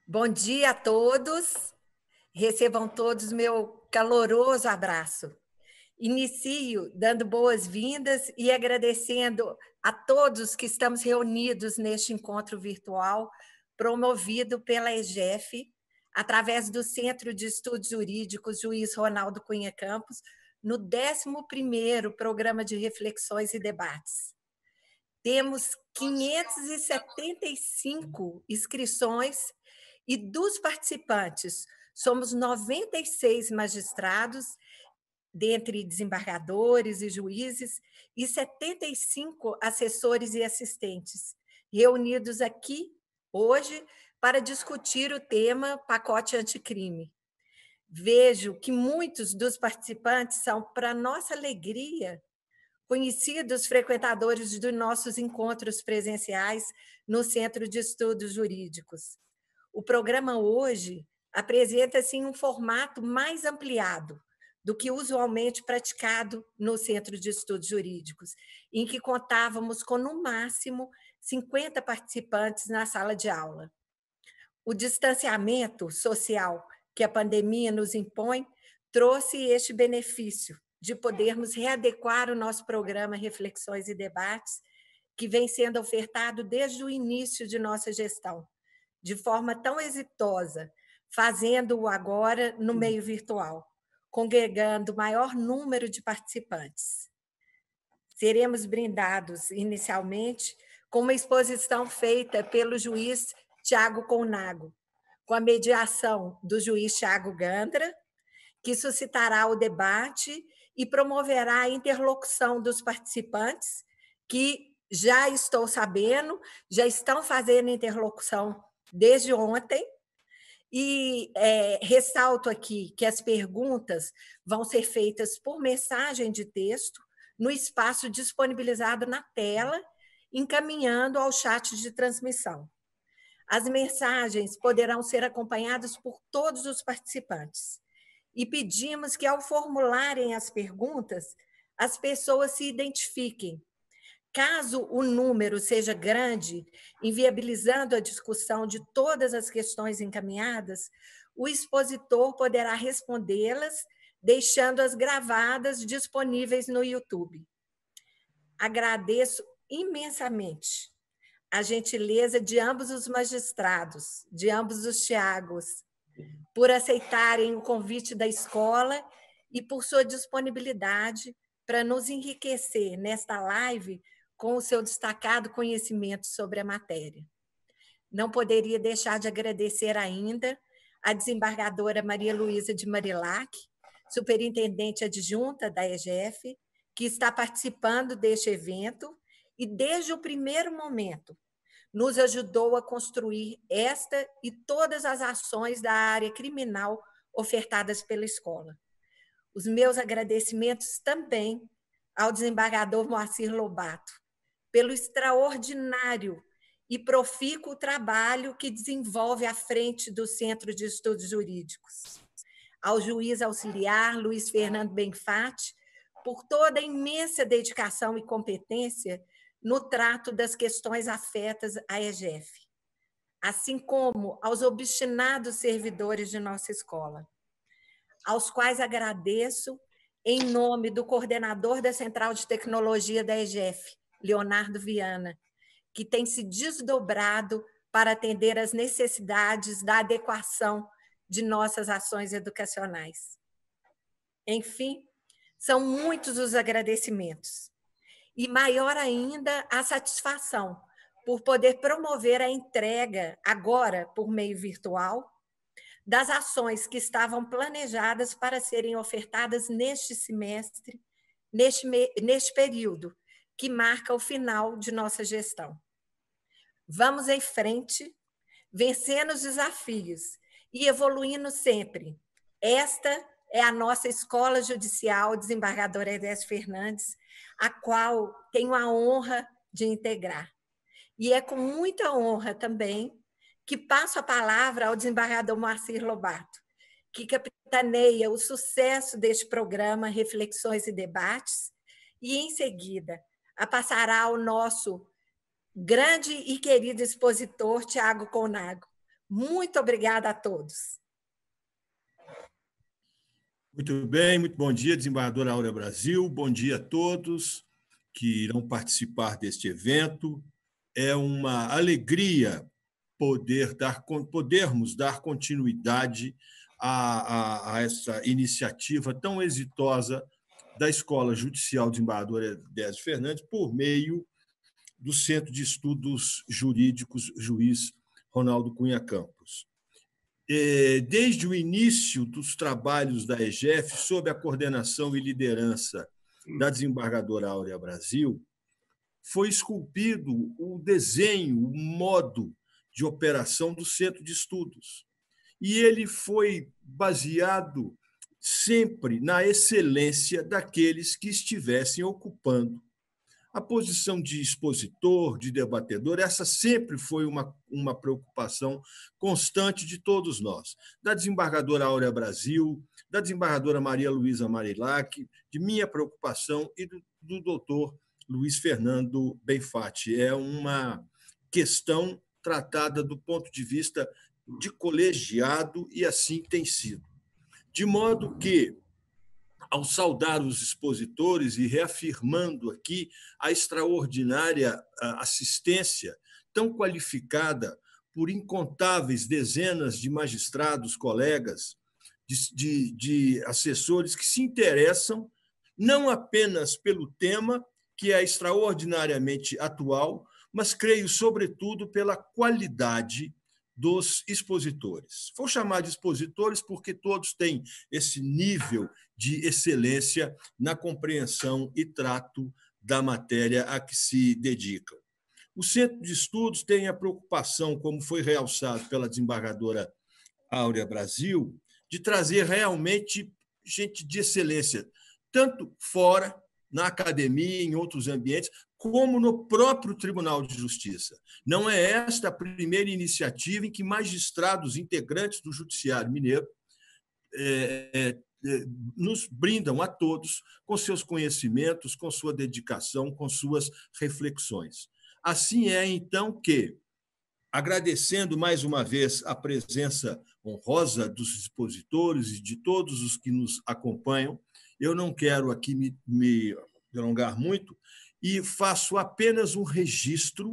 Bom dia a todos. Recebam todos meu caloroso abraço. Inicio dando boas-vindas e agradecendo a todos que estamos reunidos neste encontro virtual promovido pela EGEF, através do Centro de Estudos Jurídicos Juiz Ronaldo Cunha Campos, no 11º Programa de Reflexões e Debates. Temos 575 inscrições e dos participantes, somos 96 magistrados, dentre desembargadores e juízes, e 75 assessores e assistentes, reunidos aqui hoje para discutir o tema pacote anticrime. Vejo que muitos dos participantes são, para nossa alegria, conhecidos frequentadores dos nossos encontros presenciais no Centro de Estudos Jurídicos. O programa hoje apresenta-se em um formato mais ampliado do que usualmente praticado no Centro de Estudos Jurídicos, em que contávamos com, no máximo, 50 participantes na sala de aula. O distanciamento social que a pandemia nos impõe trouxe este benefício de podermos readequar o nosso programa Reflexões e Debates, que vem sendo ofertado desde o início de nossa gestão, de forma tão exitosa, fazendo-o agora no meio virtual, congregando o maior número de participantes. Seremos brindados, inicialmente, com uma exposição feita pelo juiz Tiago Colnago, com a mediação do juiz Tiago Gandra, que suscitará o debate e promoverá a interlocução dos participantes, que já estou sabendo, já estão fazendo interlocução desde ontem, e ressalto aqui que as perguntas vão ser feitas por mensagem de texto no espaço disponibilizado na tela, encaminhando ao chat de transmissão. As mensagens poderão ser acompanhadas por todos os participantes. E pedimos que, ao formularem as perguntas, as pessoas se identifiquem. Caso o número seja grande, inviabilizando a discussão de todas as questões encaminhadas, o expositor poderá respondê-las, deixando-as gravadas disponíveis no YouTube. Agradeço imensamente a gentileza de ambos os magistrados, de ambos os Tiagos, por aceitarem o convite da escola e por sua disponibilidade para nos enriquecer nesta live com o seu destacado conhecimento sobre a matéria. Não poderia deixar de agradecer ainda a desembargadora Maria Luísa de Marilac, superintendente adjunta da EGEF, que está participando deste evento e, desde o primeiro momento, nos ajudou a construir esta e todas as ações da área criminal ofertadas pela escola. Os meus agradecimentos também ao desembargador Moacir Lobato, pelo extraordinário e profícuo trabalho que desenvolve à frente do Centro de Estudos Jurídicos. Ao juiz auxiliar Luiz Fernando Benfatti, por toda a imensa dedicação e competência no trato das questões afetas à EGEF, assim como aos obstinados servidores de nossa escola, aos quais agradeço em nome do coordenador da Central de Tecnologia da EGEF, Leonardo Viana, que tem se desdobrado para atender às necessidades da adequação de nossas ações educacionais. Enfim, são muitos os agradecimentos. E maior ainda a satisfação por poder promover a entrega, agora por meio virtual, das ações que estavam planejadas para serem ofertadas neste semestre, neste período, que marca o final de nossa gestão. Vamos em frente, vencendo os desafios e evoluindo sempre. Esta é a nossa Escola Judicial Desembargadora Edésio Fernandes, a qual tenho a honra de integrar. E é com muita honra também que passo a palavra ao desembargador Moacir Lobato, que capitaneia o sucesso deste programa Reflexões e Debates, e, em seguida, a passará ao nosso grande e querido expositor, Tiago Colnago, Muito obrigada a todos. Muito bem, muito bom dia, desembargadora Áurea Brasil. Bom dia a todos que irão participar deste evento. É uma alegria podermos dar continuidade a essa iniciativa tão exitosa da Escola Judicial Desembargadora Désio Fernandes por meio do Centro de Estudos Jurídicos Juiz Ronaldo Cunha Campos. Desde o início dos trabalhos da EGEF, sob a coordenação e liderança da desembargadora Áurea Brasil, foi esculpido o desenho, o modo de operação do Centro de Estudos. E ele foi baseado sempre na excelência daqueles que estivessem ocupando a posição de expositor, de debatedor. Essa sempre foi uma preocupação constante de todos nós, da desembargadora Áurea Brasil, da desembargadora Maria Luísa Marilac, de minha preocupação e do doutor Luiz Fernando Benfatti. É uma questão tratada do ponto de vista de colegiado e assim tem sido. De modo que, ao saudar os expositores e reafirmando aqui a extraordinária assistência tão qualificada por incontáveis dezenas de magistrados, colegas, de assessores que se interessam não apenas pelo tema, que é extraordinariamente atual, mas creio, sobretudo, pela qualidade dos expositores. Vou chamar de expositores porque todos têm esse nível de excelência na compreensão e trato da matéria a que se dedicam. O Centro de Estudos tem a preocupação, como foi realçado pela desembargadora Áurea Brasil, de trazer realmente gente de excelência, tanto fora, na academia, em outros ambientes, como no próprio Tribunal de Justiça. Não é esta a primeira iniciativa em que magistrados integrantes do Judiciário Mineiro nos brindam a todos com seus conhecimentos, com sua dedicação, com suas reflexões. Assim é, então, que, agradecendo mais uma vez a presença honrosa dos expositores e de todos os que nos acompanham, eu não quero aqui me alongar muito e faço apenas um registro,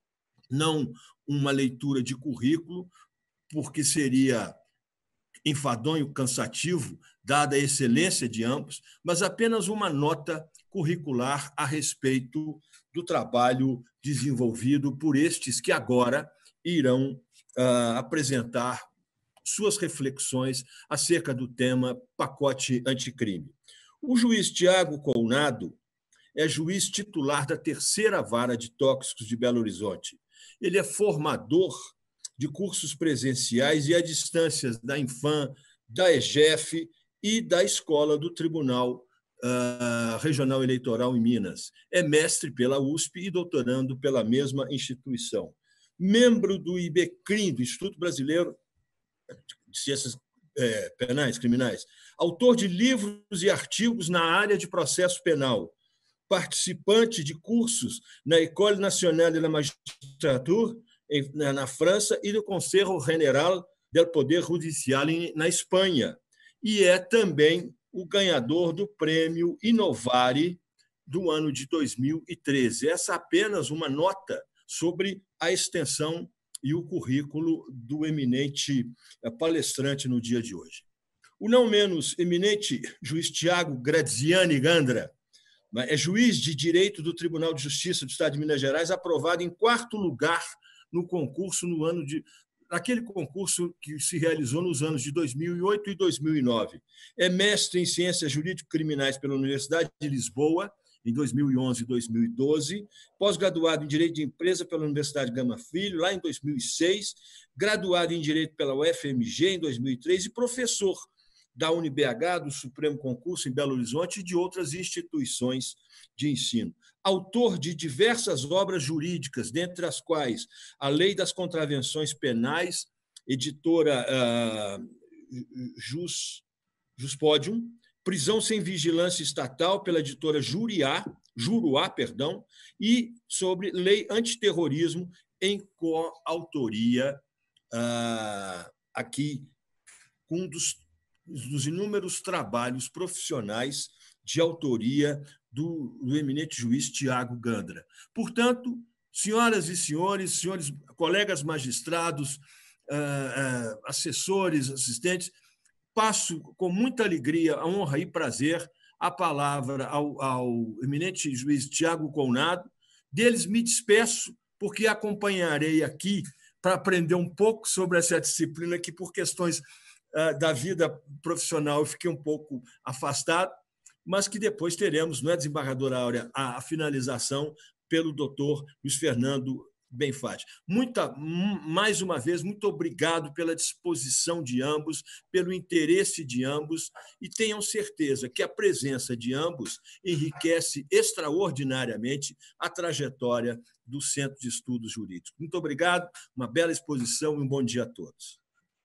não uma leitura de currículo, porque seria enfadonho, cansativo, dada a excelência de ambos, mas apenas uma nota curricular a respeito do trabalho desenvolvido por estes que agora irão apresentar suas reflexões acerca do tema pacote anticrime. O juiz Tiago Counado é juiz titular da 3ª Vara de Tóxicos de Belo Horizonte. Ele é formador de cursos presenciais e à distância da Infam, da EGEF e da Escola do Tribunal Regional Eleitoral em Minas. É mestre pela USP e doutorando pela mesma instituição. Membro do IBCRIM, do Instituto Brasileiro de Ciências Penais, Criminais. Autor de livros e artigos na área de processo penal. Participante de cursos na École Nationale de la Magistrature, na França, e do Conselho General del Poder Judicial, na Espanha. E é também o ganhador do prêmio Innovare do ano de 2013. Essa é apenas uma nota sobre a extensão e o currículo do eminente palestrante no dia de hoje. O não menos eminente juiz Tiago Graziani Gandra é juiz de Direito do Tribunal de Justiça do Estado de Minas Gerais, aprovado em 4º lugar no concurso naquele concurso que se realizou nos anos de 2008 e 2009. É mestre em Ciências Jurídico-Criminais pela Universidade de Lisboa, em 2011 e 2012, pós-graduado em Direito de Empresa pela Universidade Gama Filho, lá em 2006, graduado em Direito pela UFMG, em 2003, e professor da UniBH, do Supremo Concurso em Belo Horizonte e de outras instituições de ensino. Autor de diversas obras jurídicas, dentre as quais a Lei das Contravenções Penais, editora Juspodium, Prisão sem Vigilância Estatal, pela editora Juruá, e sobre Lei Antiterrorismo, em coautoria aqui com um dos inúmeros trabalhos profissionais de autoria do eminente juiz Tiago Gandra. Portanto, senhoras e senhores colegas magistrados, assessores, assistentes, passo com muita alegria, a honra e prazer a palavra ao eminente juiz Tiago Counado. Deles me despeço, porque acompanharei aqui para aprender um pouco sobre essa disciplina que, por questões da vida profissional, eu fiquei um pouco afastado, mas que depois teremos, não é, desembargadora Áurea, a finalização pelo doutor Luiz Fernando Benfatti. Mais uma vez, muito obrigado pela disposição de ambos, pelo interesse de ambos, e tenham certeza que a presença de ambos enriquece extraordinariamente a trajetória do Centro de Estudos Jurídicos. Muito obrigado, uma bela exposição e um bom dia a todos.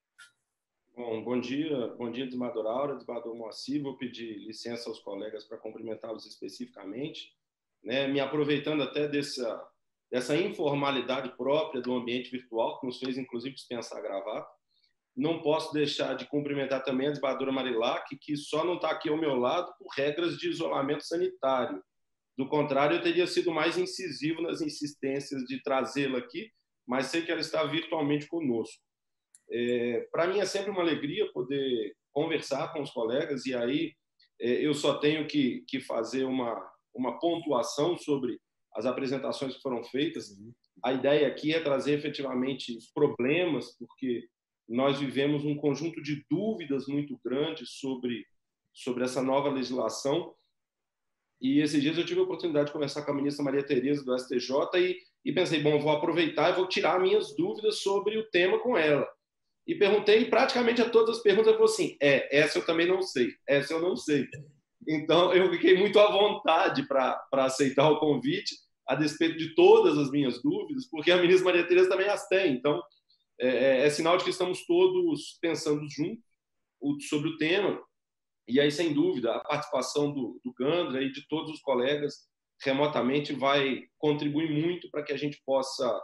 Bom dia, desembargadora Áurea, desembargador Moacir. Vou pedir licença aos colegas para cumprimentá-los especificamente, né? Me aproveitando até dessa informalidade própria do ambiente virtual, que nos fez, inclusive, dispensar a gravata. Não posso deixar de cumprimentar também a desembargadora Marilac, que só não está aqui ao meu lado por regras de isolamento sanitário. Do contrário, eu teria sido mais incisivo nas insistências de trazê-la aqui, mas sei que ela está virtualmente conosco. Para mim é sempre uma alegria poder conversar com os colegas, e aí eu só tenho que fazer uma pontuação sobre as apresentações que foram feitas. A ideia aqui é trazer efetivamente problemas, porque nós vivemos um conjunto de dúvidas muito grandes sobre essa nova legislação. E esses dias eu tive a oportunidade de conversar com a ministra Maria Tereza do STJ e pensei, bom, vou aproveitar e vou tirar minhas dúvidas sobre o tema com ela. E perguntei praticamente a todas as perguntas, ela falou assim, essa eu também não sei, essa eu não sei. Então, eu fiquei muito à vontade para aceitar o convite, a despeito de todas as minhas dúvidas, porque a ministra Maria Tereza também as tem. Então, é sinal de que estamos todos pensando juntos sobre o tema. E aí, sem dúvida, a participação do Gandra e de todos os colegas remotamente vai contribuir muito para que a gente possa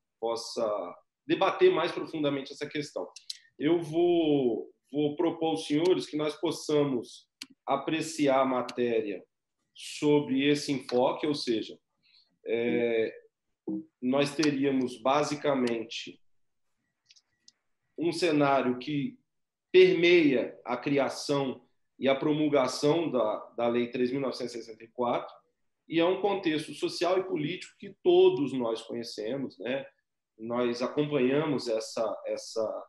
debater mais profundamente essa questão. Eu vou propor aos senhores que nós possamos apreciar a matéria sobre esse enfoque, ou seja, nós teríamos basicamente um cenário que permeia a criação e a promulgação da Lei 3.964, e é um contexto social e político que todos nós conhecemos, né? Nós acompanhamos essa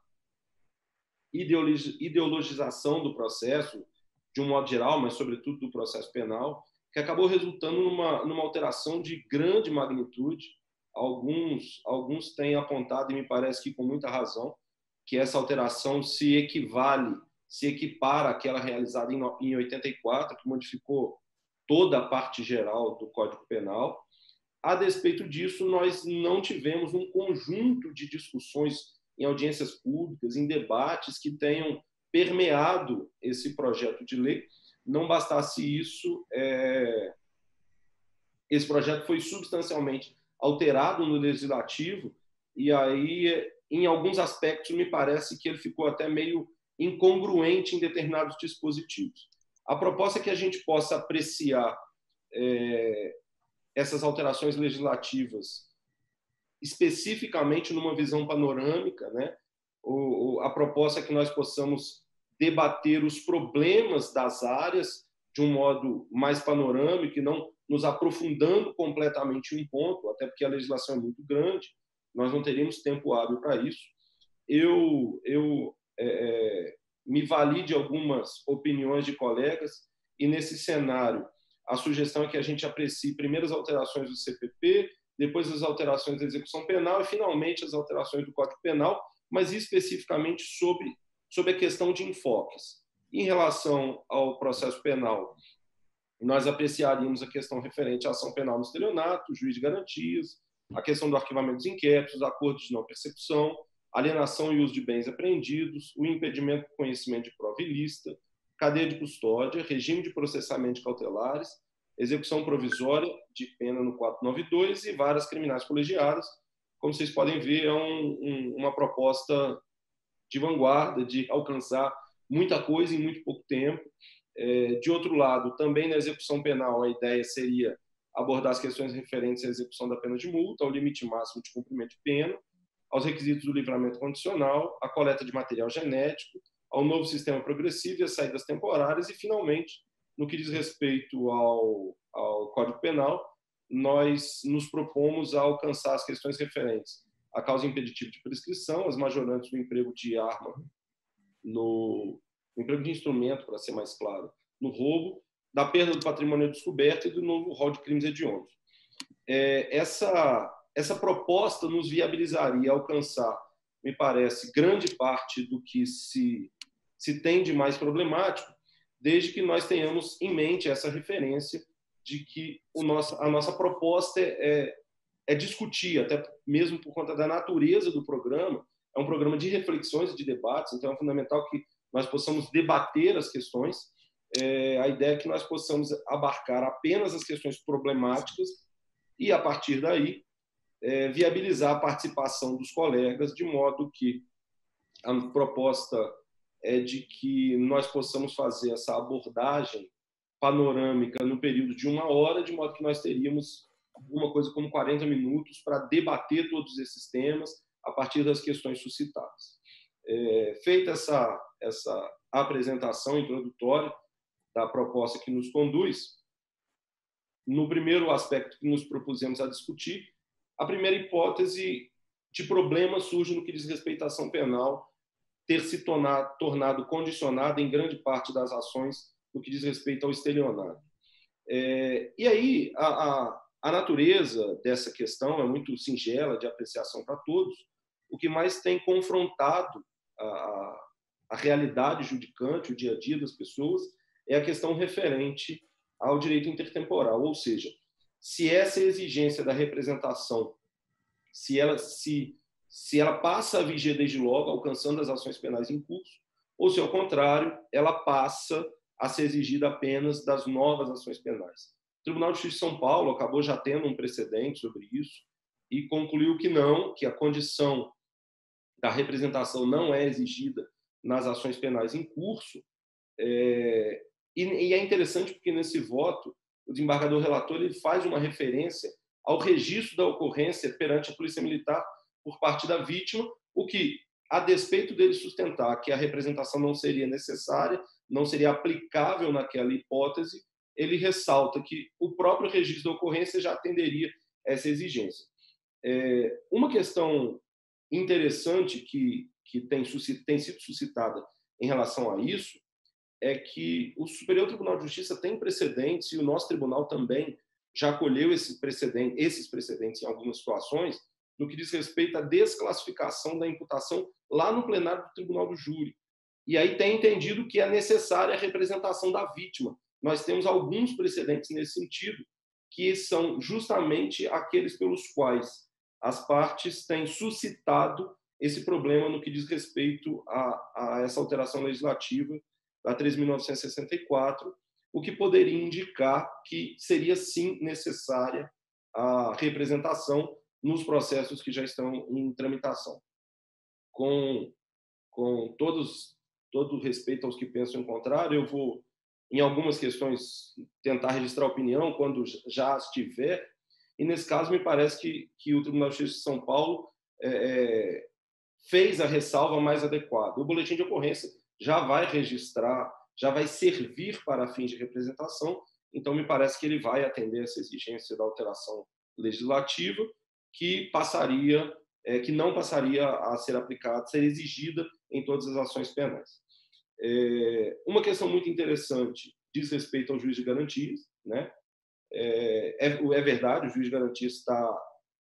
ideologização do processo, de um modo geral, mas sobretudo do processo penal, que acabou resultando numa alteração de grande magnitude. Alguns têm apontado, e me parece que com muita razão, que essa alteração se equipara àquela realizada em 84, que modificou toda a parte geral do Código Penal. A despeito disso, nós não tivemos um conjunto de discussões em audiências públicas, em debates que tenham permeado esse projeto de lei. Não bastasse isso, esse projeto foi substancialmente alterado no Legislativo, e aí, em alguns aspectos, me parece que ele ficou até meio incongruente em determinados dispositivos. A proposta é que a gente possa apreciar essas alterações legislativas especificamente numa visão panorâmica, né? A proposta é que nós possamos debater os problemas das áreas de um modo mais panorâmico e não nos aprofundando completamente em um ponto, até porque a legislação é muito grande, nós não teríamos tempo hábil para isso. Eu me vali de algumas opiniões de colegas, e nesse cenário a sugestão é que a gente aprecie primeiro as alterações do CPP, depois as alterações da execução penal e, finalmente, as alterações do Código Penal, mas especificamente sobre a questão de enfoques. Em relação ao processo penal, nós apreciaríamos a questão referente à ação penal no estelionato, juiz de garantias, a questão do arquivamento dos inquéritos, acordos de não persecução, alienação e uso de bens apreendidos, o impedimento do conhecimento de prova ilícita, cadeia de custódia, regime de processamento de cautelares, execução provisória de pena no 492 e varas criminais colegiadas, como vocês podem ver, é uma proposta de vanguarda, de alcançar muita coisa em muito pouco tempo. De outro lado, também na execução penal, a ideia seria abordar as questões referentes à execução da pena de multa, ao limite máximo de cumprimento de pena, aos requisitos do livramento condicional, à coleta de material genético, ao novo sistema progressivo e às saídas temporárias, e, finalmente, no que diz respeito ao Código Penal, nós nos propomos a alcançar as questões referentes à causa impeditiva de prescrição, as majorantes do emprego de arma, no emprego de instrumento, para ser mais claro, no roubo, da perda do patrimônio descoberto e do novo rol de crimes hediondos. Essa proposta nos viabilizaria alcançar, me parece, grande parte do que se tem de mais problemático, desde que nós tenhamos em mente essa referência de que a nossa proposta é discutir, até mesmo por conta da natureza do programa. É um programa de reflexões e de debates, então é fundamental que nós possamos debater as questões. A ideia é que nós possamos abarcar apenas as questões problemáticas e, a partir daí, viabilizar a participação dos colegas, de modo que a proposta é de que nós possamos fazer essa abordagem panorâmica no período de 1 hora, de modo que nós teríamos alguma coisa como 40 minutos para debater todos esses temas a partir das questões suscitadas. Feita essa apresentação introdutória da proposta que nos conduz, no primeiro aspecto que nos propusemos a discutir, a primeira hipótese de problema surge no que diz respeito à ação penal ter se tornado condicionada em grande parte das ações no que diz respeito ao estelionato. E aí, a natureza dessa questão é muito singela, de apreciação para todos. O que mais tem confrontado a realidade judicante, o dia a dia das pessoas, é a questão referente ao direito intertemporal, ou seja, se essa exigência da representação, se ela passa a viger desde logo, alcançando as ações penais em curso, ou se, ao contrário, ela passa a ser exigida apenas das novas ações penais. O Tribunal de Justiça de São Paulo acabou já tendo um precedente sobre isso e concluiu que não, que a condição da representação não é exigida nas ações penais em curso. E é interessante porque, nesse voto, o desembargador relator ele faz uma referência ao registro da ocorrência perante a Polícia Militar por parte da vítima, o que, a despeito dele sustentar que a representação não seria necessária, não seria aplicável naquela hipótese, ele ressalta que o próprio registro da ocorrência já atenderia essa exigência. Uma questão interessante que tem sido suscitada em relação a isso é que o Superior Tribunal de Justiça tem precedentes, e o nosso tribunal também já acolheu esses precedentes em algumas situações, no que diz respeito à desclassificação da imputação lá no plenário do Tribunal do Júri. E aí tem entendido que é necessária a representação da vítima. Nós temos alguns precedentes nesse sentido, que são justamente aqueles pelos quais as partes têm suscitado esse problema no que diz respeito a essa alteração legislativa da 3.964, o que poderia indicar que seria, sim, necessária a representação nos processos que já estão em tramitação. Com todo o respeito aos que pensam em contrário, eu vou, em algumas questões, tentar registrar opinião quando já as tiver, e, nesse caso, me parece que o Tribunal de Justiça de São Paulo fez a ressalva mais adequada. O boletim de ocorrência já vai registrar, já vai servir para fins de representação, então me parece que ele vai atender essa exigência da alteração legislativa, que não passaria a ser aplicada, ser exigida em todas as ações penais. Uma questão muito interessante diz respeito ao juiz de garantias, né? É verdade, o juiz de garantias está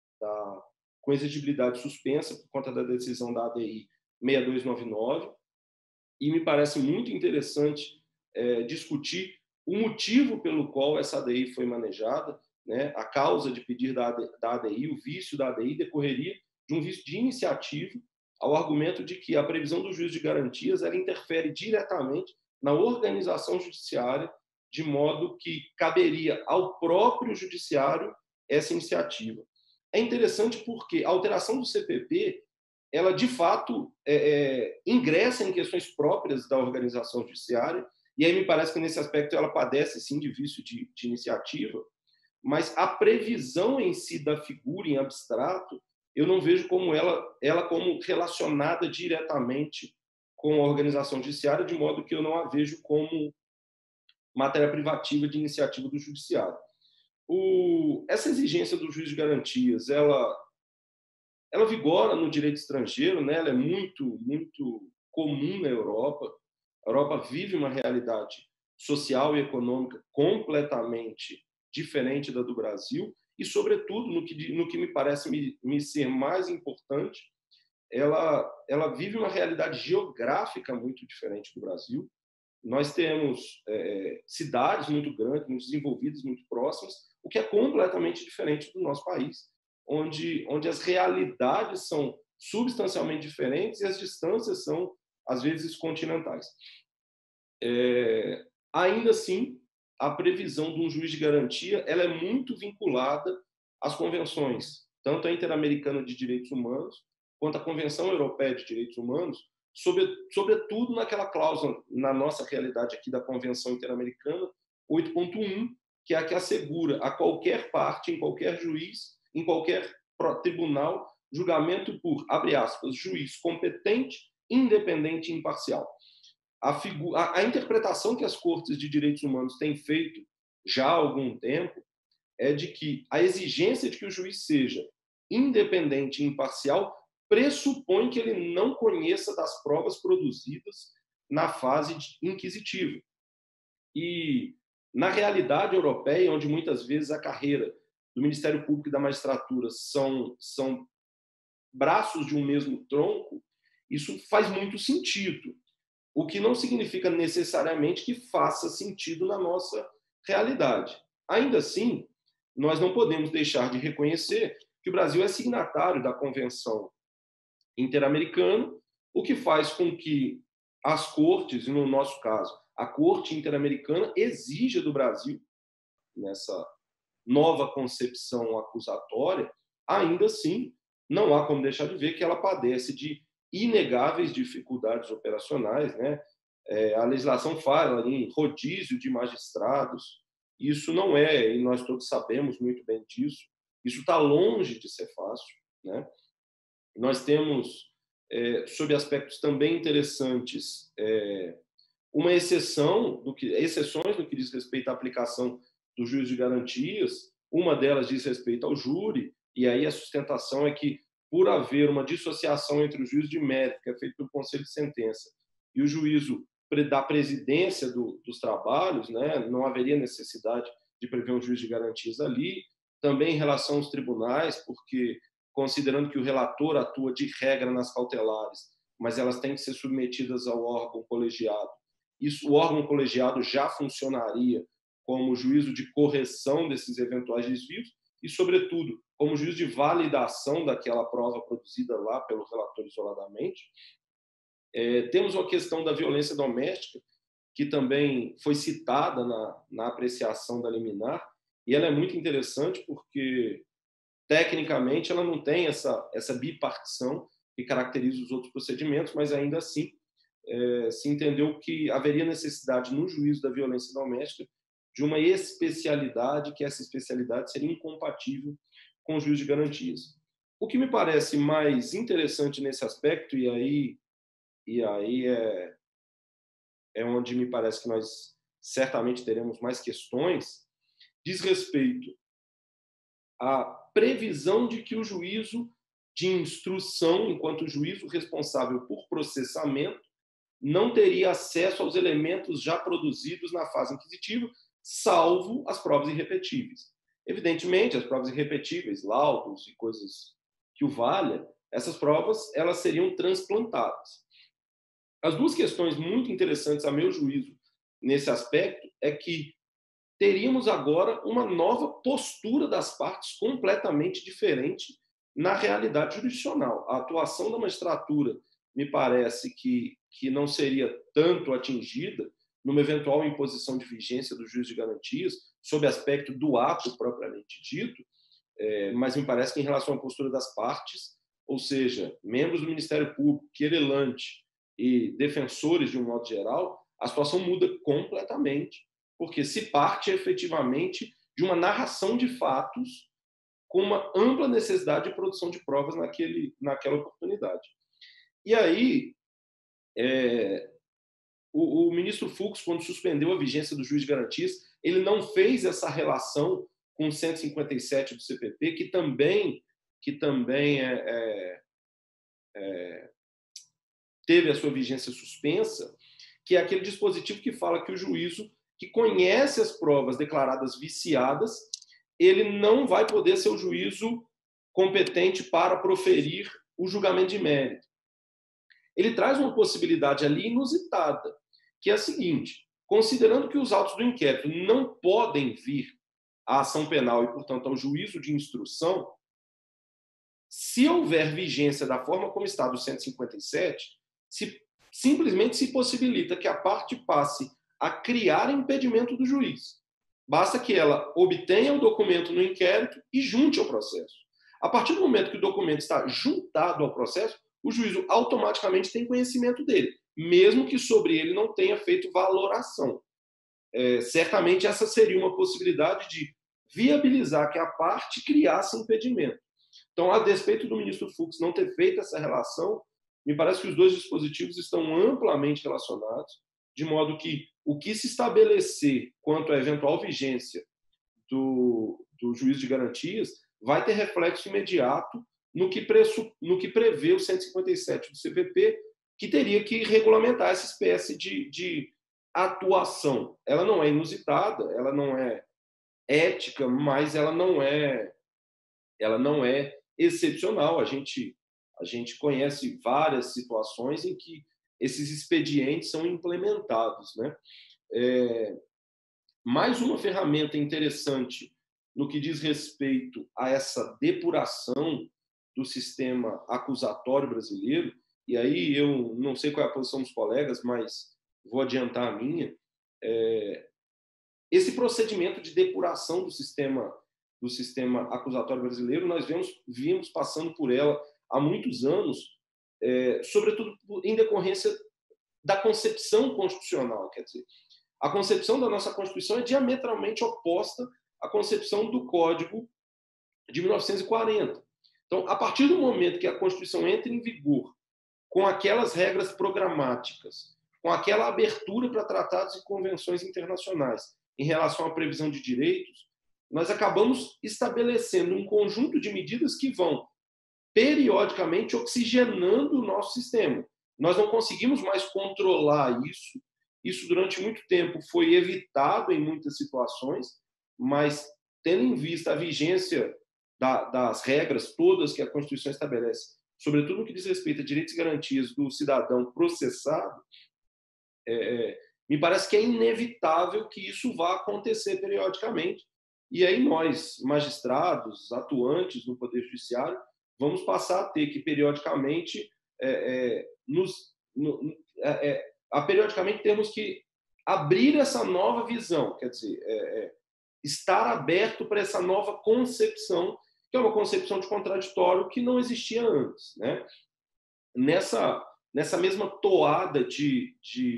com exigibilidade suspensa por conta da decisão da ADI 6299, e me parece muito interessante discutir o motivo pelo qual essa ADI foi manejada, né? A causa de pedir da ADI, o vício da ADI, decorreria de um vício de iniciativa, ao argumento de que a previsão do juiz de garantias ela interfere diretamente na organização judiciária, de modo que caberia ao próprio judiciário essa iniciativa. é interessante porque a alteração do CPP, ela de fato ingressa em questões próprias da organização judiciária, e aí me parece que nesse aspecto ela padece sim de vício de iniciativa, mas a previsão em si da figura em abstrato, eu não vejo como ela como relacionada diretamente com a organização judiciária, de modo que eu não a vejo como matéria privativa de iniciativa do judiciário. Essa exigência do juiz de garantias, ela vigora no direito estrangeiro, né? Ela é muito comum na Europa. A Europa vive uma realidade social e econômica completamente diferente da do Brasil e, sobretudo, no que me parece me ser mais importante, ela vive uma realidade geográfica muito diferente do Brasil. Nós temos cidades muito grandes, muito desenvolvidas, muito próximas, o que é completamente diferente do nosso país, onde as realidades são substancialmente diferentes e as distâncias são, às vezes, continentais. Ainda assim, a previsão de um juiz de garantia ela é muito vinculada às convenções, tanto a Interamericana de Direitos Humanos quanto a Convenção Europeia de Direitos Humanos, sobretudo naquela cláusula, na nossa realidade aqui da Convenção Interamericana 8.1, que é a que assegura a qualquer parte, em qualquer juiz, em qualquer tribunal, julgamento por, abre aspas, juiz competente, independente e imparcial. A interpretação que as cortes de direitos humanos têm feito já há algum tempo é de que a exigência de que o juiz seja independente e imparcial pressupõe que ele não conheça das provas produzidas na fase inquisitiva. E, na realidade europeia, onde muitas vezes a carreira do Ministério Público e da magistratura são braços de um mesmo tronco, isso faz muito sentido, o que não significa necessariamente que faça sentido na nossa realidade. Ainda assim, nós não podemos deixar de reconhecer que o Brasil é signatário da Convenção Interamericana, o que faz com que as cortes, no nosso caso, a Corte Interamericana, exija do Brasil, nessa nova concepção acusatória, ainda assim, não há como deixar de ver que ela padece de inegáveis dificuldades operacionais, né? A legislação fala em rodízio de magistrados, isso não é, e nós todos sabemos muito bem disso, isso está longe de ser fácil, né? Nós temos, sob aspectos também interessantes, exceções no que diz respeito à aplicação do juiz de garantias. Uma delas diz respeito ao júri, e aí a sustentação é que, por haver uma dissociação entre o juízo de mérito, que é feito pelo Conselho de Sentença, e o juízo da presidência dos trabalhos, né, não haveria necessidade de prever um juiz de garantias ali. Também em relação aos tribunais, porque, considerando que o relator atua de regra nas cautelares, mas elas têm que ser submetidas ao órgão colegiado. O órgão colegiado já funcionaria como juízo de correção desses eventuais desvios e, sobretudo, como juízo de validação daquela prova produzida lá pelo relator isoladamente. Temos uma questão da violência doméstica, que também foi citada na apreciação da liminar, e ela é muito interessante porque, tecnicamente, ela não tem essa bipartição que caracteriza os outros procedimentos, mas, ainda assim, se entendeu que haveria necessidade, no juízo da violência doméstica, de uma especialidade, que essa especialidade seria incompatível com o juízo de garantias. O que me parece mais interessante nesse aspecto, e aí é onde me parece que nós certamente teremos mais questões, diz respeito à previsão de que o juízo de instrução, enquanto juízo responsável por processamento, não teria acesso aos elementos já produzidos na fase inquisitiva, salvo as provas irrepetíveis. Evidentemente, as provas irrepetíveis, laudos e coisas que o valha, essas provas elas seriam transplantadas. As duas questões muito interessantes, a meu juízo, nesse aspecto, é que teríamos agora uma nova postura das partes completamente diferente na realidade jurisdicional. A atuação da magistratura me parece que não seria tanto atingida numa eventual imposição de vigência do juiz de garantias, sob aspecto do ato propriamente dito, mas me parece que em relação à postura das partes, ou seja, membros do Ministério Público, querelante e defensores de um modo geral, a situação muda completamente, porque se parte efetivamente de uma narração de fatos com uma ampla necessidade de produção de provas naquela oportunidade. E aí, o ministro Fux, quando suspendeu a vigência do juiz de garantias, ele não fez essa relação com o 157 do CPP, que também teve a sua vigência suspensa, que é aquele dispositivo que fala que o juízo que conhece as provas declaradas viciadas, ele não vai poder ser o juízo competente para proferir o julgamento de mérito. Ele traz uma possibilidade ali inusitada, que é a seguinte: considerando que os autos do inquérito não podem vir à ação penal e, portanto, ao juízo de instrução, se houver vigência da forma como está do 157, simplesmente se possibilita que a parte passe a criar impedimento do juiz. Basta que ela obtenha o documento no inquérito e junte ao processo. A partir do momento que o documento está juntado ao processo, o juízo automaticamente tem conhecimento dele, mesmo que sobre ele não tenha feito valoração. Certamente essa seria uma possibilidade de viabilizar que a parte criasse impedimento. Então, a despeito do ministro Fux não ter feito essa relação, me parece que os dois dispositivos estão amplamente relacionados, de modo que o que se estabelecer quanto à eventual vigência do juízo de garantias vai ter reflexo imediato no que prevê o 157 do CPP, que teria que regulamentar essa espécie de atuação. Ela não é inusitada, ela não é ética, mas ela não é excepcional. A gente conhece várias situações em que esses expedientes são implementados, né? Mais uma ferramenta interessante no que diz respeito a essa depuração do sistema acusatório brasileiro, e aí eu não sei qual é a posição dos colegas, mas vou adiantar a minha. Esse procedimento de depuração do sistema acusatório brasileiro, nós vimos passando por ela há muitos anos, sobretudo em decorrência da concepção constitucional. Quer dizer, a concepção da nossa Constituição é diametralmente oposta à concepção do Código de 1940. Então, a partir do momento que a Constituição entra em vigor com aquelas regras programáticas, com aquela abertura para tratados e convenções internacionais em relação à previsão de direitos, nós acabamos estabelecendo um conjunto de medidas que vão periodicamente oxigenando o nosso sistema. Nós não conseguimos mais controlar isso. Isso, durante muito tempo, foi evitado em muitas situações, mas, tendo em vista a vigência das regras todas que a Constituição estabelece, sobretudo no que diz respeito a direitos e garantias do cidadão processado, me parece que é inevitável que isso vá acontecer periodicamente. E aí nós, magistrados, atuantes no Poder Judiciário, vamos passar a ter que, periodicamente, periodicamente temos que abrir essa nova visão, quer dizer, estar aberto para essa nova concepção, que é uma concepção de contraditório que não existia antes, né? Nessa mesma toada de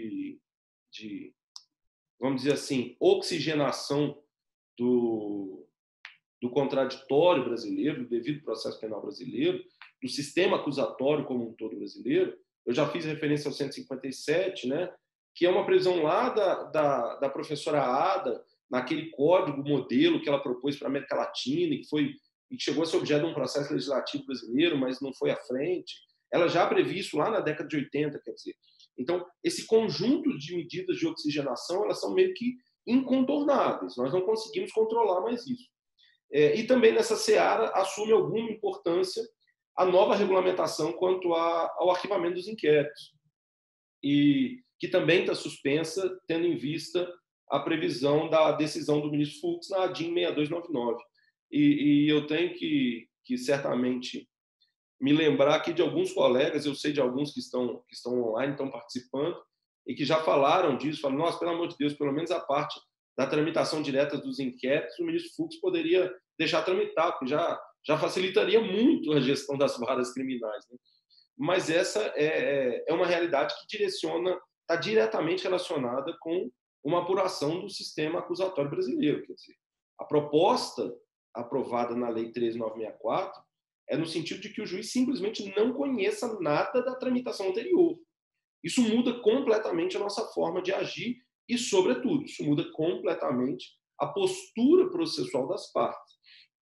vamos dizer assim, oxigenação do contraditório brasileiro, do devido processo penal brasileiro, do sistema acusatório como um todo brasileiro. Eu já fiz referência ao 157, né, que é uma previsão lá da professora Ada, naquele código modelo que ela propôs para a América Latina, e que chegou a ser objeto de um processo legislativo brasileiro, mas não foi à frente. Ela já previa isso lá na década de 80, quer dizer. Então, esse conjunto de medidas de oxigenação, elas são meio que incontornáveis. Nós não conseguimos controlar mais isso. E também nessa seara assume alguma importância a nova regulamentação quanto ao arquivamento dos inquéritos, e que também está suspensa, tendo em vista a previsão da decisão do ministro Fux na ADIM 6299. E eu tenho que certamente me lembrar aqui de alguns colegas, eu sei de alguns que estão online, estão participando, e que já falaram disso, falam, nossa, pelo amor de Deus, pelo menos a parte da tramitação direta dos inquéritos, o ministro Fux poderia deixar tramitar, porque já facilitaria muito a gestão das varas criminais, né? Mas essa é uma realidade que está diretamente relacionada com uma apuração do sistema acusatório brasileiro. Quer dizer, a proposta aprovada na Lei 13.964 é no sentido de que o juiz simplesmente não conheça nada da tramitação anterior. Isso muda completamente a nossa forma de agir e, sobretudo, isso muda completamente a postura processual das partes.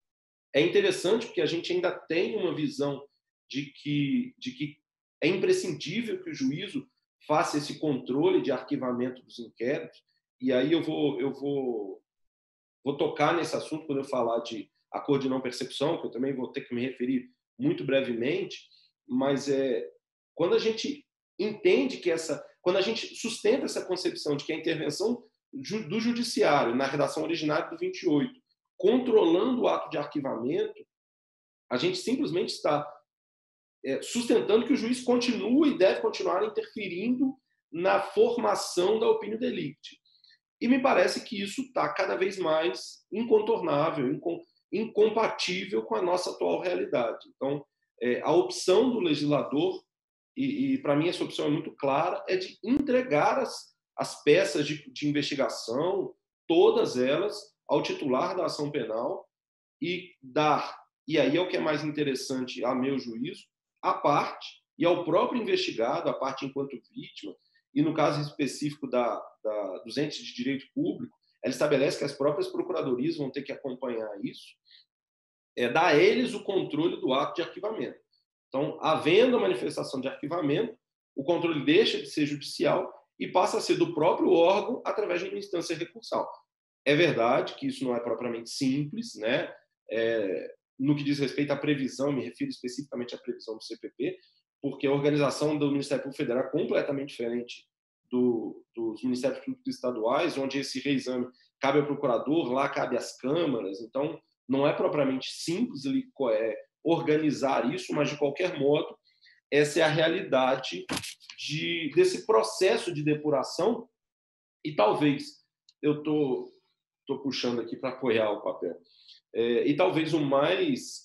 É interessante porque a gente ainda tem uma visão de que é imprescindível que o juízo faça esse controle de arquivamento dos inquéritos, e aí eu vou tocar nesse assunto quando eu falar de acordo de não persecução, que eu também vou ter que me referir muito brevemente, mas quando a gente entende quando a gente sustenta essa concepção de que a intervenção do judiciário na redação originária do 28, controlando o ato de arquivamento, a gente simplesmente está sustentando que o juiz continua e deve continuar interferindo na formação da opinião delicti. E me parece que isso está cada vez mais incontornável, incompatível com a nossa atual realidade. Então, a opção do legislador, e para mim essa opção é muito clara, é de entregar as peças de investigação, todas elas, ao titular da ação penal e aí é o que é mais interessante, a meu juízo, à parte e ao próprio investigado, a parte enquanto vítima, e no caso específico dos entes de direito público, ela estabelece que as próprias procuradorias vão ter que acompanhar isso, dar a eles o controle do ato de arquivamento. Então, havendo a manifestação de arquivamento, o controle deixa de ser judicial e passa a ser do próprio órgão através de uma instância recursal. É verdade que isso não é propriamente simples, né? No que diz respeito à previsão, me refiro especificamente à previsão do CPP, porque a organização do Ministério Público Federal é completamente diferente dos Ministérios Públicos Estaduais, onde esse reexame cabe ao procurador, lá cabe às câmaras. Então, não é propriamente simples organizar isso, mas, de qualquer modo, essa é a realidade desse processo de depuração. E talvez, eu estou puxando aqui para apoiar o papel, e talvez o mais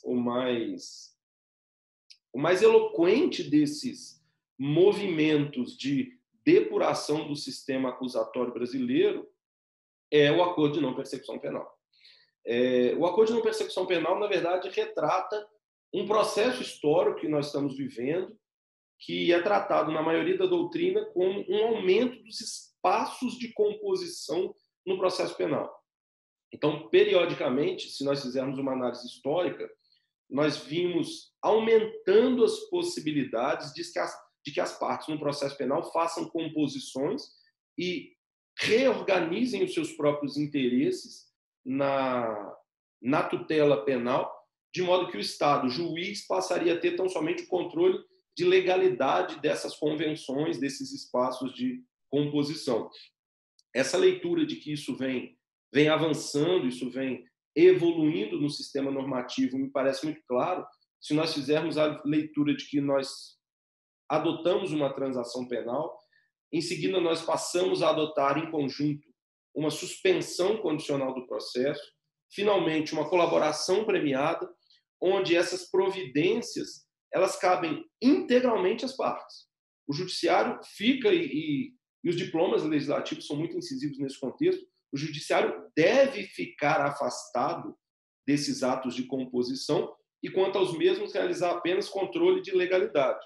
eloquente desses movimentos de depuração do sistema acusatório brasileiro é o Acordo de Não Persecução Penal. O Acordo de Não Persecução Penal, na verdade, retrata um processo histórico que nós estamos vivendo, que é tratado, na maioria da doutrina, como um aumento dos espaços de composição no processo penal. Então, periodicamente, se nós fizermos uma análise histórica, nós vimos aumentando as possibilidades de que as partes no processo penal façam composições e reorganizem os seus próprios interesses na tutela penal, de modo que o Estado, o juiz, passaria a ter tão somente o controle de legalidade dessas convenções, desses espaços de composição. Essa leitura de que isso vem avançando, isso vem evoluindo no sistema normativo, me parece muito claro se nós fizermos a leitura de que nós adotamos uma transação penal, em seguida nós passamos a adotar em conjunto uma suspensão condicional do processo, finalmente uma colaboração premiada, onde essas providências elas cabem integralmente às partes. O judiciário fica, e os diplomas legislativos são muito incisivos nesse contexto, o judiciário deve ficar afastado desses atos de composição e, quanto aos mesmos, realizar apenas controle de legalidade.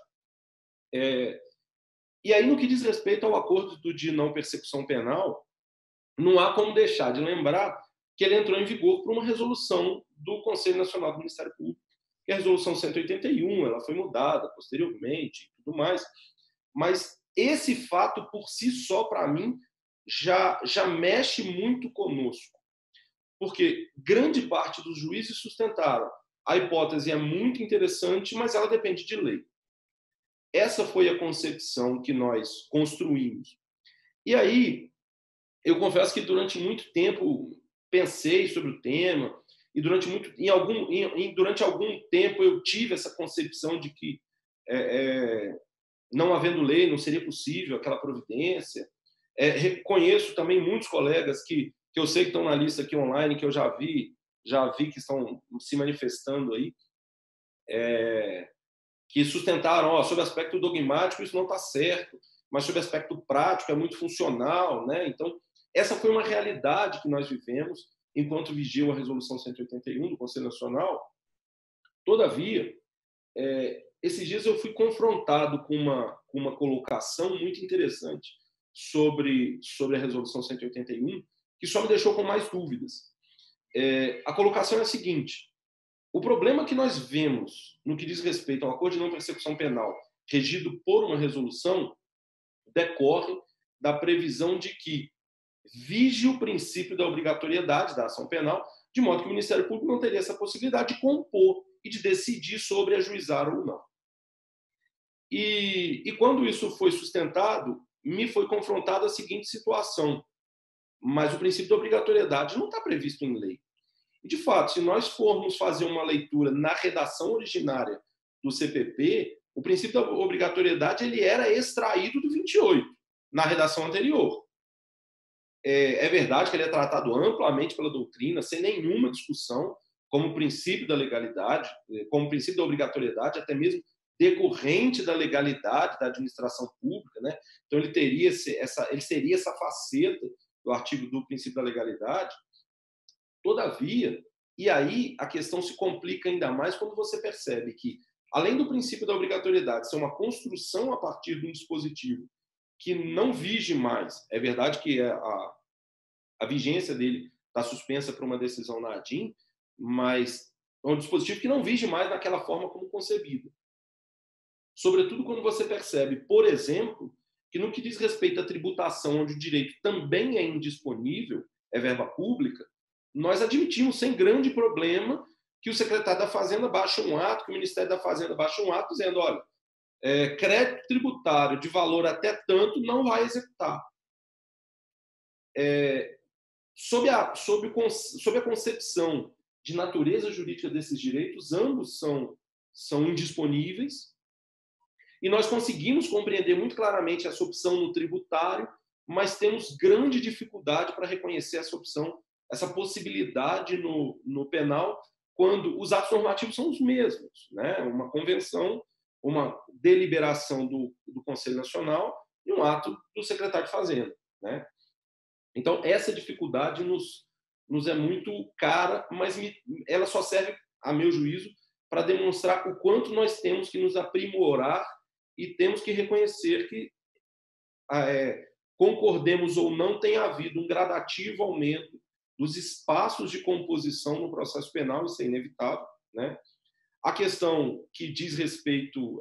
E aí, no que diz respeito ao acordo de não persecução penal, não há como deixar de lembrar que ele entrou em vigor por uma resolução do Conselho Nacional do Ministério Público, que é a resolução 181, ela foi mudada posteriormente e tudo mais, mas esse fato por si só, para mim, já mexe muito conosco, porque grande parte dos juízes sustentaram a hipótese é muito interessante, mas ela depende de lei. Essa foi a concepção que nós construímos. E aí, eu confesso que durante muito tempo pensei sobre o tema e durante algum tempo eu tive essa concepção de que não havendo lei não seria possível aquela providência. Reconheço também muitos colegas que eu sei que estão na lista aqui online, que eu já vi já vi que estão se manifestando aí, que sustentaram, sob aspecto dogmático isso não está certo, mas sob aspecto prático é muito funcional, né? Então, essa foi uma realidade que nós vivemos enquanto vigiu a Resolução 181 do Conselho Nacional. Todavia, esses dias eu fui confrontado com uma colocação muito interessante sobre a Resolução 181, que só me deixou com mais dúvidas. A colocação é a seguinte: o problema que nós vemos no que diz respeito ao acordo de não persecução penal regido por uma resolução decorre da previsão de que vige o princípio da obrigatoriedade da ação penal, de modo que o Ministério Público não teria essa possibilidade de compor e de decidir sobre ajuizar ou não. E quando isso foi sustentado, me foi confrontada a seguinte situação: mas o princípio da obrigatoriedade não está previsto em lei. E, de fato, se nós formos fazer uma leitura na redação originária do CPP, o princípio da obrigatoriedade ele era extraído do 28, na redação anterior. É verdade que ele é tratado amplamente pela doutrina, sem nenhuma discussão, como princípio da legalidade, como princípio da obrigatoriedade, até mesmo decorrente da legalidade da administração pública, né? Então ele teria essa faceta do artigo do princípio da legalidade. Todavia, e aí a questão se complica ainda mais quando você percebe que, além do princípio da obrigatoriedade ser uma construção a partir de um dispositivo que não vige mais, é verdade que a vigência dele está suspensa por uma decisão na ADIM, mas é um dispositivo que não vige mais naquela forma como concebida. Sobretudo quando você percebe, por exemplo, que no que diz respeito à tributação, onde o direito também é indisponível, é verba pública, nós admitimos sem grande problema que o secretário da Fazenda baixa um ato, que o Ministério da Fazenda baixa um ato dizendo, olha, crédito tributário de valor até tanto não vai executar. Sob a concepção de natureza jurídica desses direitos, ambos são indisponíveis, e nós conseguimos compreender muito claramente essa opção no tributário, mas temos grande dificuldade para reconhecer essa opção, essa possibilidade no penal, quando os atos normativos são os mesmos, né? Uma convenção, uma deliberação do Conselho Nacional e um ato do secretário de Fazenda, né? Então, essa dificuldade nos é muito cara, mas ela só serve, a meu juízo, para demonstrar o quanto nós temos que nos aprimorar e temos que reconhecer que, concordemos ou não, tem havido um gradativo aumento dos espaços de composição no processo penal, isso é inevitável, né? A questão que diz respeito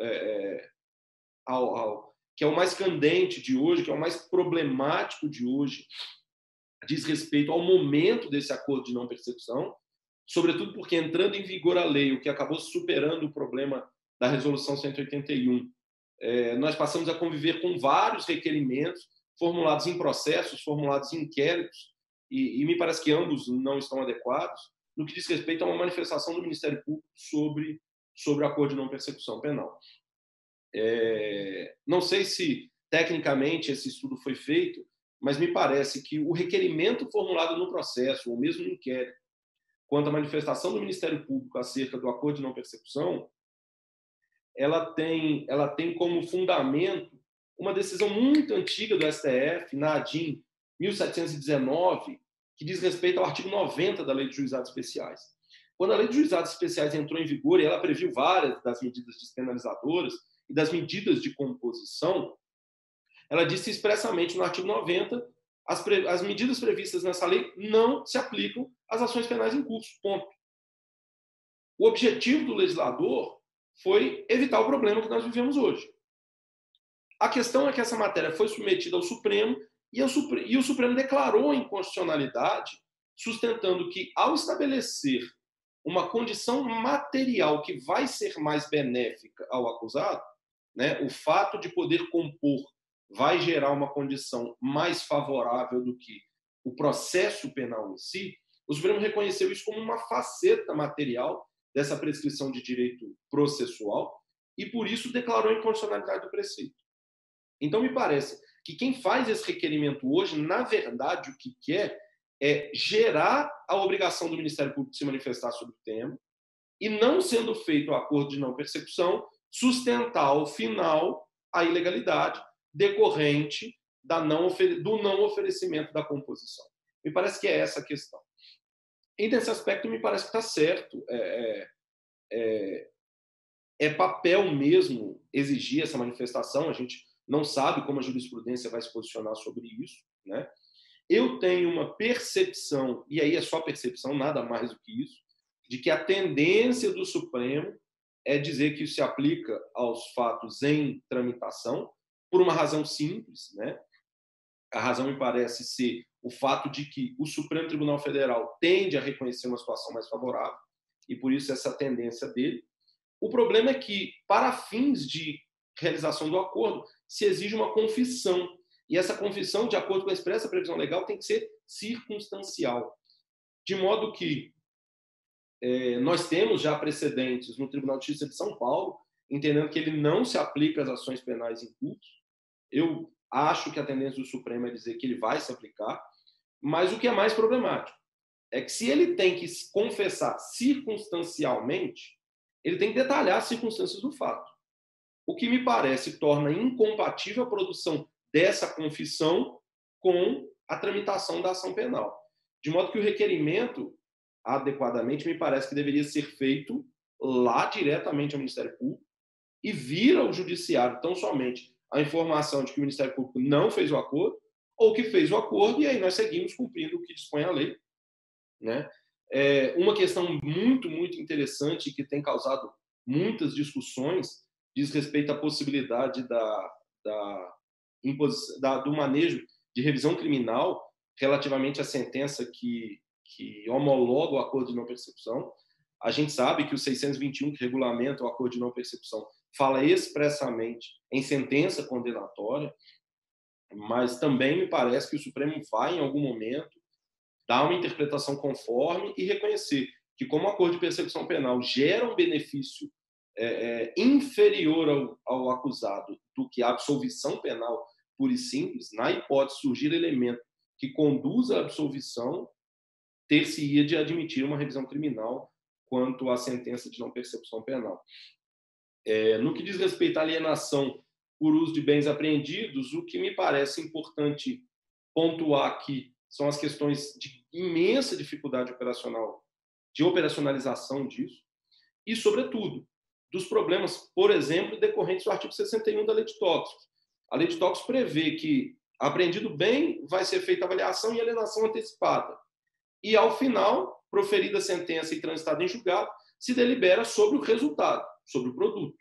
que é o mais candente de hoje, que é o mais problemático de hoje, diz respeito ao momento desse acordo de não persecução, sobretudo porque, entrando em vigor a lei, o que acabou superando o problema da Resolução 181, nós passamos a conviver com vários requerimentos formulados em processos, formulados em inquéritos, e me parece que ambos não estão adequados, no que diz respeito a uma manifestação do Ministério Público sobre o acordo de não persecução penal. Não sei se, tecnicamente, esse estudo foi feito, mas me parece que o requerimento formulado no processo, ou mesmo no inquérito, quanto à manifestação do Ministério Público acerca do acordo de não persecução, ela tem como fundamento uma decisão muito antiga do STF, na ADIM 1719, que diz respeito ao artigo 90 da Lei de Juizados Especiais. Quando a Lei de Juizados Especiais entrou em vigor e ela previu várias das medidas despenalizadoras e das medidas de composição, ela disse expressamente no artigo 90, as medidas previstas nessa lei não se aplicam às ações penais em curso, ponto. O objetivo do legislador foi evitar o problema que nós vivemos hoje. A questão é que essa matéria foi submetida ao Supremo e o Supremo declarou a inconstitucionalidade, sustentando que, ao estabelecer uma condição material que vai ser mais benéfica ao acusado, né, o fato de poder compor vai gerar uma condição mais favorável do que o processo penal em si, o Supremo reconheceu isso como uma faceta material dessa prescrição de direito processual e, por isso, declarou a inconstitucionalidade do preceito. Então, me parece que quem faz esse requerimento hoje, na verdade, o que quer gerar a obrigação do Ministério Público de se manifestar sobre o tema e, não sendo feito o acordo de não persecução, sustentar ao final a ilegalidade decorrente do não oferecimento da composição. Me parece que é essa a questão. E, nesse aspecto, me parece que está certo. É papel mesmo exigir essa manifestação, a gente não sabe como a jurisprudência vai se posicionar sobre isso, né? Eu tenho uma percepção, e aí é só percepção, nada mais do que isso, de que a tendência do Supremo é dizer que isso se aplica aos fatos em tramitação, por uma razão simples, né? A razão me parece ser o fato de que o Supremo Tribunal Federal tende a reconhecer uma situação mais favorável, e por isso essa tendência dele. O problema é que, para fins de realização do acordo, se exige uma confissão. E essa confissão, de acordo com a expressa previsão legal, tem que ser circunstancial. De modo que nós temos já precedentes no Tribunal de Justiça de São Paulo, entendendo que ele não se aplica às ações penais em curso. Eu acho que a tendência do Supremo é dizer que ele vai se aplicar, mas o que é mais problemático é que, se ele tem que confessar circunstancialmente, ele tem que detalhar as circunstâncias do fato. O que me parece torna incompatível a produção dessa confissão com a tramitação da ação penal. De modo que o requerimento, adequadamente, me parece que deveria ser feito lá diretamente ao Ministério Público e vir ao Judiciário tão somente a informação de que o Ministério Público não fez o acordo ou que fez o acordo, e aí nós seguimos cumprindo o que dispõe a lei, né? Uma questão muito, muito interessante que tem causado muitas discussões diz respeito à possibilidade do manejo de revisão criminal relativamente à sentença que homologa o acordo de não persecução. A gente sabe que o 621, que regulamenta o acordo de não persecução, fala expressamente em sentença condenatória, mas também me parece que o Supremo vai, em algum momento, dar uma interpretação conforme e reconhecer que, como o acordo de persecução penal gera um benefício inferior ao acusado do que a absolvição penal pura e simples, na hipótese de surgir elemento que conduza à absolvição, ter-se-ia de admitir uma revisão criminal quanto à sentença de não persecução penal. No que diz respeito à alienação por uso de bens apreendidos, o que me parece importante pontuar aqui são as questões de imensa dificuldade operacional, de operacionalização disso, e, sobretudo, dos problemas, por exemplo, decorrentes do artigo 61 da Lei de Tóxicos. A Lei de Tóxicos prevê que, apreendido bem, vai ser feita avaliação e alienação antecipada. E, ao final, proferida a sentença e transitada em julgado, se delibera sobre o resultado, sobre o produto.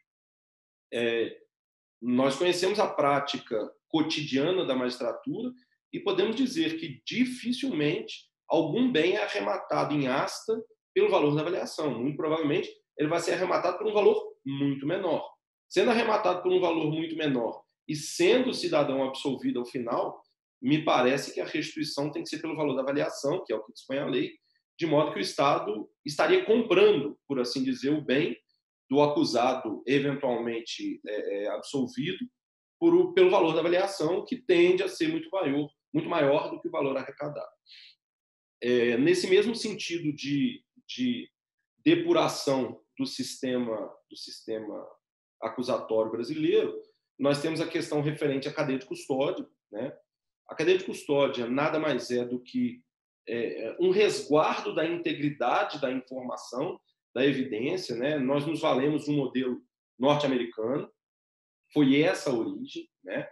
Nós conhecemos a prática cotidiana da magistratura e podemos dizer que dificilmente algum bem é arrematado em asta pelo valor da avaliação. Muito provavelmente ele vai ser arrematado por um valor muito menor. Sendo arrematado por um valor muito menor e sendo o cidadão absolvido ao final, me parece que a restituição tem que ser pelo valor da avaliação, que é o que dispõe a lei, de modo que o Estado estaria comprando, por assim dizer, o bem do acusado eventualmente absolvido pelo valor da avaliação, que tende a ser muito maior do que o valor arrecadado. Nesse mesmo sentido de depuração do sistema acusatório brasileiro, nós temos a questão referente à cadeia de custódia, né? A cadeia de custódia nada mais é do que um resguardo da integridade da informação, da evidência, né? Nós nos valemos de um modelo norte-americano, foi essa a origem, né?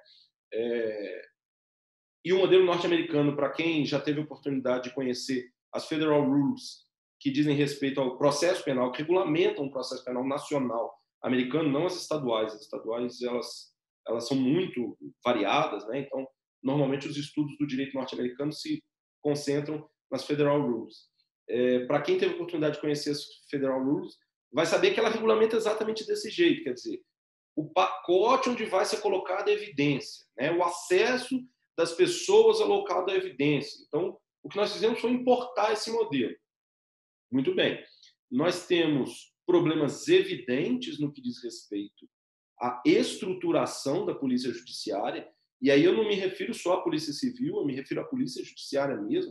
E o modelo norte-americano, para quem já teve a oportunidade de conhecer as Federal Rules, que dizem respeito ao processo penal, que regulamentam o processo penal nacional americano, não as estaduais. As estaduais elas são muito variadas, né? Então, normalmente, os estudos do direito norte-americano se concentram nas Federal Rules. Para quem teve a oportunidade de conhecer as Federal Rules, vai saber que ela regulamenta exatamente desse jeito, quer dizer, o pacote onde vai ser colocada a evidência, né? O acesso das pessoas ao local da evidência. Então, o que nós fizemos foi importar esse modelo. Muito bem. Nós temos problemas evidentes no que diz respeito à estruturação da polícia judiciária, e aí eu não me refiro só à polícia civil, eu me refiro à polícia judiciária mesmo,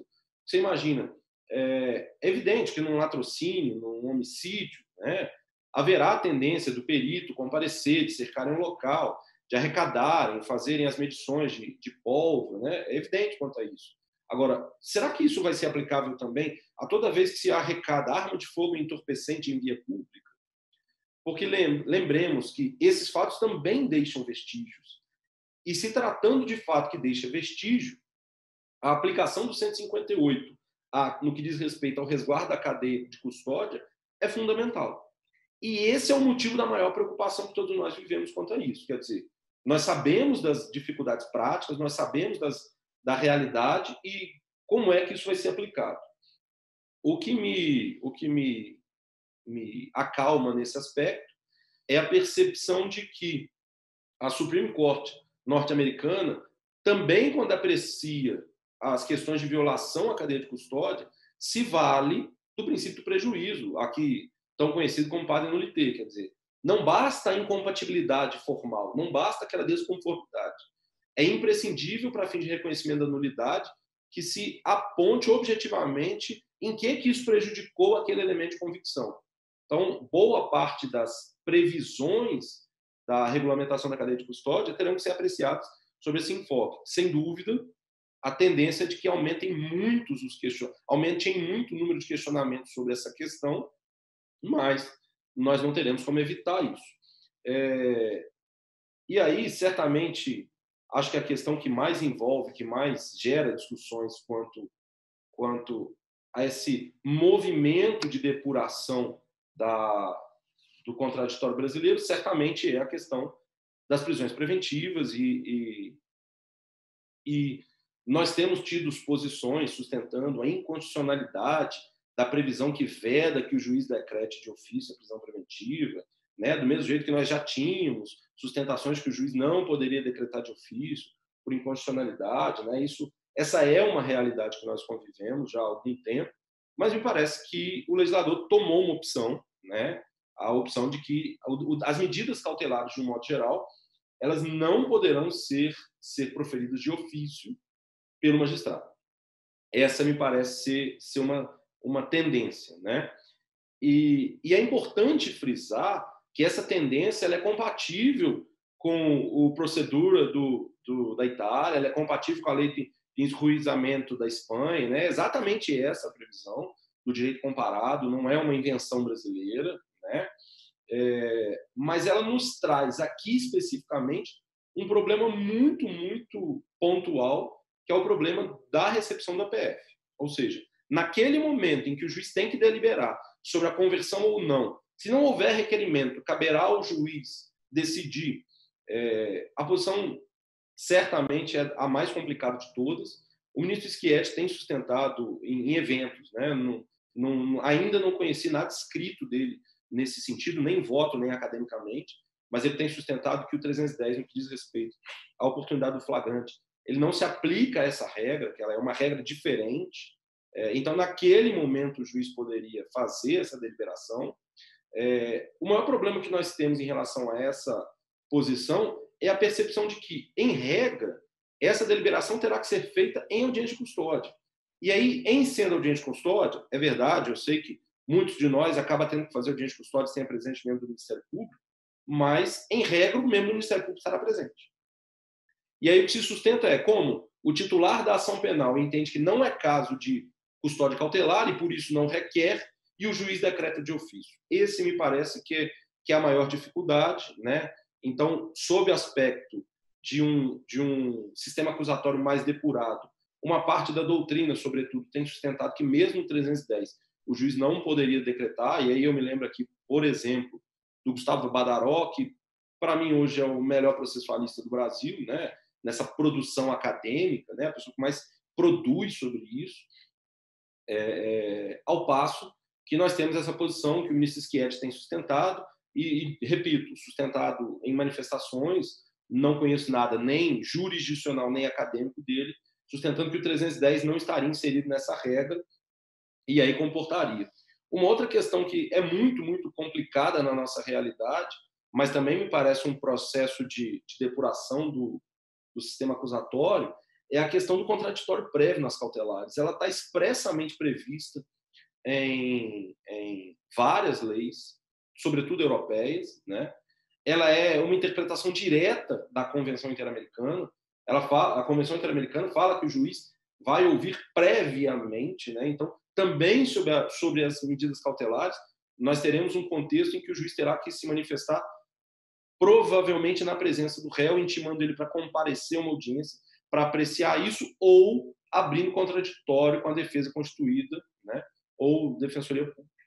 Você imagina, é evidente que num latrocínio, num homicídio, né, haverá a tendência do perito comparecer, de cercarem o local, de arrecadarem, fazerem as medições de pólvora, né? É evidente quanto a isso. Agora, será que isso vai ser aplicável também a toda vez que se arrecada arma de fogo entorpecente em via pública? Porque lembremos que esses fatos também deixam vestígios. E se tratando de fato que deixa vestígio, a aplicação do 158 no que diz respeito ao resguardo da cadeia de custódia é fundamental. E esse é o motivo da maior preocupação que todos nós vivemos quanto a isso. Quer dizer, nós sabemos das dificuldades práticas, nós sabemos da realidade e como é que isso vai ser aplicado. O que me acalma nesse aspecto é a percepção de que a Supreme Court norte-americana também, quando aprecia as questões de violação à cadeia de custódia, se vale do princípio do prejuízo, aqui tão conhecido como pari nulité, quer dizer, não basta a incompatibilidade formal, não basta aquela desconformidade. É imprescindível, para fim de reconhecimento da nulidade, que se aponte objetivamente em que isso prejudicou aquele elemento de convicção. Então, boa parte das previsões da regulamentação da cadeia de custódia terão que ser apreciadas sobre esse enfoque. Sem dúvida, a tendência é de que aumente em muito o número de questionamentos sobre essa questão, mas nós não teremos como evitar isso. E aí, certamente, acho que a questão que mais envolve, que mais gera discussões quanto a esse movimento de depuração do contraditório brasileiro, certamente é a questão das prisões preventivas e nós temos tido posições sustentando a inconstitucionalidade da previsão que veda que o juiz decrete de ofício a prisão preventiva, né? Do mesmo jeito que nós já tínhamos sustentações que o juiz não poderia decretar de ofício por inconstitucionalidade, né? Essa é uma realidade que nós convivemos já há algum tempo, mas me parece que o legislador tomou uma opção, né? A opção de que as medidas cautelares, de um modo geral, elas não poderão ser proferidas de ofício pelo magistrado. Essa me parece ser uma tendência, né? E é importante frisar que essa tendência ela é compatível com o procedura da Itália, ela é compatível com a lei de enjuizamento da Espanha, né? Exatamente essa a previsão do direito comparado, não é uma invenção brasileira, né? Mas ela nos traz aqui especificamente um problema muito, muito pontual, que é o problema da recepção da PF. Ou seja, naquele momento em que o juiz tem que deliberar sobre a conversão ou não, se não houver requerimento, caberá ao juiz decidir. A posição certamente é a mais complicada de todas. O ministro Schietti tem sustentado em eventos, né? Ainda não conheci nada escrito dele nesse sentido, nem voto, nem academicamente, mas ele tem sustentado que o 310, no que diz respeito à oportunidade do flagrante, ele não se aplica a essa regra, que ela é uma regra diferente. Então, naquele momento, o juiz poderia fazer essa deliberação. O maior problema que nós temos em relação a essa posição é a percepção de que, em regra, essa deliberação terá que ser feita em audiência de custódia. E aí, em sendo audiência de custódia, é verdade, eu sei que muitos de nós acabam tendo que fazer audiência de custódia sem a presença de membro do Ministério Público, mas, em regra, o membro do Ministério Público estará presente. E aí o que se sustenta é como o titular da ação penal entende que não é caso de custódia cautelar e, por isso, não requer, e o juiz decreta de ofício. Esse me parece que é a maior dificuldade, né? Então, sob aspecto de um sistema acusatório mais depurado, uma parte da doutrina, sobretudo, tem sustentado que mesmo no 310 o juiz não poderia decretar, e aí eu me lembro aqui, por exemplo, do Gustavo Badaró, que para mim hoje é o melhor processualista do Brasil, né? Nessa produção acadêmica, né? A pessoa que mais produz sobre isso, ao passo que nós temos essa posição que o ministro Schietti tem sustentado, e repito, sustentado em manifestações, não conheço nada nem jurisdicional nem acadêmico dele, sustentando que o 310 não estaria inserido nessa regra e aí comportaria. Uma outra questão que é muito, muito complicada na nossa realidade, mas também me parece um processo de depuração do sistema acusatório, é a questão do contraditório prévio nas cautelares. Ela está expressamente prevista em várias leis, sobretudo europeias, né? Ela é uma interpretação direta da Convenção Interamericana. A Convenção Interamericana fala que o juiz vai ouvir previamente, né? Então, também sobre as medidas cautelares, nós teremos um contexto em que o juiz terá que se manifestar provavelmente na presença do réu, intimando ele para comparecer a uma audiência, para apreciar isso, ou abrindo contraditório com a defesa constituída, né? Ou defensoria pública.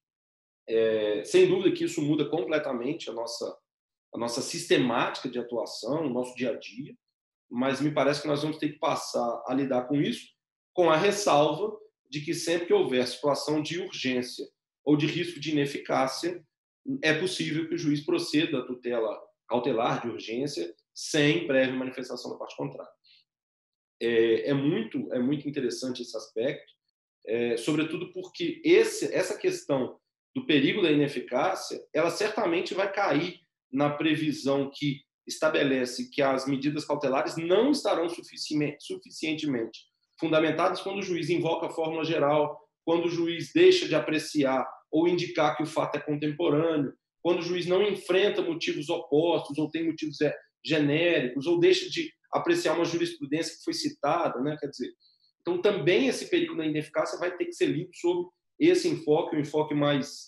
Sem dúvida que isso muda completamente a nossa sistemática de atuação, o nosso dia a dia, mas me parece que nós vamos ter que passar a lidar com isso, com a ressalva de que sempre que houver situação de urgência ou de risco de ineficácia, é possível que o juiz proceda à tutela cautelar de urgência sem prévia manifestação da parte contrária. É muito interessante esse aspecto, sobretudo porque essa questão do perigo da ineficácia, ela certamente vai cair na previsão que estabelece que as medidas cautelares não estarão suficientemente fundamentadas quando o juiz invoca a fórmula geral, quando o juiz deixa de apreciar ou indicar que o fato é contemporâneo, quando o juiz não enfrenta motivos opostos ou tem motivos genéricos, ou deixa de apreciar uma jurisprudência que foi citada, né? Quer dizer, então também esse perigo da ineficácia vai ter que ser lido sob esse enfoque, um enfoque mais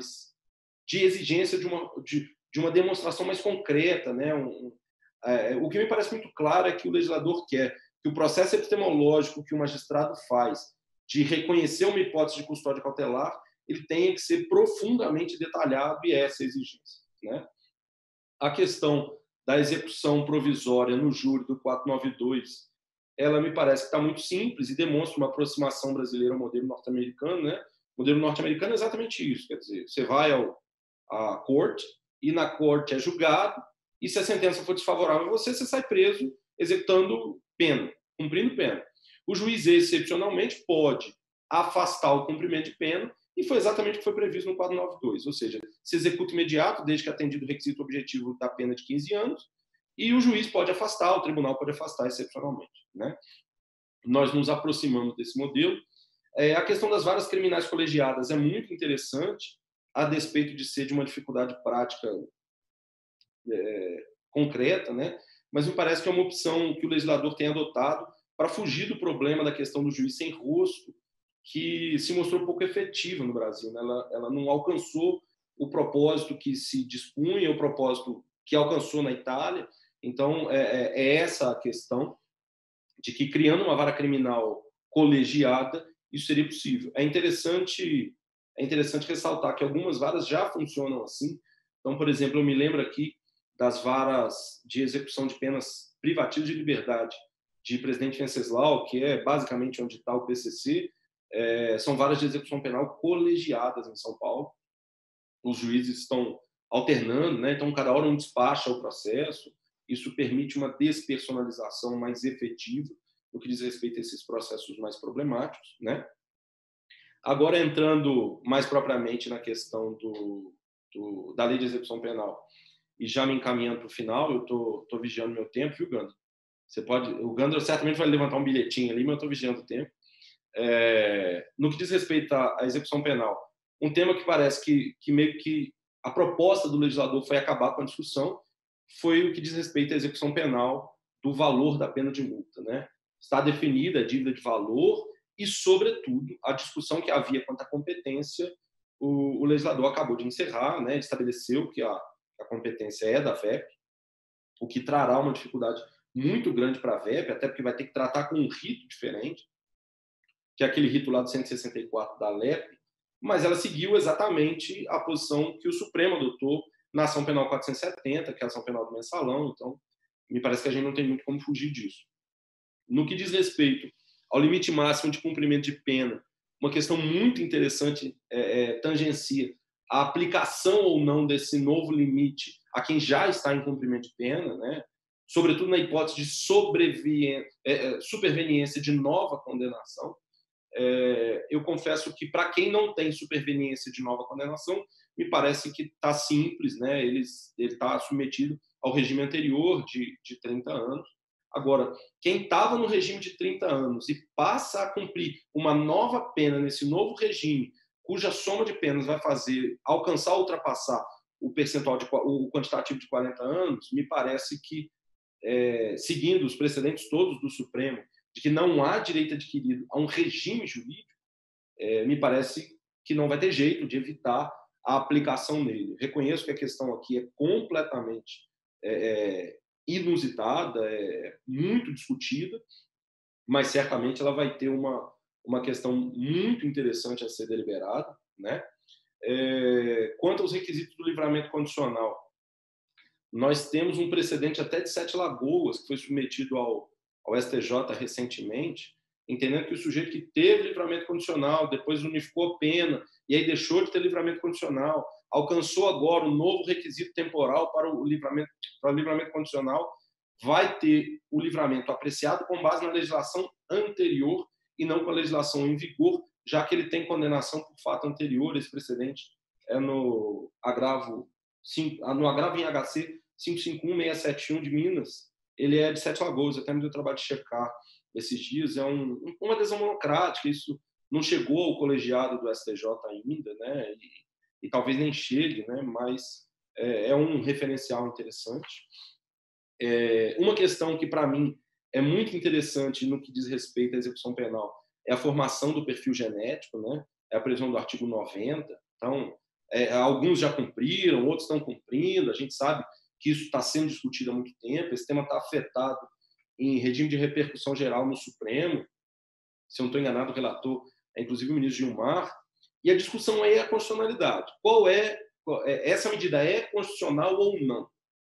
de exigência de uma demonstração mais concreta, né? O que me parece muito claro é que o legislador quer que o processo epistemológico que o magistrado faz de reconhecer uma hipótese de custódia cautelar, ele tenha que ser profundamente detalhado, e essa é a exigência, né? A questão da execução provisória no júri do 492, ela me parece que está muito simples e demonstra uma aproximação brasileira ao modelo norte-americano, né? O modelo norte-americano é exatamente isso, quer dizer, você vai à corte e na corte é julgado, e se a sentença for desfavorável a você, você sai preso executando pena, cumprindo pena. O juiz, excepcionalmente, pode afastar o cumprimento de pena, e foi exatamente o que foi previsto no 492, ou seja, se executa imediato, desde que atendido o requisito objetivo da pena de 15 anos, e o juiz pode afastar, o tribunal pode afastar excepcionalmente, né? Nós nos aproximamos desse modelo. A questão das varas criminais colegiadas é muito interessante, a despeito de ser de uma dificuldade prática concreta, né? Mas me parece que é uma opção que o legislador tem adotado para fugir do problema da questão do juiz sem rosto, que se mostrou pouco efetiva no Brasil, né? Ela não alcançou o propósito que se dispunha, o propósito que alcançou na Itália. Então, essa a questão de que, criando uma vara criminal colegiada, isso seria possível. É interessante ressaltar que algumas varas já funcionam assim. Então, por exemplo, eu me lembro aqui das varas de execução de penas privativas de liberdade de Presidente Venceslau, que é basicamente onde está o PCC. São varas de execução penal colegiadas em São Paulo. Os juízes estão alternando, né? Então cada hora um despacha o processo. Isso permite uma despersonalização mais efetiva no que diz respeito a esses processos mais problemáticos, né? Agora, entrando mais propriamente na questão da lei de execução penal, e já me encaminhando para o final, eu estou vigiando meu tempo, viu, Gandro? O Gandro certamente vai levantar um bilhetinho ali, mas eu estou vigiando o tempo. No que diz respeito à execução penal, um tema que parece que meio que a proposta do legislador foi acabar com a discussão, foi o que diz respeito à execução penal do valor da pena de multa, né? Está definida a dívida de valor e, sobretudo, a discussão que havia quanto à competência, o legislador acabou de encerrar, né? Ele estabeleceu que a competência é da VEP, o que trará uma dificuldade muito grande para a VEP, até porque vai ter que tratar com um rito diferente, que é aquele rito lá do 164 da LEP, mas ela seguiu exatamente a posição que o Supremo adotou na ação penal 470, que é a ação penal do mensalão. Então, me parece que a gente não tem muito como fugir disso. No que diz respeito ao limite máximo de cumprimento de pena, uma questão muito interessante tangencia a aplicação ou não desse novo limite a quem já está em cumprimento de pena, né? Sobretudo na hipótese de superveniência de nova condenação. Eu confesso que, para quem não tem superveniência de nova condenação, me parece que está simples, né? Ele está submetido ao regime anterior de 30 anos. Agora, quem estava no regime de 30 anos e passa a cumprir uma nova pena nesse novo regime, cuja soma de penas vai fazer alcançar ou ultrapassar o percentual o quantitativo de 40 anos, me parece que, seguindo os precedentes todos do Supremo, de que não há direito adquirido a um regime jurídico, me parece que não vai ter jeito de evitar a aplicação nele. Reconheço que a questão aqui é completamente inusitada, muito discutida, mas certamente ela vai ter uma questão muito interessante a ser deliberada, né? Quanto aos requisitos do livramento condicional, nós temos um precedente até de Sete Lagoas, que foi submetido ao STJ recentemente, entendendo que o sujeito que teve livramento condicional, depois unificou a pena, e aí deixou de ter livramento condicional, alcançou agora um novo requisito temporal para o livramento condicional, vai ter o livramento apreciado com base na legislação anterior e não com a legislação em vigor, já que ele tem condenação por fato anterior. Esse precedente é no agravo em HC 551671 de Minas. Ele é de Sete Lagoas, até me deu trabalho de checar esses dias. É uma adesão monocrática, isso não chegou ao colegiado do STJ ainda, né? E talvez nem chegue, né? Mas é um referencial interessante. Uma questão que, para mim, é muito interessante no que diz respeito à execução penal é a formação do perfil genético, né? É a previsão do artigo 90. Então, alguns já cumpriram, outros estão cumprindo. A gente sabe que isso está sendo discutido há muito tempo. Esse tema está afetado em regime de repercussão geral no Supremo. Se eu não estou enganado, o relator é, inclusive, o ministro Gilmar. E a discussão aí é a constitucionalidade. Essa medida é constitucional ou não?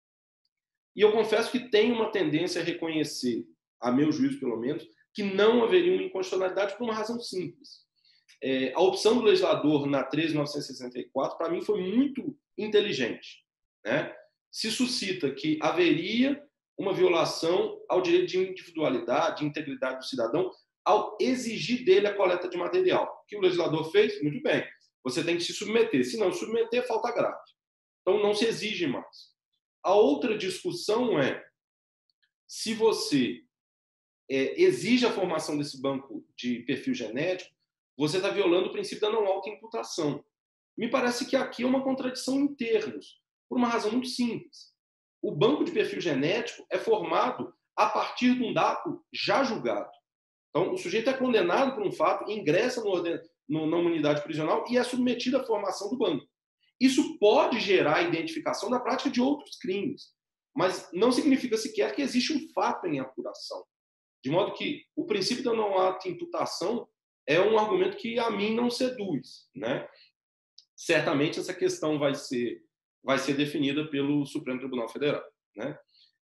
E eu confesso que tenho uma tendência a reconhecer, a meu juízo pelo menos, que não haveria uma inconstitucionalidade por uma razão simples. A opção do legislador na 13.964, para mim, foi muito inteligente, né? Se suscita que haveria uma violação ao direito de individualidade, de integridade do cidadão, ao exigir dele a coleta de material. O que o legislador fez? Muito bem. Você tem que se submeter. Se não submeter, falta grave. Então, não se exige mais. A outra discussão é se você exige a formação desse banco de perfil genético, você está violando o princípio da não autoimputação. Me parece que aqui é uma contradição em termos, por uma razão muito simples. O banco de perfil genético é formado a partir de um dado já julgado. Então, o sujeito é condenado por um fato, ingressa numa unidade prisional e é submetido à formação do banco. Isso pode gerar a identificação da prática de outros crimes, mas não significa sequer que existe um fato em apuração. De modo que o princípio da não autoimputação é um argumento que a mim não seduz, né? Certamente essa questão vai ser definida pelo Supremo Tribunal Federal, né?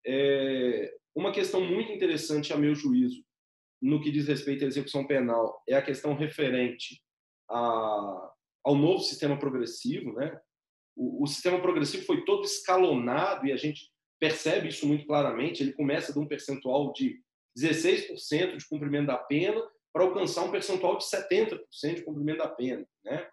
Uma questão muito interessante, a meu juízo, no que diz respeito à execução penal, é a questão referente ao novo sistema progressivo, né? O sistema progressivo foi todo escalonado e a gente percebe isso muito claramente. Ele começa de um percentual de 16% de cumprimento da pena para alcançar um percentual de 70% de cumprimento da pena, né?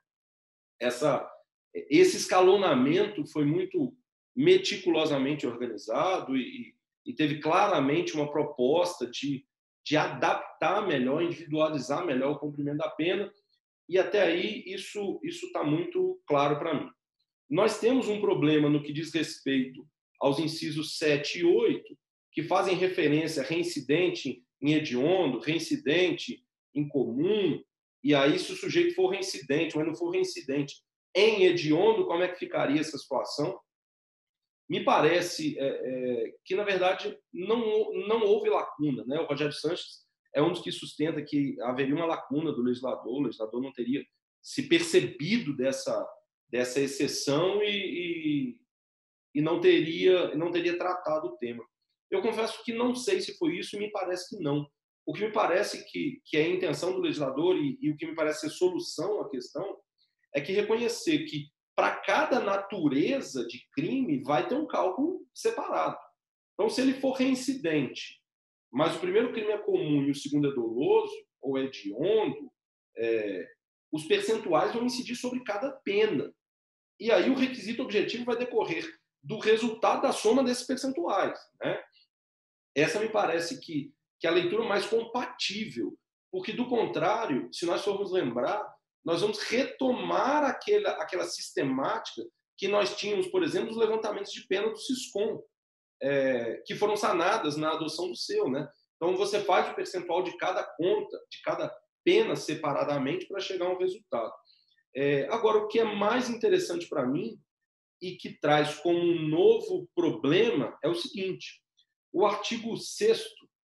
Esse escalonamento foi muito meticulosamente organizado e teve claramente uma proposta de adaptar melhor, individualizar melhor o cumprimento da pena, e até aí isso está muito claro para mim. Nós temos um problema no que diz respeito aos incisos 7 e 8, que fazem referência a reincidente em hediondo, reincidente em comum, e aí se o sujeito for reincidente, mas não for reincidente em hediondo, como é que ficaria essa situação? Me parece que, na verdade, não houve lacuna, né? O Rogério Sanches é um dos que sustenta que haveria uma lacuna do legislador, o legislador não teria se percebido dessa exceção e não teria tratado o tema. Eu confesso que não sei se foi isso, e me parece que não. O que me parece que é a intenção do legislador e o que me parece ser solução à questão é que reconhecer que para cada natureza de crime vai ter um cálculo separado. Então, se ele for reincidente, mas o primeiro crime é comum e o segundo é doloso ou é hediondo, os percentuais vão incidir sobre cada pena. E aí o requisito objetivo vai decorrer do resultado da soma desses percentuais, né? Essa me parece que a leitura mais compatível, porque, do contrário, se nós formos lembrar, nós vamos retomar aquela sistemática que nós tínhamos, por exemplo, os levantamentos de pena do Siscom, que foram sanadas na adoção do seu, né? Então, você faz o percentual de cada conta, de cada pena separadamente para chegar a um resultado. Agora, o que é mais interessante para mim e que traz como um novo problema é o seguinte: o artigo 6º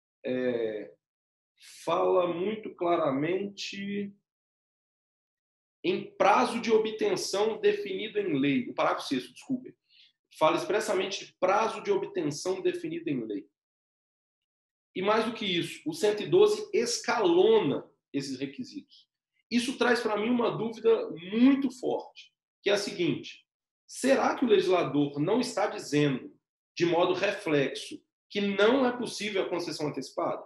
fala muito claramente em prazo de obtenção definido em lei. O parágrafo 6º, desculpe, fala expressamente de prazo de obtenção definido em lei. E mais do que isso, o 112 escalona esses requisitos. Isso traz para mim uma dúvida muito forte, que é a seguinte: será que o legislador não está dizendo, de modo reflexo, que não é possível a concessão antecipada?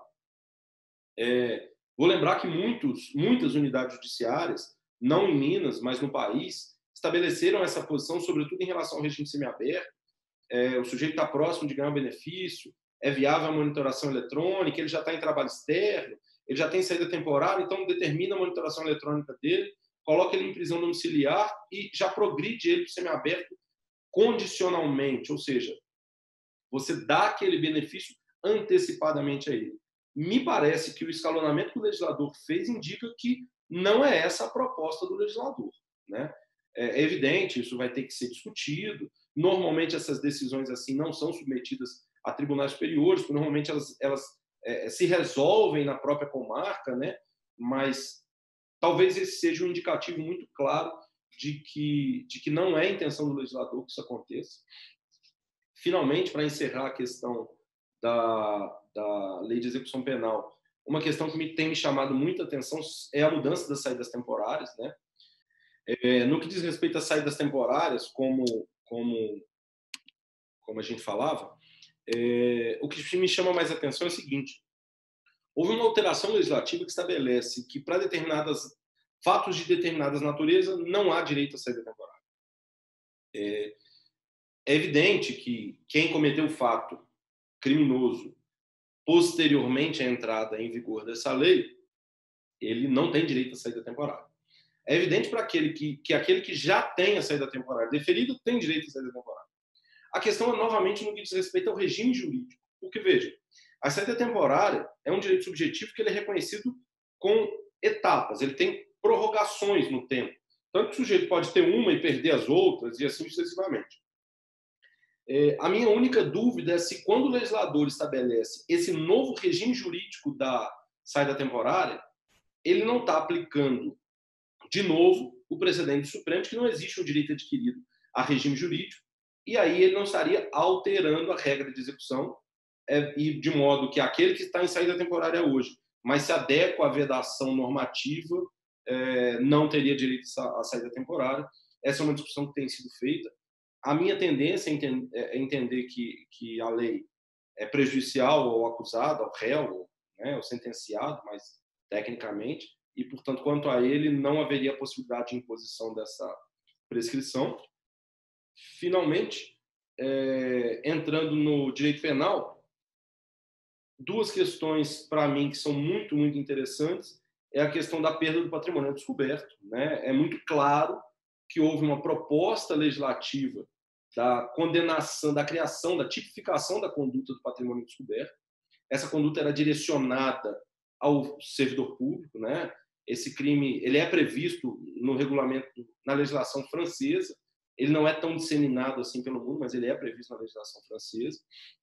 Vou lembrar que muitas unidades judiciárias, não em Minas, mas no país, estabeleceram essa posição, sobretudo em relação ao regime semiaberto. O sujeito está próximo de ganhar um benefício, é viável a monitoração eletrônica, ele já está em trabalho externo, ele já tem saída temporária, então determina a monitoração eletrônica dele, coloca ele em prisão domiciliar e já progride ele para o semiaberto condicionalmente, ou seja, você dá aquele benefício antecipadamente a ele. Me parece que o escalonamento que o legislador fez indica que não é essa a proposta do legislador, né? É evidente, isso vai ter que ser discutido. Normalmente, essas decisões assim não são submetidas a tribunais superiores, porque normalmente elas se resolvem na própria comarca, né? Mas talvez esse seja um indicativo muito claro de que não é a intenção do legislador que isso aconteça. Finalmente, para encerrar a questão da lei de execução penal, uma questão que tem me chamado muita atenção é a mudança das saídas temporárias, né? No que diz respeito às saídas temporárias, como a gente falava, o que me chama mais atenção é o seguinte: houve uma alteração legislativa que estabelece que para fatos de determinadas naturezas não há direito à saída temporária. É evidente que quem cometeu o fato criminoso posteriormente à entrada em vigor dessa lei, ele não tem direito à saída temporária. É evidente para aquele que já tem a saída temporária deferida tem direito à saída temporária. A questão é, novamente, no que diz respeito ao regime jurídico. Porque, veja, a saída temporária é um direito subjetivo que ele é reconhecido com etapas, ele tem prorrogações no tempo. Tanto que o sujeito pode ter uma e perder as outras, e assim sucessivamente. A minha única dúvida é se, quando o legislador estabelece esse novo regime jurídico da saída temporária, ele não está aplicando, de novo, o precedente supremo, que não existe um direito adquirido a regime jurídico, e aí ele não estaria alterando a regra de execução, e de modo que aquele que está em saída temporária hoje, mas se adequa à vedação normativa, não teria direito à saída temporária. Essa é uma discussão que tem sido feita. A minha tendência é entender que a lei é prejudicial ao acusado, ao réu, né, ao sentenciado, mas tecnicamente, e, portanto, quanto a ele, não haveria possibilidade de imposição dessa prescrição. Finalmente, entrando no direito penal, duas questões, para mim, que são muito, muito interessantes, é a questão da perda do patrimônio descoberto, né? É muito claro que houve uma proposta legislativa da condenação, da criação, da tipificação da conduta do patrimônio descoberto. Essa conduta era direcionada ao servidor público, né? Esse crime, ele é previsto no regulamento, na legislação francesa. Ele não é tão disseminado assim pelo mundo, mas ele é previsto na legislação francesa.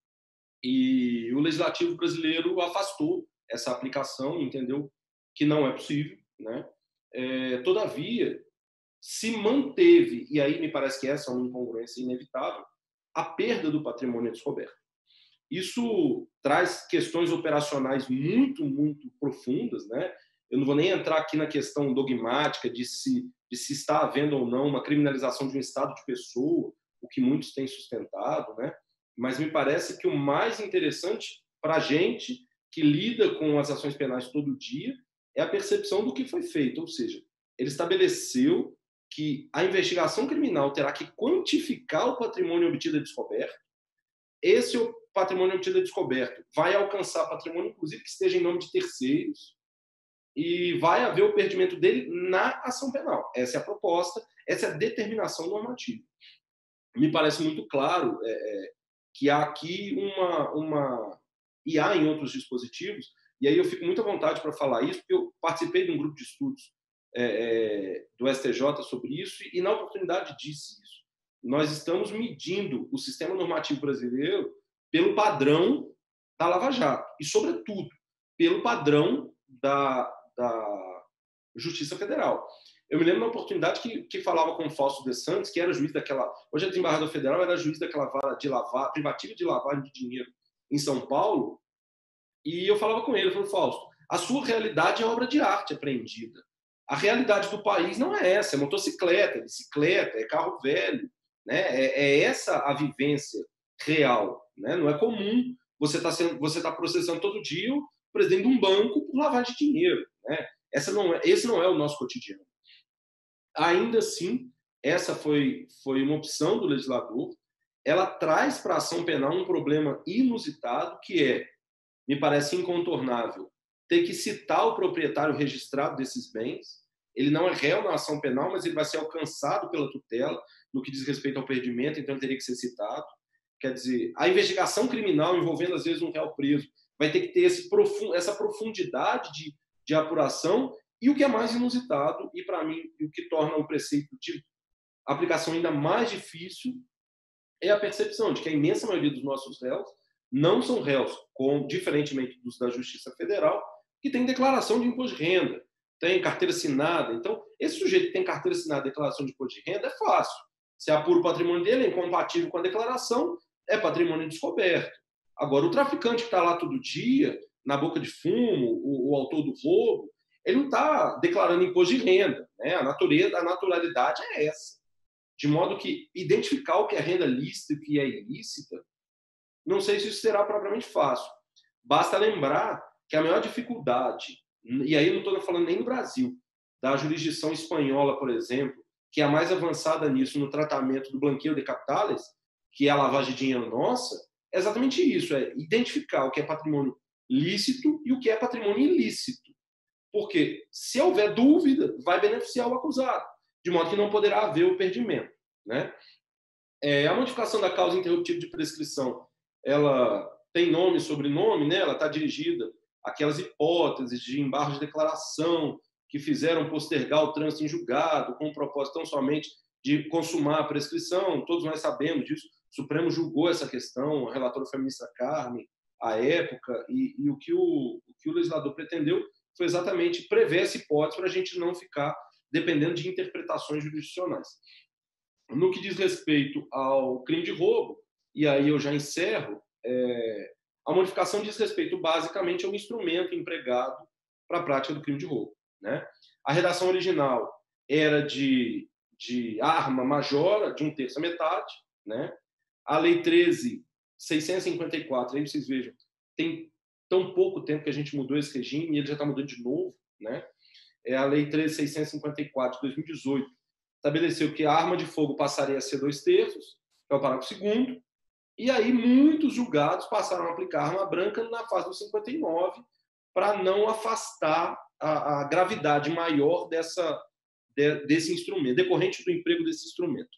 E o legislativo brasileiro afastou essa aplicação, entendeu que não é possível, né? Todavia, se manteve, e aí me parece que essa é uma incongruência inevitável, a perda do patrimônio descoberto. Isso traz questões operacionais muito, muito profundas, né? Eu não vou nem entrar aqui na questão dogmática de se está havendo ou não uma criminalização de um estado de pessoa, o que muitos têm sustentado, né? Mas me parece que o mais interessante para a gente que lida com as ações penais todo dia é a percepção do que foi feito, ou seja, ele estabeleceu que a investigação criminal terá que quantificar o patrimônio obtido e descoberto. Esse patrimônio obtido é descoberto. Vai alcançar patrimônio, inclusive, que esteja em nome de terceiros, e vai haver o perdimento dele na ação penal. Essa é a proposta, essa é a determinação normativa. Me parece muito claro que há aqui e há em outros dispositivos, e aí eu fico muito à vontade para falar isso, porque eu participei de um grupo de estudos do STJ sobre isso, e na oportunidade disse isso. Nós estamos medindo o sistema normativo brasileiro pelo padrão da Lava Jato, e, sobretudo, pelo padrão da Justiça Federal. Eu me lembro de uma oportunidade que falava com o Fausto de Santos, que era juiz daquela... Hoje é desembargador federal, era juiz daquela vara de lavar, privativa de lavagem de dinheiro em São Paulo, e eu falava com ele, eu falei, Fausto, a sua realidade é obra de arte apreendida. A realidade do país não é essa, é motocicleta, é bicicleta, é carro velho, né? É essa a vivência real, né? Não é comum você tá processando todo dia o presidente de um banco por lavagem de dinheiro, né? Esse não é o nosso cotidiano. Ainda assim, essa foi uma opção do legislador. Ela traz para a ação penal um problema inusitado, que me parece incontornável, ter que citar o proprietário registrado desses bens. Ele não é réu na ação penal, mas ele vai ser alcançado pela tutela no que diz respeito ao perdimento, então ele teria que ser citado. Quer dizer, a investigação criminal envolvendo, às vezes, um réu preso vai ter que ter essa profundidade de apuração, e o que é mais inusitado, e para mim o que torna o preceito de aplicação ainda mais difícil, é a percepção de que a imensa maioria dos nossos réus não são réus, diferentemente dos da Justiça Federal, que tem declaração de imposto de renda, tem carteira assinada. Então, esse sujeito que tem carteira assinada, declaração de imposto de renda, é fácil. Se apura o patrimônio dele, é incompatível com a declaração, é patrimônio descoberto. Agora, o traficante que está lá todo dia, na boca de fumo, o autor do roubo, ele não está declarando imposto de renda, né? A naturalidade é essa. De modo que identificar o que é renda lícita e o que é ilícita, não sei se isso será propriamente fácil. Basta lembrar que a maior dificuldade, e aí eu não estou falando nem do Brasil, da jurisdição espanhola, por exemplo, que é a mais avançada nisso, no tratamento do blanqueio de capitales, que é a lavagem de dinheiro nossa, é exatamente isso, é identificar o que é patrimônio lícito e o que é patrimônio ilícito. Porque, se houver dúvida, vai beneficiar o acusado, de modo que não poderá haver o perdimento, né? A modificação da causa interruptiva de prescrição, ela tem nome e sobrenome, né? Ela está dirigida àquelas hipóteses de embargo de declaração que fizeram postergar o trânsito em julgado, com o propósito tão somente de consumar a prescrição. Todos nós sabemos disso. O Supremo julgou essa questão, a relatora foi a ministra Carmen, à época, e o que o legislador pretendeu foi exatamente prever essa hipótese para a gente não ficar dependendo de interpretações jurisdicionais. No que diz respeito ao crime de roubo, e aí eu já encerro, a modificação diz respeito basicamente ao instrumento empregado para a prática do crime de roubo, né? A redação original era de arma majora, de 1/3 a metade, né? A Lei 13.654, aí vocês vejam, tem tão pouco tempo que a gente mudou esse regime e ele já está mudando de novo, né? A Lei 13.654 de 2018 estabeleceu que a arma de fogo passaria a ser 2/3, que é o parágrafo 2º, e aí muitos julgados passaram a aplicar a arma branca na fase do 59 para não afastar a gravidade maior desse instrumento, decorrente do emprego desse instrumento.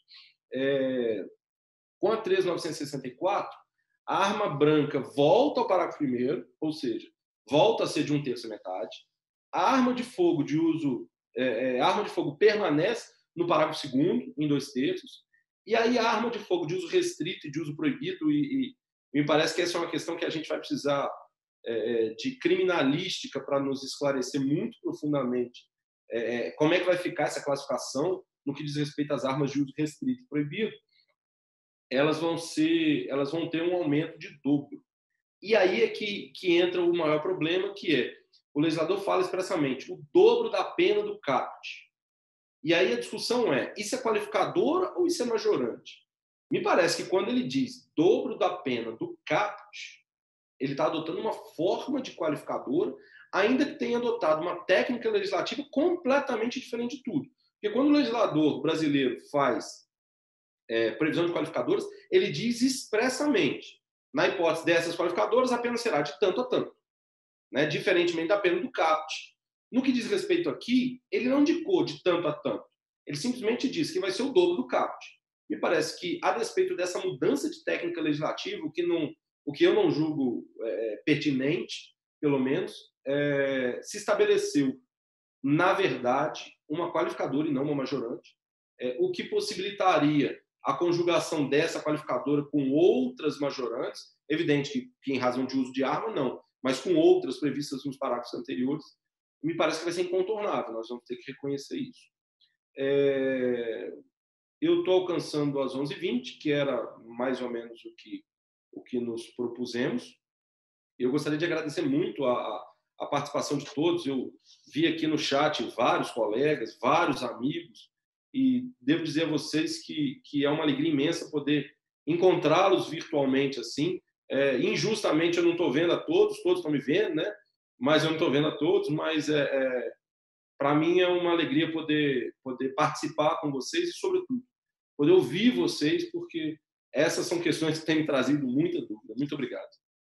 Com a 13.964, a arma branca volta ao parágrafo 1º, ou seja, volta a ser de 1/3 a metade. A arma de fogo de uso, a arma de fogo permanece no parágrafo 2º, em 2/3, e aí a arma de fogo de uso restrito e de uso proibido, e me parece que essa é uma questão que a gente vai precisar de criminalística para nos esclarecer muito profundamente como é que vai ficar essa classificação no que diz respeito às armas de uso restrito e proibido. Elas vão ter um aumento de dobro. E aí é que entra o maior problema, que o legislador fala expressamente o dobro da pena do caput. E aí a discussão isso é qualificadora ou isso é majorante? Me parece que quando ele diz dobro da pena do caput, ele está adotando uma forma de qualificadora, ainda que tenha adotado uma técnica legislativa completamente diferente de tudo. Porque quando o legislador brasileiro faz previsão de qualificadoras, ele diz expressamente Na hipótese dessas qualificadoras, a pena será de tanto a tanto, né? Diferentemente da pena do CAPT. No que diz respeito aqui, ele não indicou de tanto a tanto. Ele simplesmente disse que vai ser o dobro do CAPT. Me parece que, a despeito dessa mudança de técnica legislativa, o que eu não julgo pertinente, pelo menos, se estabeleceu, na verdade, uma qualificadora e não uma majorante, o que possibilitaria a conjugação dessa qualificadora com outras majorantes, evidente que em razão de uso de arma, não, mas com outras previstas nos parágrafos anteriores, me parece que vai ser incontornável, nós vamos ter que reconhecer isso. Eu estou alcançando as 11h20, que era mais ou menos o que nos propusemos. Eu gostaria de agradecer muito a participação de todos. Eu vi aqui no chat vários colegas, vários amigos, e devo dizer a vocês que é uma alegria imensa poder encontrá-los virtualmente assim. Injustamente eu não estou vendo a todos estão me vendo, né? Mas eu não estou vendo a todos, mas para mim é uma alegria poder participar com vocês e, sobretudo, poder ouvir vocês, porque essas são questões que têm me trazido muita dúvida. Muito obrigado.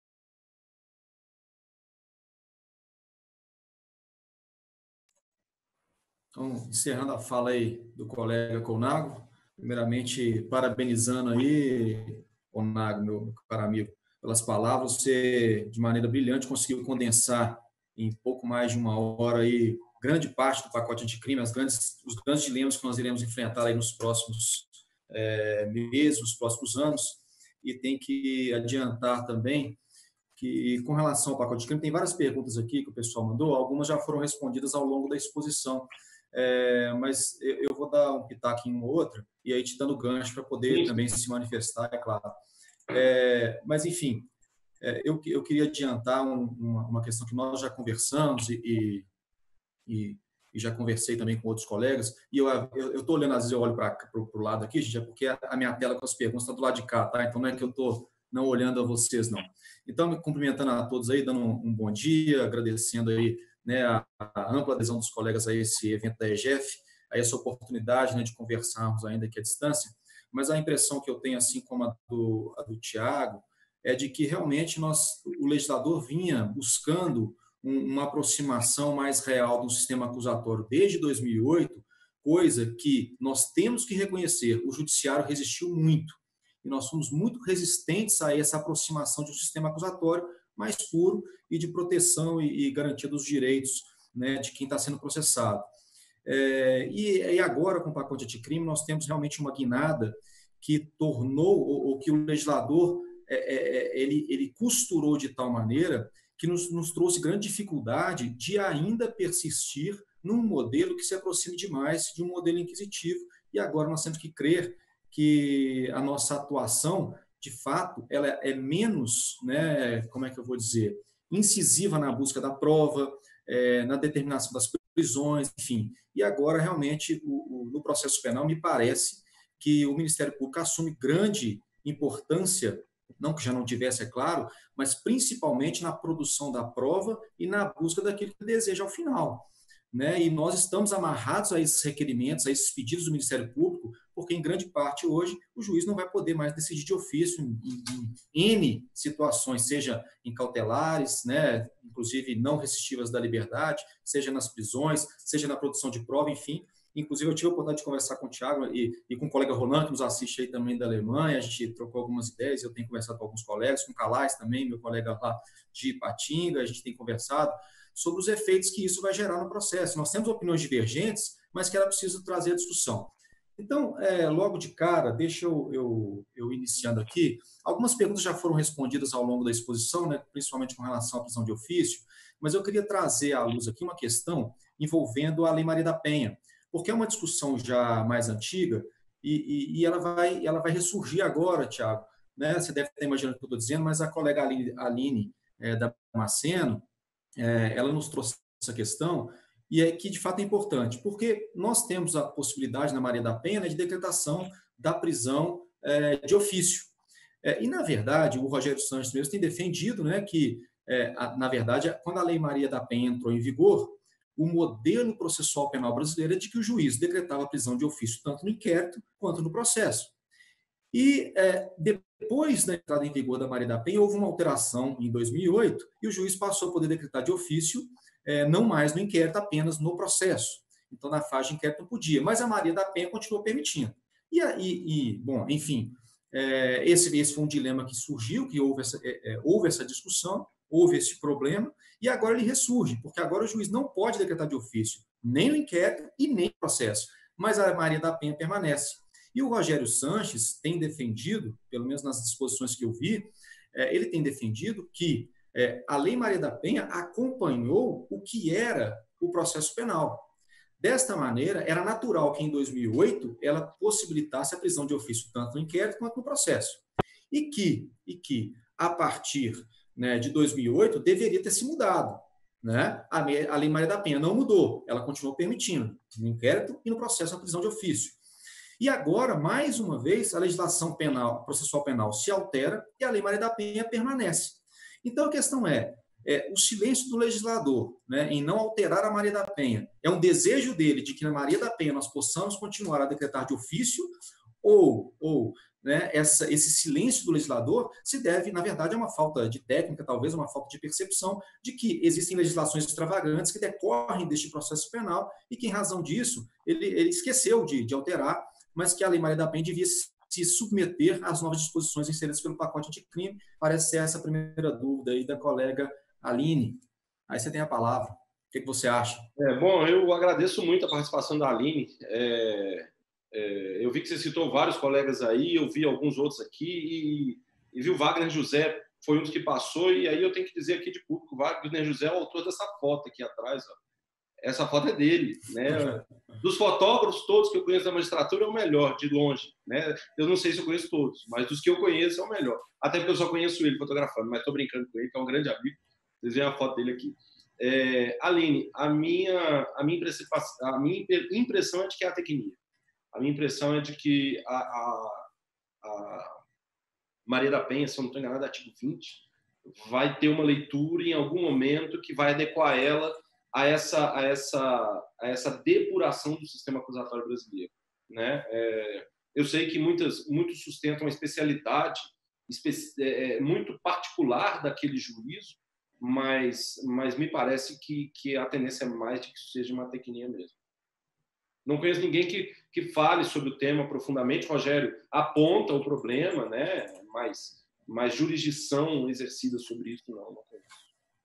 Então, encerrando a fala aí do colega Colnago, primeiramente parabenizando aí, Colnago, meu caro amigo, pelas palavras. Você, de maneira brilhante, conseguiu condensar em pouco mais de uma hora aí grande parte do pacote anticrime, os grandes dilemas que nós iremos enfrentar aí nos próximos meses, nos próximos anos. E tem que adiantar também que, com relação ao pacote anticrime, tem várias perguntas aqui que o pessoal mandou, algumas já foram respondidas ao longo da exposição. Mas eu vou dar um pitaco em uma ou outra, e aí te dando gancho para poder também se manifestar, é claro. Mas, enfim, eu queria adiantar uma questão que nós já conversamos e já conversei também com outros colegas, e eu estou olhando, às vezes eu olho para o lado aqui, gente, é porque a minha tela com as perguntas está do lado de cá, tá? Então não é que eu estou não olhando a vocês, não. Então, me cumprimentando a todos aí, dando um bom dia, agradecendo aí, né, a ampla adesão dos colegas a esse evento da EGEF, a essa oportunidade, né, de conversarmos ainda aqui à distância, mas a impressão que eu tenho, assim como a do Tiago, é de que realmente o legislador vinha buscando uma aproximação mais real do sistema acusatório desde 2008, coisa que nós temos que reconhecer, o judiciário resistiu muito, e nós somos muito resistentes a essa aproximação de um sistema acusatório mais puro e de proteção e garantia dos direitos, né, de quem está sendo processado. E agora, com o pacote anticrime, nós temos realmente uma guinada que tornou, ou que o legislador ele costurou de tal maneira que nos trouxe grande dificuldade de ainda persistir num modelo que se aproxime demais de um modelo inquisitivo, e agora nós temos que crer que a nossa atuação, de fato, ela é menos, né, como é que eu vou dizer, incisiva na busca da prova, na determinação das prisões, enfim. E agora, realmente, no processo penal, me parece que o Ministério Público assume grande importância, não que já não tivesse, é claro, mas principalmente na produção da prova e na busca daquilo que deseja ao final, né? E nós estamos amarrados a esses requerimentos, a esses pedidos do Ministério Público, porque, em grande parte, hoje, o juiz não vai poder mais decidir de ofício em N situações, seja em cautelares, né, inclusive não resistivas da liberdade, seja nas prisões, seja na produção de prova, enfim. Inclusive, eu tive a oportunidade de conversar com o Tiago e com o colega Roland, que nos assiste aí também da Alemanha. A gente trocou algumas ideias, eu tenho conversado com alguns colegas, com o Calais também, meu colega lá de Ipatinga, a gente tem conversado sobre os efeitos que isso vai gerar no processo. Nós temos opiniões divergentes, mas que era preciso trazer a discussão. Então, logo de cara, deixa eu iniciando aqui. Algumas perguntas já foram respondidas ao longo da exposição, né, principalmente com relação à prisão de ofício, mas eu queria trazer à luz aqui uma questão envolvendo a Lei Maria da Penha, porque é uma discussão já mais antiga e ela vai ressurgir agora, Tiago. Né? Você deve estar imaginando o que eu estou dizendo, mas a colega Aline Damasceno, ela nos trouxe essa questão, e é que de fato é importante, porque nós temos a possibilidade na Maria da Penha, né, de decretação da prisão de ofício. E, na verdade, o Rogério Sanches mesmo tem defendido, né, que, na verdade, quando a Lei Maria da Penha entrou em vigor, o modelo processual penal brasileiro é de que o juiz decretava a prisão de ofício tanto no inquérito quanto no processo. E depois da entrada em vigor da Maria da Penha, houve uma alteração em 2008 e o juiz passou a poder decretar de ofício, não mais no inquérito, apenas no processo. Então, na fase de inquérito não podia, mas a Maria da Penha continuou permitindo. Bom, enfim, esse foi um dilema que surgiu, que houve essa discussão, houve esse problema, e agora ele ressurge, porque agora o juiz não pode decretar de ofício, nem no inquérito e nem no processo, mas a Maria da Penha permanece. E o Rogério Sanches tem defendido, pelo menos nas disposições que eu vi, ele tem defendido que a Lei Maria da Penha acompanhou o que era o processo penal. Desta maneira, era natural que em 2008 ela possibilitasse a prisão de ofício tanto no inquérito quanto no processo. E que a partir, né, de 2008, deveria ter se mudado. Né? A Lei Maria da Penha não mudou, ela continuou permitindo no inquérito e no processo a prisão de ofício. E agora, mais uma vez, a legislação penal, processual penal se altera e a Lei Maria da Penha permanece. Então, a questão o silêncio do legislador, né, em não alterar a Maria da Penha. É um desejo dele de que na Maria da Penha nós possamos continuar a decretar de ofício ou né, esse silêncio do legislador se deve, na verdade, a uma falta de técnica, talvez uma falta de percepção de que existem legislações extravagantes que decorrem deste processo penal e que, em razão disso, ele esqueceu de alterar, mas que a Lei Maria da Penha devia se submeter às novas disposições inseridas pelo pacote anticrime. Parece ser essa a primeira dúvida aí da colega Aline. Aí você tem a palavra. O que você acha? Bom, eu agradeço muito a participação da Aline. Eu vi que você citou vários colegas aí, eu vi alguns outros aqui, e vi o Wagner José, foi um dos que passou, e aí eu tenho que dizer aqui de público, o Wagner José é o autor dessa foto aqui atrás. Ó. Essa foto é dele. Né? Dos fotógrafos todos que eu conheço da magistratura, é o melhor, de longe. Né? Eu não sei se eu conheço todos, mas dos que eu conheço é o melhor. Até porque eu só conheço ele fotografando, mas estou brincando com ele, que é um grande amigo. Vocês veem a foto dele aqui. Aline, a minha impressão é de que é a tecnia. A minha impressão é de que a Maria da Penha, se eu não estou enganado, artigo 20, vai ter uma leitura em algum momento que vai adequar ela a essa depuração do sistema acusatório brasileiro. Né? Eu sei que muitos sustentam uma especialidade muito particular daquele juízo, mas me parece que a tendência é mais de que isso seja uma tecnia mesmo. Não conheço ninguém que fale sobre o tema profundamente. Rogério aponta o problema, né? mas jurisdição exercida sobre isso não conheço.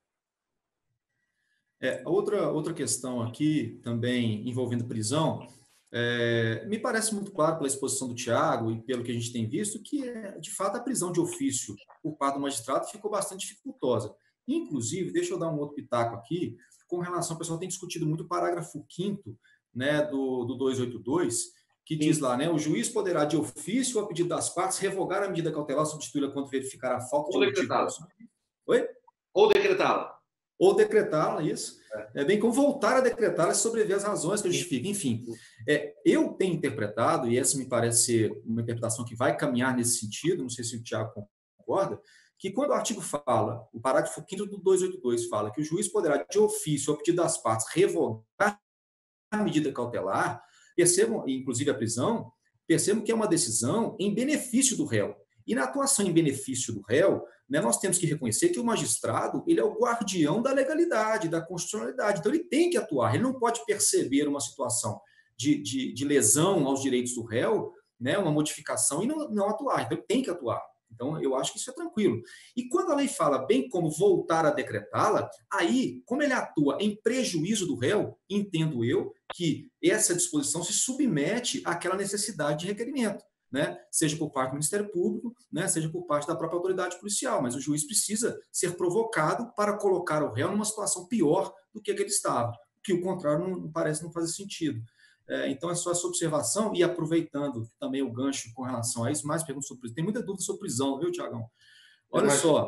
Outra questão aqui, também envolvendo prisão, me parece muito claro pela exposição do Tiago e pelo que a gente tem visto que, de fato, a prisão de ofício por parte do magistrado ficou bastante dificultosa. Inclusive, deixa eu dar um outro pitaco aqui, com relação, o pessoal tem discutido muito o parágrafo 5º, né, do 282, que diz lá, né, o juiz poderá, de ofício ou a pedido das partes, revogar a medida cautelar, substituí-la quando verificar a falta de decretá-la. Oi? Ou decretá-la. Ou decretá-la, isso. Bem como voltar a decretá-la se sobreviver as razões que justificam. Enfim, eu tenho interpretado, e essa me parece ser uma interpretação que vai caminhar nesse sentido, não sei se o Tiago concorda, que quando o artigo fala, o parágrafo 5º do 282 fala que o juiz poderá, de ofício ou a pedido das partes, revogar a medida cautelar, percebam, inclusive a prisão, percebam que é uma decisão em benefício do réu. E na atuação em benefício do réu, né, nós temos que reconhecer que o magistrado ele é o guardião da legalidade, da constitucionalidade. Então, ele tem que atuar, ele não pode perceber uma situação de lesão aos direitos do réu, né, uma modificação, e não atuar. Então, ele tem que atuar. Então, eu acho que isso é tranquilo. E quando a lei fala bem como voltar a decretá-la, aí, como ele atua em prejuízo do réu, entendo eu que essa disposição se submete àquela necessidade de requerimento, né? Seja por parte do Ministério Público, né? Seja por parte da própria autoridade policial, mas o juiz precisa ser provocado para colocar o réu numa situação pior do que ele estava, que o contrário parece não fazer sentido. Então, é só essa observação, e aproveitando também o gancho com relação a isso, mais perguntas sobre prisão. Tem muita dúvida sobre prisão, viu, Tiagão? Olha só,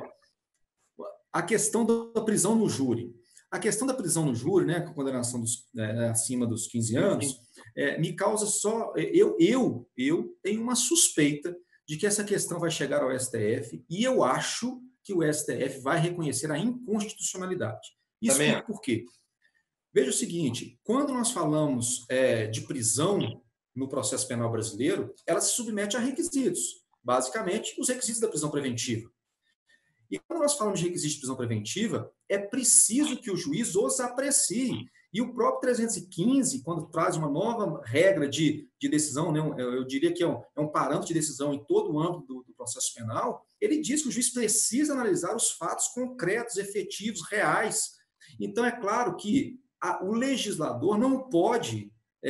a questão da prisão no júri. A questão da prisão no júri, né, com condenação acima dos 15 anos, me causa só... Eu tenho uma suspeita de que essa questão vai chegar ao STF, e eu acho que o STF vai reconhecer a inconstitucionalidade. Isso por quê? Veja o seguinte, quando nós falamos de prisão no processo penal brasileiro, ela se submete a requisitos. basicamente, os requisitos da prisão preventiva. E quando nós falamos de requisitos de prisão preventiva, é preciso que o juiz os aprecie. E o próprio 315, quando traz uma nova regra de decisão, né, eu diria que é um parâmetro de decisão em todo o âmbito do processo penal, ele diz que o juiz precisa analisar os fatos concretos, efetivos, reais. Então, é claro que o legislador não pode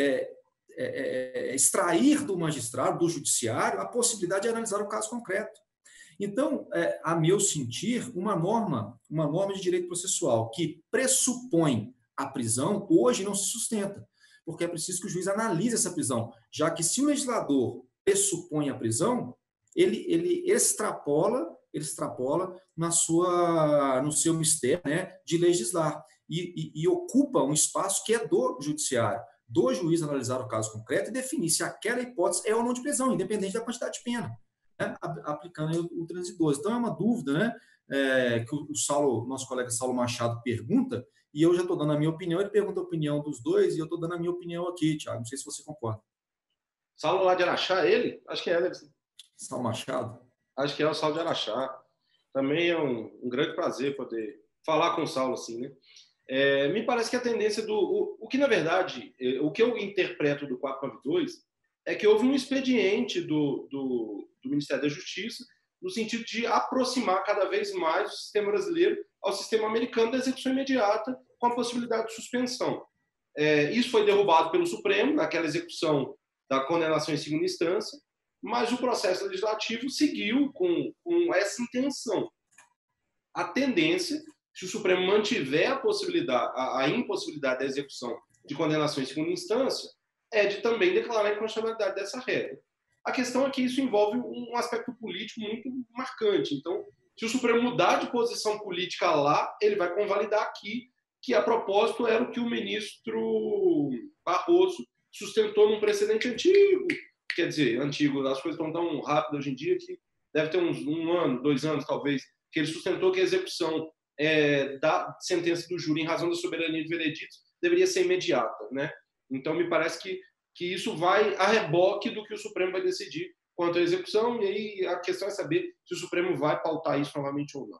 extrair do magistrado, do judiciário, a possibilidade de analisar o caso concreto. Então, a meu sentir, uma norma de direito processual que pressupõe a prisão, hoje não se sustenta, porque é preciso que o juiz analise essa prisão, já que se o legislador pressupõe a prisão, ele extrapola no seu mistério, né, de legislar e ocupa um espaço que é do judiciário, do juiz analisar o caso concreto e definir se aquela hipótese é ou não de prisão, independente da quantidade de pena, né, aplicando o 312. Então, é uma dúvida, né, que o nosso colega Saulo Machado pergunta, e eu já estou dando a minha opinião, ele pergunta a opinião dos dois, e eu estou dando a minha opinião aqui, Thiago. Não sei se você concorda. Saulo lá de Araxá, ele? Acho que é, deve ser. Saulo Machado? Acho que é o Saulo de Araxá. Também é um grande prazer poder falar com o Saulo assim, né? Me parece que a tendência o que, na verdade, o que eu interpreto do 492 é que houve um expediente do Ministério da Justiça no sentido de aproximar cada vez mais o sistema brasileiro ao sistema americano da execução imediata, com a possibilidade de suspensão. Isso foi derrubado pelo Supremo, naquela execução da condenação em segunda instância, mas o processo legislativo seguiu com essa intenção. A tendência, se o Supremo mantiver a impossibilidade da execução de condenação em segunda instância, é de também declarar a inconstitucionalidade dessa regra. A questão é que isso envolve um aspecto político muito marcante. Então, se o Supremo mudar de posição política lá, ele vai convalidar aqui, que a propósito era o que o ministro Barroso sustentou num precedente antigo. Quer dizer, antigo, as coisas estão tão rápidas hoje em dia que deve ter um ano, 2 anos, talvez, que ele sustentou que a execução da sentença do júri em razão da soberania de veredito deveria ser imediata, né? Então, me parece que isso vai a reboque do que o Supremo vai decidir quanto à execução, e aí a questão é saber se o Supremo vai pautar isso novamente ou não.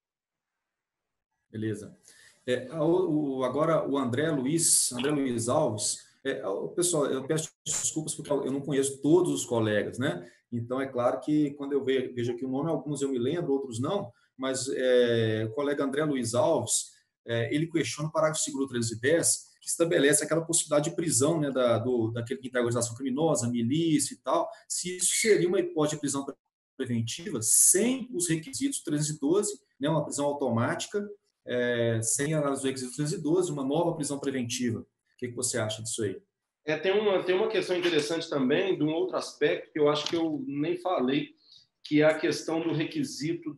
Beleza. Agora, o André Luiz Alves. Pessoal, eu peço desculpas porque eu não conheço todos os colegas, né? Então, é claro que quando eu vejo aqui o nome, alguns eu me lembro, outros não, mas o colega André Luiz Alves, ele questiona o parágrafo 2º do 310, que estabelece aquela possibilidade de prisão, né, daquele que integra organização criminosa, milícia e tal, se isso seria uma hipótese de prisão preventiva sem os requisitos 312, né, uma prisão automática, sem análise dos requisitos 312, uma nova prisão preventiva. O que você acha disso aí? Tem uma questão interessante também, de um outro aspecto que eu acho que eu nem falei, que é a questão do requisito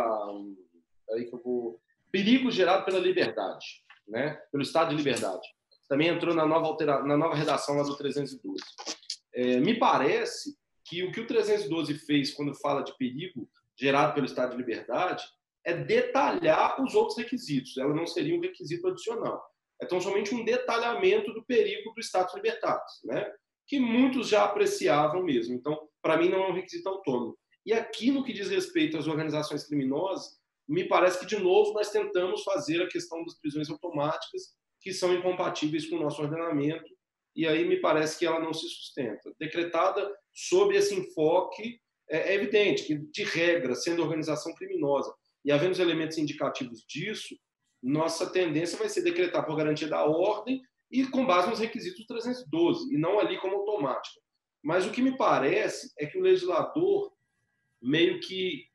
perigo gerado pela liberdade, né? Pelo estado de liberdade. Também entrou na nova redação lá do 312. Me parece que o 312 fez quando fala de perigo gerado pelo estado de liberdade é detalhar os outros requisitos. Ela não seria um requisito adicional. É tão somente um detalhamento do perigo do status libertatis, né? Que muitos já apreciavam mesmo. Então, para mim, não é um requisito autônomo. E aqui, no que diz respeito às organizações criminosas, me parece que, de novo, nós tentamos fazer a questão das prisões automáticas, que são incompatíveis com o nosso ordenamento, e aí me parece que ela não se sustenta. Decretada sob esse enfoque, é evidente que, de regra, sendo organização criminosa e havendo os elementos indicativos disso, nossa tendência vai ser decretar por garantia da ordem e com base nos requisitos 312, e não ali como automática. Mas o que me parece é que o legislador meio que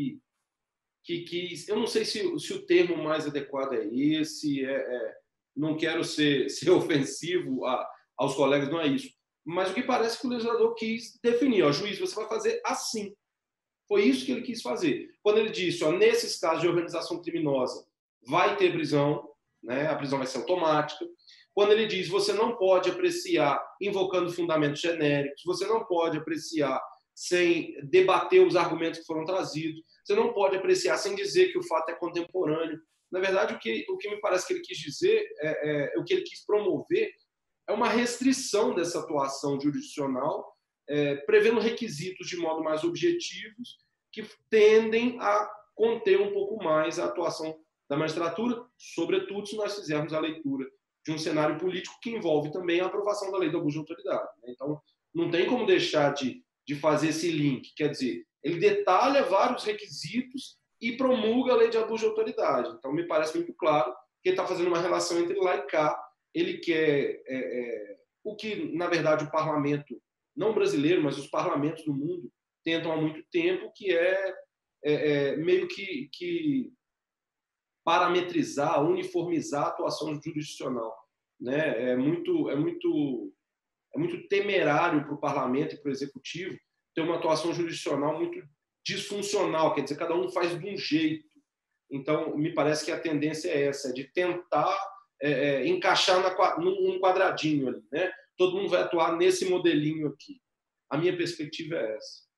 eu não sei se o termo mais adequado é esse, não quero ser ofensivo aos colegas, não é isso. Mas o que parece que o legislador quis definir, juiz, você vai fazer assim. Foi isso que ele quis fazer. Quando ele disse, nesses casos de organização criminosa, vai ter prisão, né? A prisão vai ser automática. Quando ele diz, você não pode apreciar invocando fundamentos genéricos, você não pode apreciar sem debater os argumentos que foram trazidos, você não pode apreciar sem dizer que o fato é contemporâneo. Na verdade, o que me parece que ele quis dizer, o que ele quis promover, é uma restrição dessa atuação jurisdicional prevendo requisitos de modo mais objetivos que tendem a conter um pouco mais a atuação da magistratura, sobretudo se nós fizermos a leitura de um cenário político que envolve também a aprovação da lei do abuso de autoridade. Então, não tem como deixar de fazer esse link. Quer dizer, ele detalha vários requisitos e promulga a lei de abuso de autoridade. Então, me parece muito claro que ele está fazendo uma relação entre lá e cá. Ele quer o que, na verdade, o parlamento, não brasileiro, mas os parlamentos do mundo tentam há muito tempo, que meio que parametrizar, uniformizar a atuação jurisdicional, né? É muito temerário para o parlamento e para o executivo ter uma atuação jurisdicional muito disfuncional, quer dizer, cada um faz de um jeito. Então, me parece que a tendência é essa, de tentar encaixar num quadradinho ali, né? Todo mundo vai atuar nesse modelinho aqui. A minha perspectiva é essa.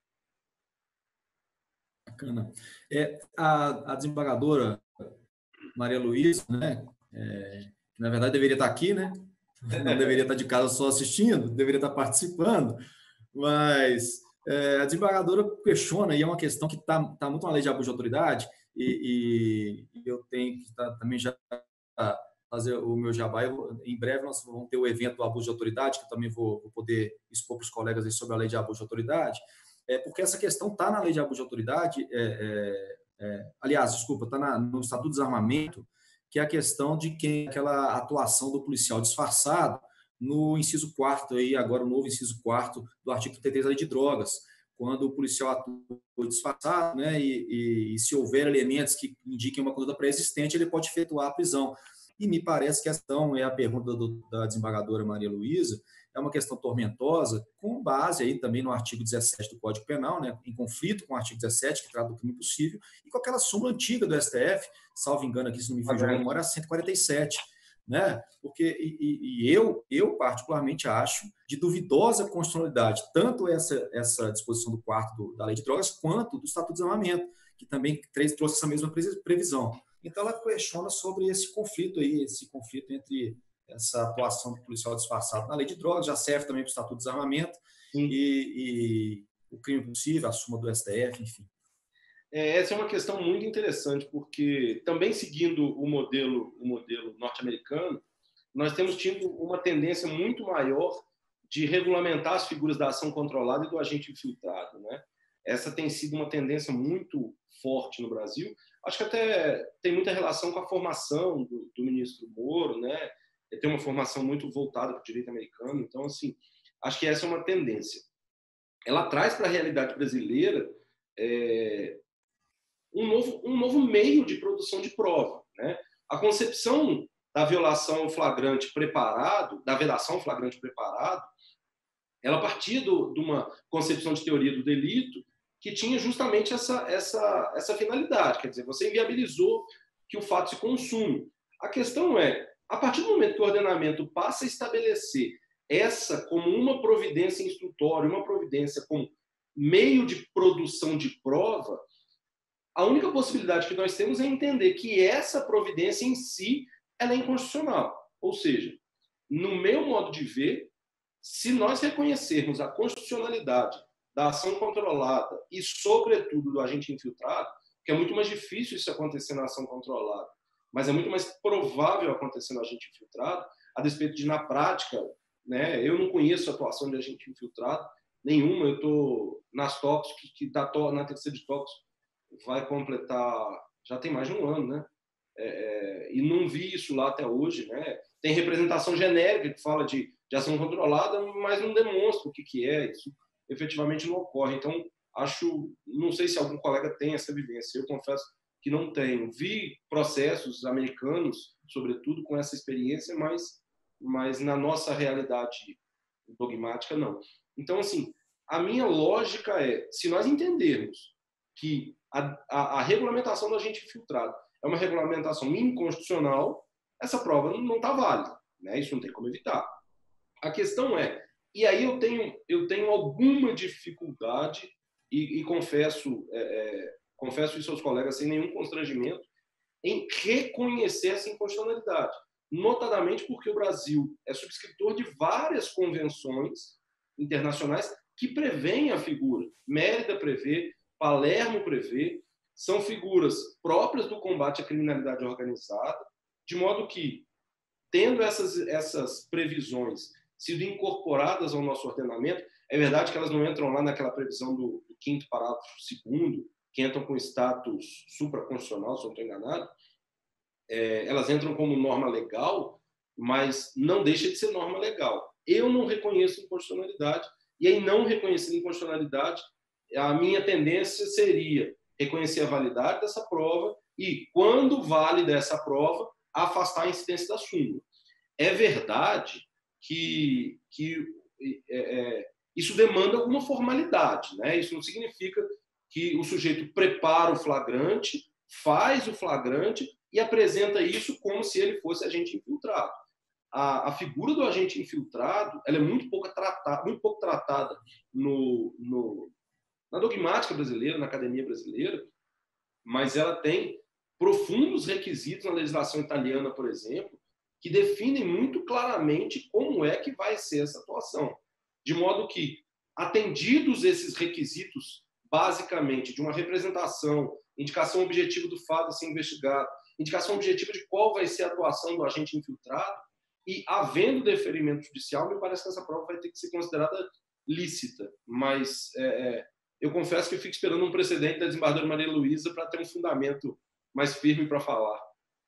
Bacana. A desembargadora Maria Luísa, né? Que na verdade deveria estar aqui, né? Não deveria estar de casa só assistindo, deveria estar participando, mas a desembargadora questiona, e é uma questão que está muito na lei de abuso de autoridade, e eu tenho que também já fazer o meu jabá. Em breve nós vamos ter o evento do abuso de autoridade, que eu também vou poder expor para os colegas aí sobre a lei de abuso de autoridade, porque essa questão está na lei de abuso de autoridade, aliás, desculpa, está no Estatuto do Desarmamento, que é a questão de aquela atuação do policial disfarçado no inciso 4º, aí, agora o novo inciso 4º do artigo 33 da lei de drogas, quando o policial atua disfarçado, né, e se houver elementos que indiquem uma conduta pré-existente, ele pode efetuar a prisão. E me parece que é a pergunta da desembargadora Maria Luísa, é uma questão tormentosa, com base aí também no artigo 17 do Código Penal, né, em conflito com o artigo 17, que trata do crime possível, e com aquela súmula antiga do STF, salvo engano aqui, se não me fugiu a memória, a 147, né? Porque eu particularmente acho de duvidosa constitucionalidade tanto essa disposição do 4º da Lei de Drogas quanto do Estatuto de Desarmamento, que também trouxe essa mesma previsão. Então ela questiona sobre esse conflito entre essa atuação do policial disfarçado na lei de drogas, já serve também para o Estatuto de Desarmamento, e o crime possível, a súmula do STF, enfim. Essa é uma questão muito interessante, porque também seguindo o modelo norte-americano, nós temos tido uma tendência muito maior de regulamentar as figuras da ação controlada e do agente infiltrado, né? Essa tem sido uma tendência muito forte no Brasil. Acho que até tem muita relação com a formação do ministro Moro, né? Ele tem uma formação muito voltada para o direito americano. Então, assim, acho que essa é uma tendência. Ela traz para a realidade brasileira um novo meio de produção de prova, né? A concepção da violação flagrante preparado, da vedação flagrante preparado, ela partia de uma concepção de teoria do delito que tinha justamente essa finalidade, quer dizer, você inviabilizou que o fato se consuma. A questão é, a partir do momento que o ordenamento passa a estabelecer essa como uma providência instrutória, uma providência como meio de produção de prova, a única possibilidade que nós temos é entender que essa providência em si ela é inconstitucional. Ou seja, no meu modo de ver, se nós reconhecermos a constitucionalidade da ação controlada e, sobretudo, do agente infiltrado, que é muito mais difícil isso acontecer na ação controlada, mas é muito mais provável acontecer no agente infiltrado, a despeito de, na prática, né, eu não conheço a atuação de agente infiltrado nenhuma. Eu estou nas TOCs, que na terceira de TOCs vai completar, já tem mais de um ano, né? E não vi isso lá até hoje, né? Tem representação genérica que fala de ação controlada, mas não demonstra o que é. Isso efetivamente não ocorre. Então, não sei se algum colega tem essa vivência. Eu confesso que não tenho. Vi processos americanos, sobretudo, com essa experiência, mas na nossa realidade dogmática, não. Então, assim, a minha lógica é, se nós entendermos que a regulamentação do agente infiltrado é uma regulamentação inconstitucional, essa prova não está válida, né? Isso não tem como evitar. A questão é, e aí eu tenho alguma dificuldade, e confesso isso aos colegas sem nenhum constrangimento, em reconhecer essa inconstitucionalidade, notadamente porque o Brasil é subscritor de várias convenções internacionais que prevêem a figura. Mérida prevê, Palermo prevê, são figuras próprias do combate à criminalidade organizada, de modo que, tendo essas previsões sido incorporadas ao nosso ordenamento, é verdade que elas não entram lá naquela previsão do 5º parágrafo 2º, que entram com status supraconstitucional, se eu não estou enganado, elas entram como norma legal, mas não deixa de ser norma legal. Eu não reconheço inconstitucionalidade, e aí, não reconhecendo inconstitucionalidade, a minha tendência seria reconhecer a validade dessa prova e, quando válida essa prova, afastar a incidência da súmula. É verdade que isso demanda alguma formalidade, né? Isso não significa que o sujeito prepara o flagrante, faz o flagrante e apresenta isso como se ele fosse agente infiltrado. A figura do agente infiltrado, ela é muito pouco tratada na dogmática brasileira, na academia brasileira, mas ela tem profundos requisitos na legislação italiana, por exemplo, que definem muito claramente como é que vai ser essa atuação. De modo que, atendidos esses requisitos, basicamente, de uma representação, indicação objetiva do fato a ser investigado, indicação objetiva de qual vai ser a atuação do agente infiltrado, e havendo deferimento judicial, me parece que essa prova vai ter que ser considerada lícita. Mas eu confesso que eu fico esperando um precedente da desembargadora Maria Luísa para ter um fundamento mais firme para falar.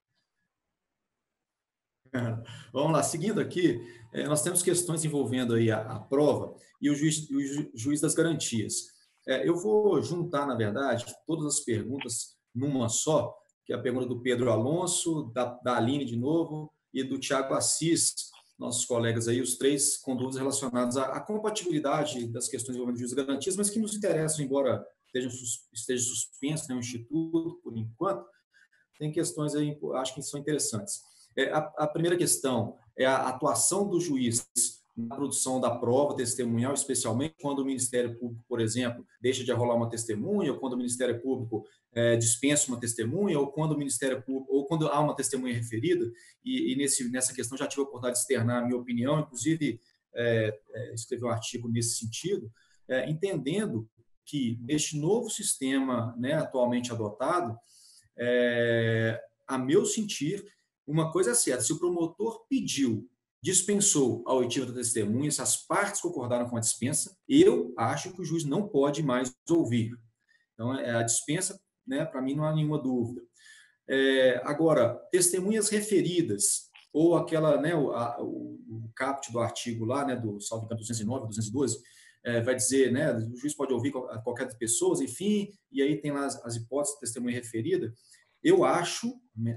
Vamos lá, seguindo aqui, nós temos questões envolvendo aí a prova e o juiz das garantias. Eu vou juntar, na verdade, todas as perguntas numa só, que é a pergunta do Pedro Alonso, da Aline de novo, e do Tiago Assis, nossos colegas aí, os três com dúvidas relacionadas à compatibilidade das questões envolvendo o juiz das garantias, mas que nos interessam, embora esteja suspenso, né, o Instituto, por enquanto, tem questões aí, acho que são interessantes. A primeira questão é a atuação do juiz na produção da prova testemunhal, especialmente quando o Ministério Público, por exemplo, deixa de arrolar uma testemunha, ou quando o Ministério Público dispensa uma testemunha, ou quando o Ministério Público, ou quando há uma testemunha referida, e nessa questão já tive a oportunidade de externar a minha opinião, inclusive escrevi um artigo nesse sentido, entendendo que neste novo sistema, né, atualmente adotado, a meu sentir, uma coisa é certa: se o promotor dispensou a oitiva da testemunha, se as partes concordaram com a dispensa, eu acho que o juiz não pode mais ouvir. Então, a dispensa, né, para mim, não há nenhuma dúvida. Agora, testemunhas referidas, ou aquela, né, o caput do artigo lá, né, do salvo engano 209, 212, vai dizer, né, o juiz pode ouvir qualquer pessoa, enfim, e aí tem lá as hipóteses de testemunha referida. Eu acho,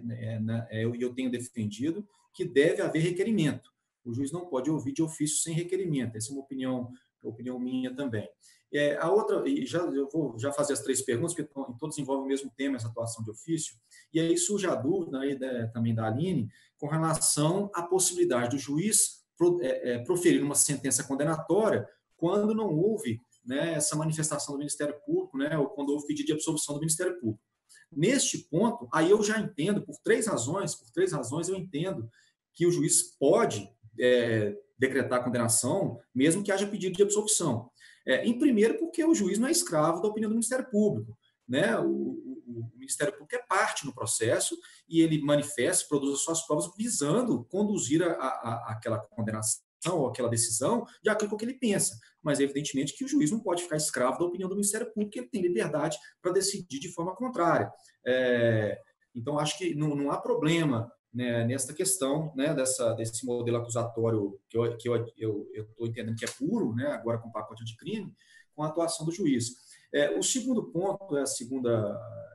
eu tenho defendido, que deve haver requerimento. O juiz não pode ouvir de ofício sem requerimento. Essa é uma opinião minha também. A outra, e eu vou já fazer as três perguntas, porque todos envolvem o mesmo tema, essa atuação de ofício, e aí surge a dúvida aí, também da Aline, com relação à possibilidade do juiz proferir uma sentença condenatória quando não houve, né, essa manifestação do Ministério Público, né, ou quando houve pedido de absolvição do Ministério Público. Neste ponto, aí eu já entendo, por três razões eu entendo que o juiz pode decretar a condenação, mesmo que haja pedido de absolvição. Em primeiro, porque o juiz não é escravo da opinião do Ministério Público, né? O Ministério Público é parte no processo e ele manifesta, produz as suas provas visando conduzir aquela condenação ou aquela decisão de acordo com o que ele pensa. Mas, evidentemente, que o juiz não pode ficar escravo da opinião do Ministério Público, ele tem liberdade para decidir de forma contrária. Então, acho que não há problema, né, nesta questão, né, desse modelo acusatório que eu estou entendendo que é puro, né, agora com o pacote de crime, com a atuação do juiz. O segundo ponto, a segunda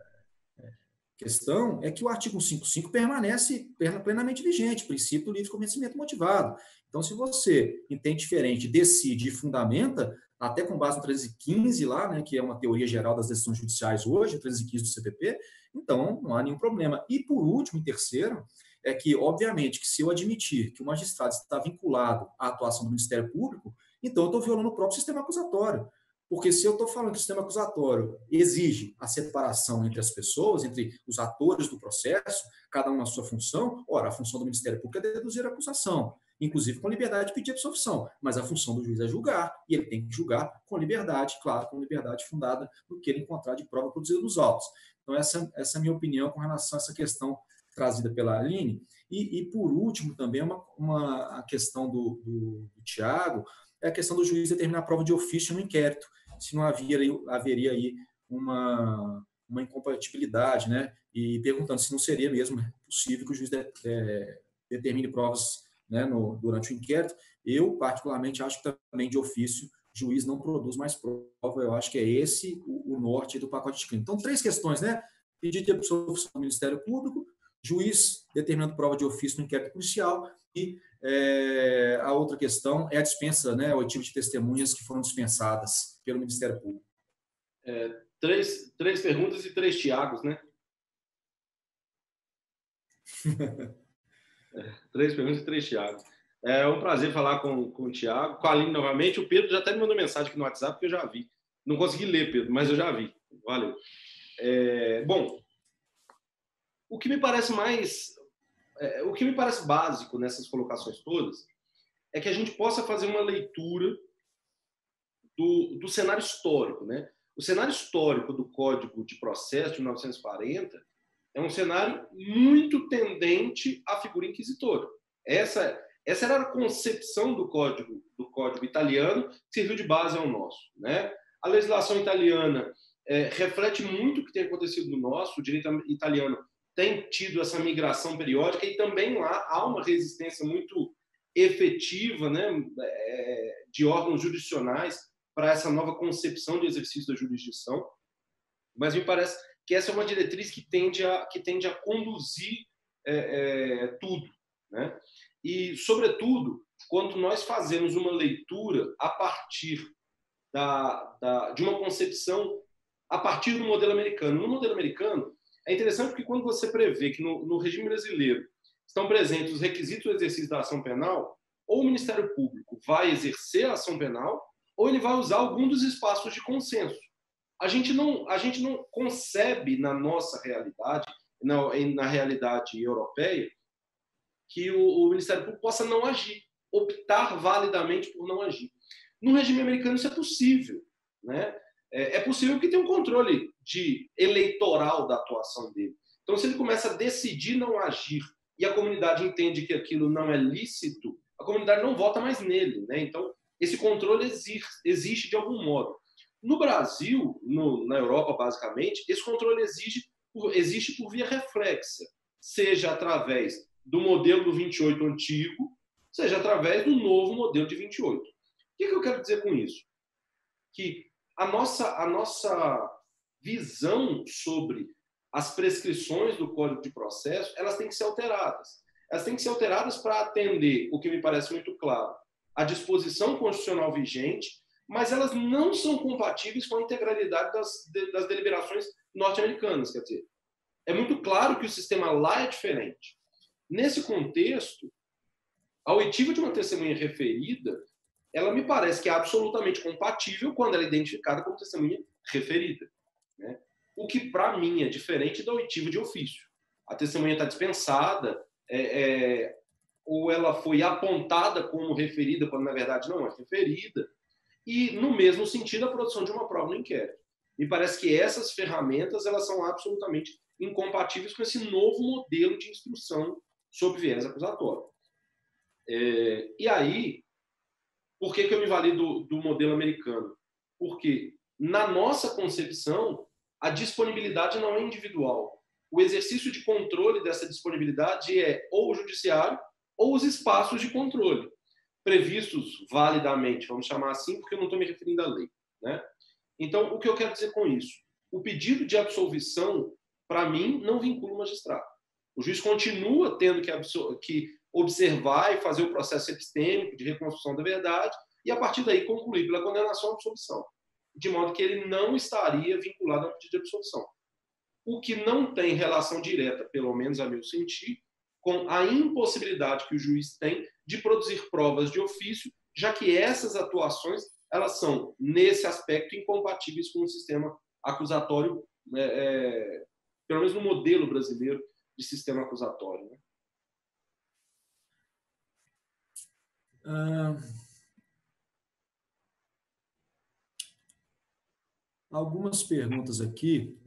questão, é que o artigo 155 permanece plenamente vigente, princípio do livre convencimento motivado. Então, se você entende diferente, decide e fundamenta, até com base no 1315 lá, né, que é uma teoria geral das decisões judiciais hoje, 1315 do CPP, então não há nenhum problema. E, por último, em terceiro, é que, obviamente, que se eu admitir que o magistrado está vinculado à atuação do Ministério Público, então eu estou violando o próprio sistema acusatório. Porque se eu estou falando que o sistema acusatório exige a separação entre as pessoas, entre os atores do processo, cada um na sua função, ora, a função do Ministério Público é deduzir a acusação. inclusive com liberdade de pedir absolvição, mas a função do juiz é julgar, e ele tem que julgar com liberdade, claro, com liberdade fundada no que ele encontrar de prova produzida nos autos. Então, essa é a minha opinião com relação a essa questão trazida pela Aline. E por último, também a questão do Tiago, é a questão do juiz determinar a prova de ofício no inquérito, se não haveria aí uma incompatibilidade, né? E perguntando se não seria mesmo possível que o juiz determine provas, né, durante o inquérito. Eu, particularmente, acho que também de ofício, o juiz não produz mais prova. Eu acho que é esse o norte do pacote de crime. Então, 3 questões, né? Pedido de absolvição do Ministério Público, juiz determinando prova de ofício no inquérito policial e a outra questão é a dispensa, né, o oitivo de testemunhas que foram dispensadas pelo Ministério Público. 3 perguntas e 3 Tiagos, né? 3 perguntas e 3 Tiagos. É um prazer falar com o Tiago, com a Aline novamente. O Pedro já até me mandou mensagem aqui no WhatsApp, que eu já vi. Não consegui ler, Pedro, mas eu já vi. Valeu. Bom, o que me parece básico nessas colocações todas é que a gente possa fazer uma leitura do cenário histórico, né? O cenário histórico do Código de Processo de 1940 é um cenário muito tendente à figura inquisitora. Essa era a concepção do código italiano, que serviu de base ao nosso, né? A legislação italiana reflete muito o que tem acontecido no nosso. O direito italiano tem tido essa migração periódica e também lá há uma resistência muito efetiva, né, de órgãos jurisdicionais para essa nova concepção de exercício da jurisdição. Mas me parece que essa é uma diretriz que tende a conduzir tudo, né? E, sobretudo, quando nós fazemos uma leitura a partir de uma concepção a partir do modelo americano. No modelo americano, é interessante porque quando você prevê que no regime brasileiro estão presentes os requisitos do exercício da ação penal, ou o Ministério Público vai exercer a ação penal, ou ele vai usar algum dos espaços de consenso. A gente não concebe na nossa realidade, na realidade europeia, que o Ministério Público possa não agir, optar validamente por não agir. No regime americano isso é possível, né? É possível porque tem um controle eleitoral da atuação dele. Então, se ele começa a decidir não agir e a comunidade entende que aquilo não é lícito, a comunidade não vota mais nele, né? Então, esse controle existe de algum modo. No Brasil, na Europa, basicamente, esse controle existe por via reflexa, seja através do modelo do 28 antigo, seja através do novo modelo de 28. O que eu quero dizer com isso? Que a nossa visão sobre as prescrições do Código de Processo, elas têm que ser alteradas. Elas têm que ser alteradas para atender, o que me parece muito claro, a disposição constitucional vigente, mas elas não são compatíveis com a integralidade das deliberações norte-americanas. Quer dizer, é muito claro que o sistema lá é diferente. Nesse contexto, a oitiva de uma testemunha referida, ela me parece que é absolutamente compatível quando ela é identificada como testemunha referida, né? O que, para mim, é diferente da oitiva de ofício. A testemunha está dispensada, ou ela foi apontada como referida, quando, na verdade, não é referida. E, no mesmo sentido, a produção de uma prova no inquérito. Me parece que essas ferramentas elas são absolutamente incompatíveis com esse novo modelo de instrução sob viés acusatório. E aí, por que eu me valido do modelo americano? Porque, na nossa concepção, a disponibilidade não é individual. O exercício de controle dessa disponibilidade é ou o judiciário ou os espaços de controle, previstos validamente, vamos chamar assim, porque eu não estou me referindo à lei, né? Então, o que eu quero dizer com isso? O pedido de absolvição, para mim, não vincula o magistrado. O juiz continua tendo que observar e fazer o processo epistêmico de reconstrução da verdade e, a partir daí, concluir pela condenação ou absolvição, de modo que ele não estaria vinculado ao pedido de absolvição. O que não tem relação direta, pelo menos a meu sentir, com a impossibilidade que o juiz tem de produzir provas de ofício, já que essas atuações elas são, nesse aspecto, incompatíveis com o sistema acusatório, pelo menos no modelo brasileiro de sistema acusatório, né? Algumas perguntas aqui,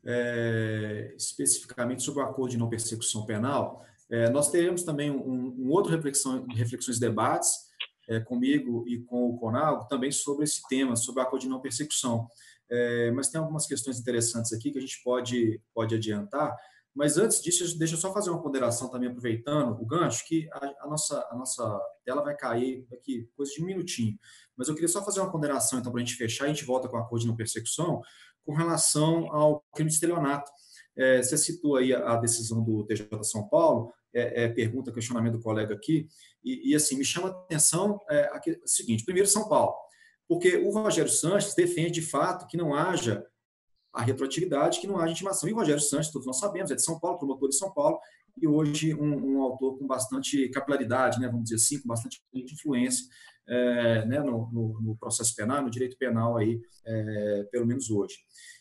especificamente sobre o acordo de não persecução penal. Nós teremos também um outro reflexões e debates comigo e com o Conago também sobre esse tema, sobre o acordo de não persecução. Mas tem algumas questões interessantes aqui que a gente pode adiantar. Mas antes disso, deixa eu só fazer uma ponderação também, aproveitando o gancho, que a nossa tela vai cair aqui, coisa de um minutinho. Mas eu queria só fazer uma ponderação, então, para a gente fechar, a gente volta com o acordo de não persecução, com relação ao crime de estelionato. Você citou aí a decisão do TJ São Paulo, pergunta, questionamento do colega aqui, e assim, me chama a atenção o seguinte: primeiro, São Paulo, porque o Rogério Sanches defende, de fato, que não haja a retroatividade, que não haja intimação. E o Rogério Sanches, todos nós sabemos, é de São Paulo, promotor de São Paulo, e hoje um autor com bastante capilaridade, né, vamos dizer assim, com bastante influência né, no processo penal, no direito penal, aí, pelo menos hoje.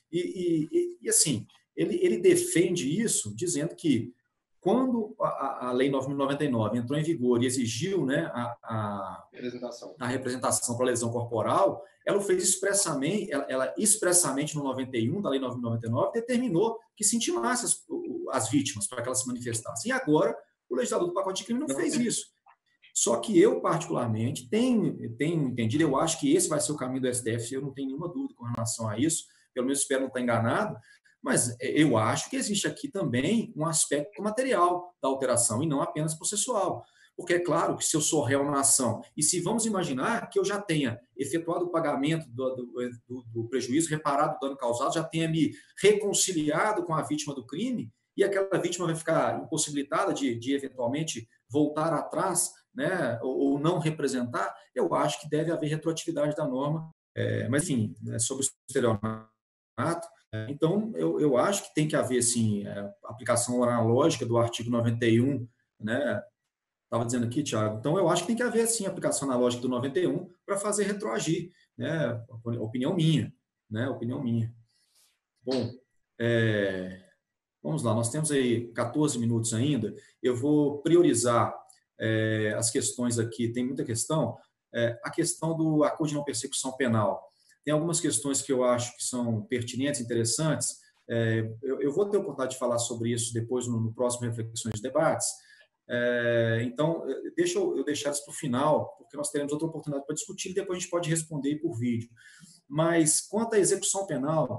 E assim, ele defende isso dizendo que quando a Lei 9.099 entrou em vigor e exigiu, né, a representação para lesão corporal, ela fez expressamente, ela expressamente no 91, da Lei 9.099, determinou que se intimasse as vítimas para que elas se manifestassem. E agora, o legislador do pacote de crime não fez isso. Só que eu, particularmente, tenho entendido, eu acho que esse vai ser o caminho do STF, eu não tenho nenhuma dúvida com relação a isso, pelo menos espero não estar enganado, mas eu acho que existe aqui também um aspecto material da alteração e não apenas processual. Porque é claro que se eu sou réu na ação, e se vamos imaginar que eu já tenha efetuado o pagamento do prejuízo, reparado o dano causado, já tenha me reconciliado com a vítima do crime, e aquela vítima vai ficar impossibilitada de eventualmente voltar atrás, né, ou não representar, eu acho que deve haver retroatividade da norma. Mas, enfim, sobre o estelionato, então, eu acho que tem que haver, sim, aplicação analógica do artigo 91, né? Estava dizendo aqui, Thiago. Então, eu acho que tem que haver, sim, aplicação analógica do 91 para fazer retroagir, né? Opinião minha, né? Opinião minha. Bom, vamos lá, nós temos aí 14 minutos ainda. Eu vou priorizar as questões aqui, tem muita questão. A questão do acordo de não persecução penal. Tem algumas questões que eu acho que são pertinentes, interessantes. Eu vou ter a oportunidade de falar sobre isso depois no próximo Reflexões e Debates. Então, deixa eu deixar isso para o final, porque nós teremos outra oportunidade para discutir e depois a gente pode responder por vídeo. Mas, quanto à execução penal,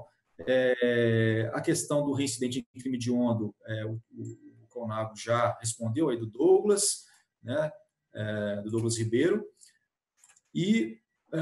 a questão do reincidente em crime hediondo, o Conago já respondeu aí do Douglas, né, do Douglas Ribeiro. E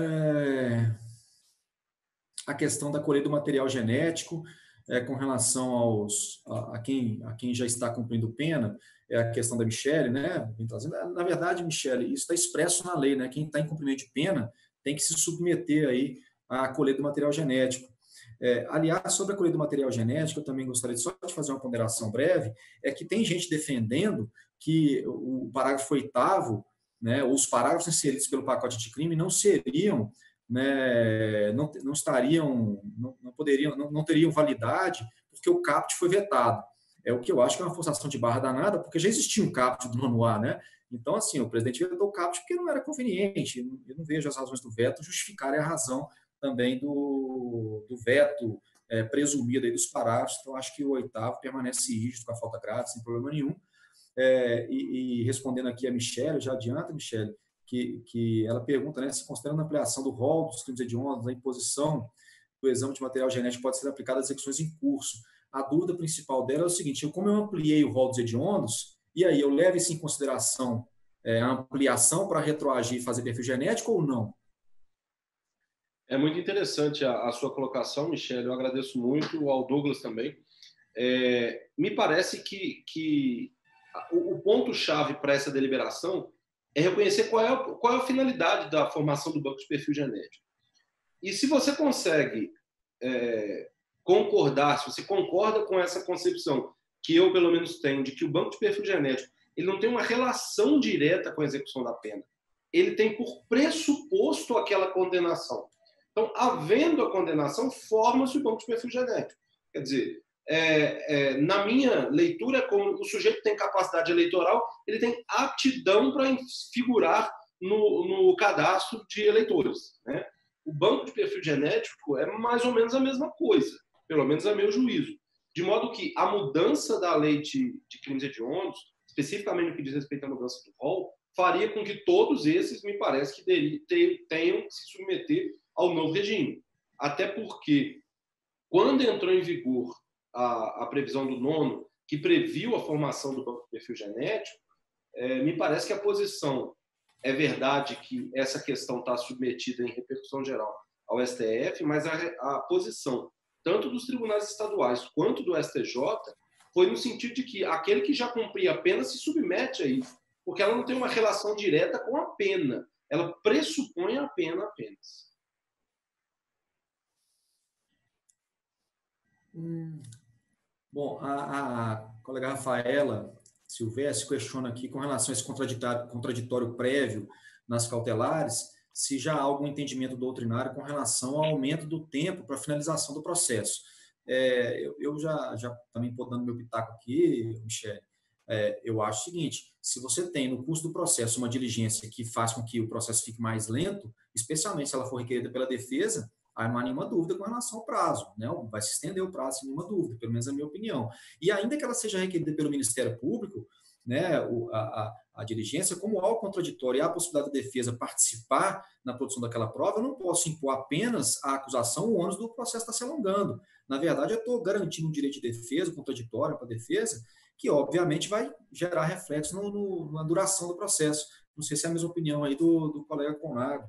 a questão da colheita do material genético, com relação a quem já está cumprindo pena, a questão da Michele, né? Na verdade, Michele, isso está expresso na lei, né? Quem está em cumprimento de pena tem que se submeter aí à colheita do material genético. Aliás, sobre a colheita do material genético, eu também gostaria só de fazer uma ponderação breve, que tem gente defendendo que o parágrafo 8º, né, os parágrafos inseridos pelo pacote de crime não seriam, né, não teriam validade porque o CAPT foi vetado. O que eu acho que é uma forçação de barra danada, porque já existia um CAPT do nono A, né? Então, assim, o presidente vetou o CAPT porque não era conveniente. Eu não vejo as razões do veto justificarem a razão também do veto presumido aí dos parágrafos. Então, acho que o 8º permanece rígido com a falta grave, sem problema nenhum. E respondendo aqui a Michele, já adianta, Michele, que ela pergunta, né, se considerando a ampliação do rol dos crimes hediondos, a imposição do exame de material genético pode ser aplicada às execuções em curso. A dúvida principal dela é o seguinte: como eu ampliei o rol dos hediondos, e aí eu levo isso em consideração a ampliação para retroagir e fazer perfil genético ou não? É muito interessante a sua colocação, Michele, eu agradeço muito, ao Douglas também. Me parece que o ponto-chave para essa deliberação é reconhecer qual é a finalidade da formação do banco de perfil genético. E se você consegue concordar, se você concorda com essa concepção, que eu pelo menos tenho, de que o banco de perfil genético ele não tem uma relação direta com a execução da pena, ele tem por pressuposto aquela condenação. Então, havendo a condenação, forma-se o banco de perfil genético. Quer dizer, na minha leitura, como o sujeito tem capacidade eleitoral, ele tem aptidão para figurar no cadastro de eleitores, né? O banco de perfil genético é mais ou menos a mesma coisa, pelo menos a meu juízo. De modo que a mudança da lei de crimes hediondos, especificamente no que diz respeito à mudança do rol, faria com que todos esses, me parece, que tenham que se submeter ao novo regime. Até porque, quando entrou em vigor a previsão do nono, que previu a formação do banco de perfil genético, me parece que a posição, é verdade que essa questão está submetida em repercussão geral ao STF, mas a posição tanto dos tribunais estaduais quanto do STJ foi no sentido de que aquele que já cumpria a pena se submete a isso, porque ela não tem uma relação direta com a pena, ela pressupõe a pena apenas. Bom, a colega Rafaela Silvestre questiona aqui com relação a esse contraditório prévio nas cautelares, se já há algum entendimento doutrinário com relação ao aumento do tempo para a finalização do processo. Eu já também estou dando meu pitaco aqui, Michele. Eu acho o seguinte, se você tem no curso do processo uma diligência que faz com que o processo fique mais lento, especialmente se ela for requerida pela defesa, aí não há nenhuma dúvida com relação ao prazo, né? Vai se estender o prazo sem nenhuma dúvida, pelo menos é a minha opinião. E ainda que ela seja requerida pelo Ministério Público, né, a diligência, como há o contraditório e há a possibilidade da defesa participar na produção daquela prova, eu não posso impor apenas à acusação o ônus do processo está se alongando. Na verdade, eu estou garantindo um direito de defesa, contraditório para a defesa, que obviamente vai gerar reflexo na duração do processo. Não sei se é a mesma opinião aí do colega Conago.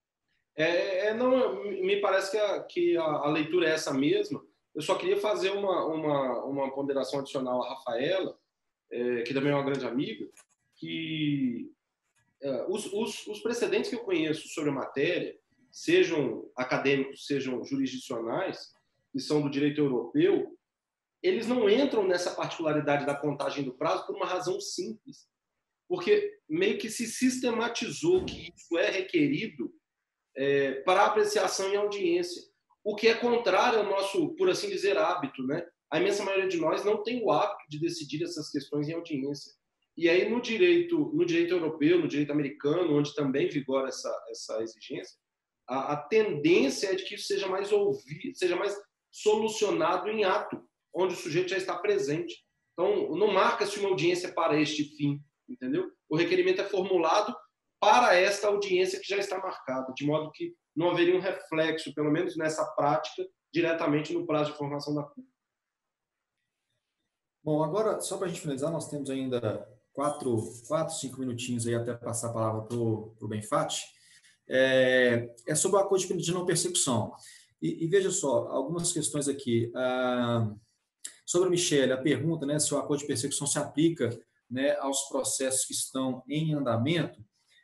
Não, me parece que a leitura é essa mesma. Eu só queria fazer uma ponderação adicional à Rafaela, que também é uma grande amiga, que os precedentes que eu conheço sobre a matéria, sejam acadêmicos, sejam jurisdicionais, que são do direito europeu, eles não entram nessa particularidade da contagem do prazo por uma razão simples. Porque meio que se sistematizou que isso é requerido para apreciação em audiência, o que é contrário ao nosso, por assim dizer, hábito, né? A imensa maioria de nós não tem o hábito de decidir essas questões em audiência. E aí, no direito europeu, no direito americano, onde também vigora essa exigência, a tendência é de que isso seja mais ouvido, seja mais solucionado em ato, onde o sujeito já está presente. Então, não marca-se uma audiência para este fim, entendeu? O requerimento é formulado para esta audiência que já está marcada, de modo que não haveria um reflexo, pelo menos nessa prática, diretamente no prazo de formação da culpa. Bom, agora, só para a gente finalizar, nós temos ainda 5 minutinhos aí até passar a palavra para o Benfatti. É sobre o acordo de não persecução. E veja só, algumas questões aqui. Sobre a Michele, a pergunta, né, se o acordo de persecução se aplica, né, aos processos que estão em andamento.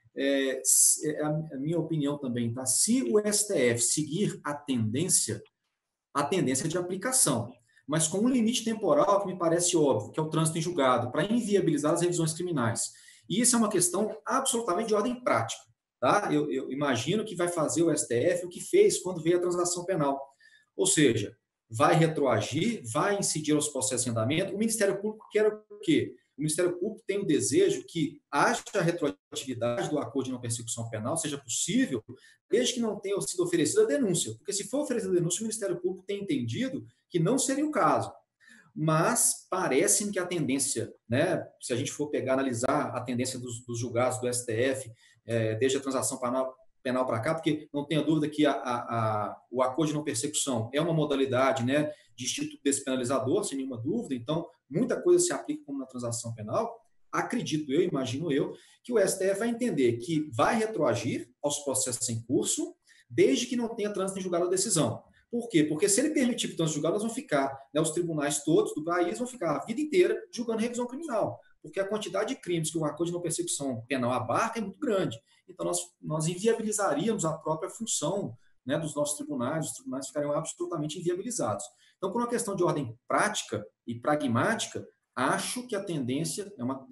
A minha opinião também, tá? Se o STF seguir a tendência de aplicação, mas com um limite temporal que me parece óbvio, que é o trânsito em julgado, para inviabilizar as revisões criminais. E isso é uma questão absolutamente de ordem prática. Tá? Eu imagino que vai fazer o STF o que fez quando veio a transação penal. Ou seja, vai retroagir, vai incidir aos processos em andamento. O Ministério Público quer o quê? O Ministério Público tem o desejo que haja retroatividade do acordo de não persecução penal, seja possível, desde que não tenha sido oferecida a denúncia. Porque se for oferecida a denúncia, o Ministério Público tem entendido que não seria o caso. Mas parece-me que a tendência, né, se a gente for analisar a tendência dos julgados do STF, desde a transação penal para cá, porque não tenha dúvida que o acordo de não persecução é uma modalidade, né, de instituto despenalizador, sem nenhuma dúvida, então muita coisa se aplica como na transação penal. Acredito eu, imagino eu, que o STF vai entender que vai retroagir aos processos em curso, desde que não tenha trânsito em julgado a decisão. Por quê? Porque se ele permitir que o trânsito em julgado, nós vamos ficar, né, os tribunais todos do país vão ficar a vida inteira julgando revisão criminal, porque a quantidade de crimes que o acordo de não persecução penal abarca é muito grande. Então, nós inviabilizaríamos a própria função, né, dos nossos tribunais, os tribunais ficariam absolutamente inviabilizados. Então, por uma questão de ordem prática e pragmática, acho que a tendência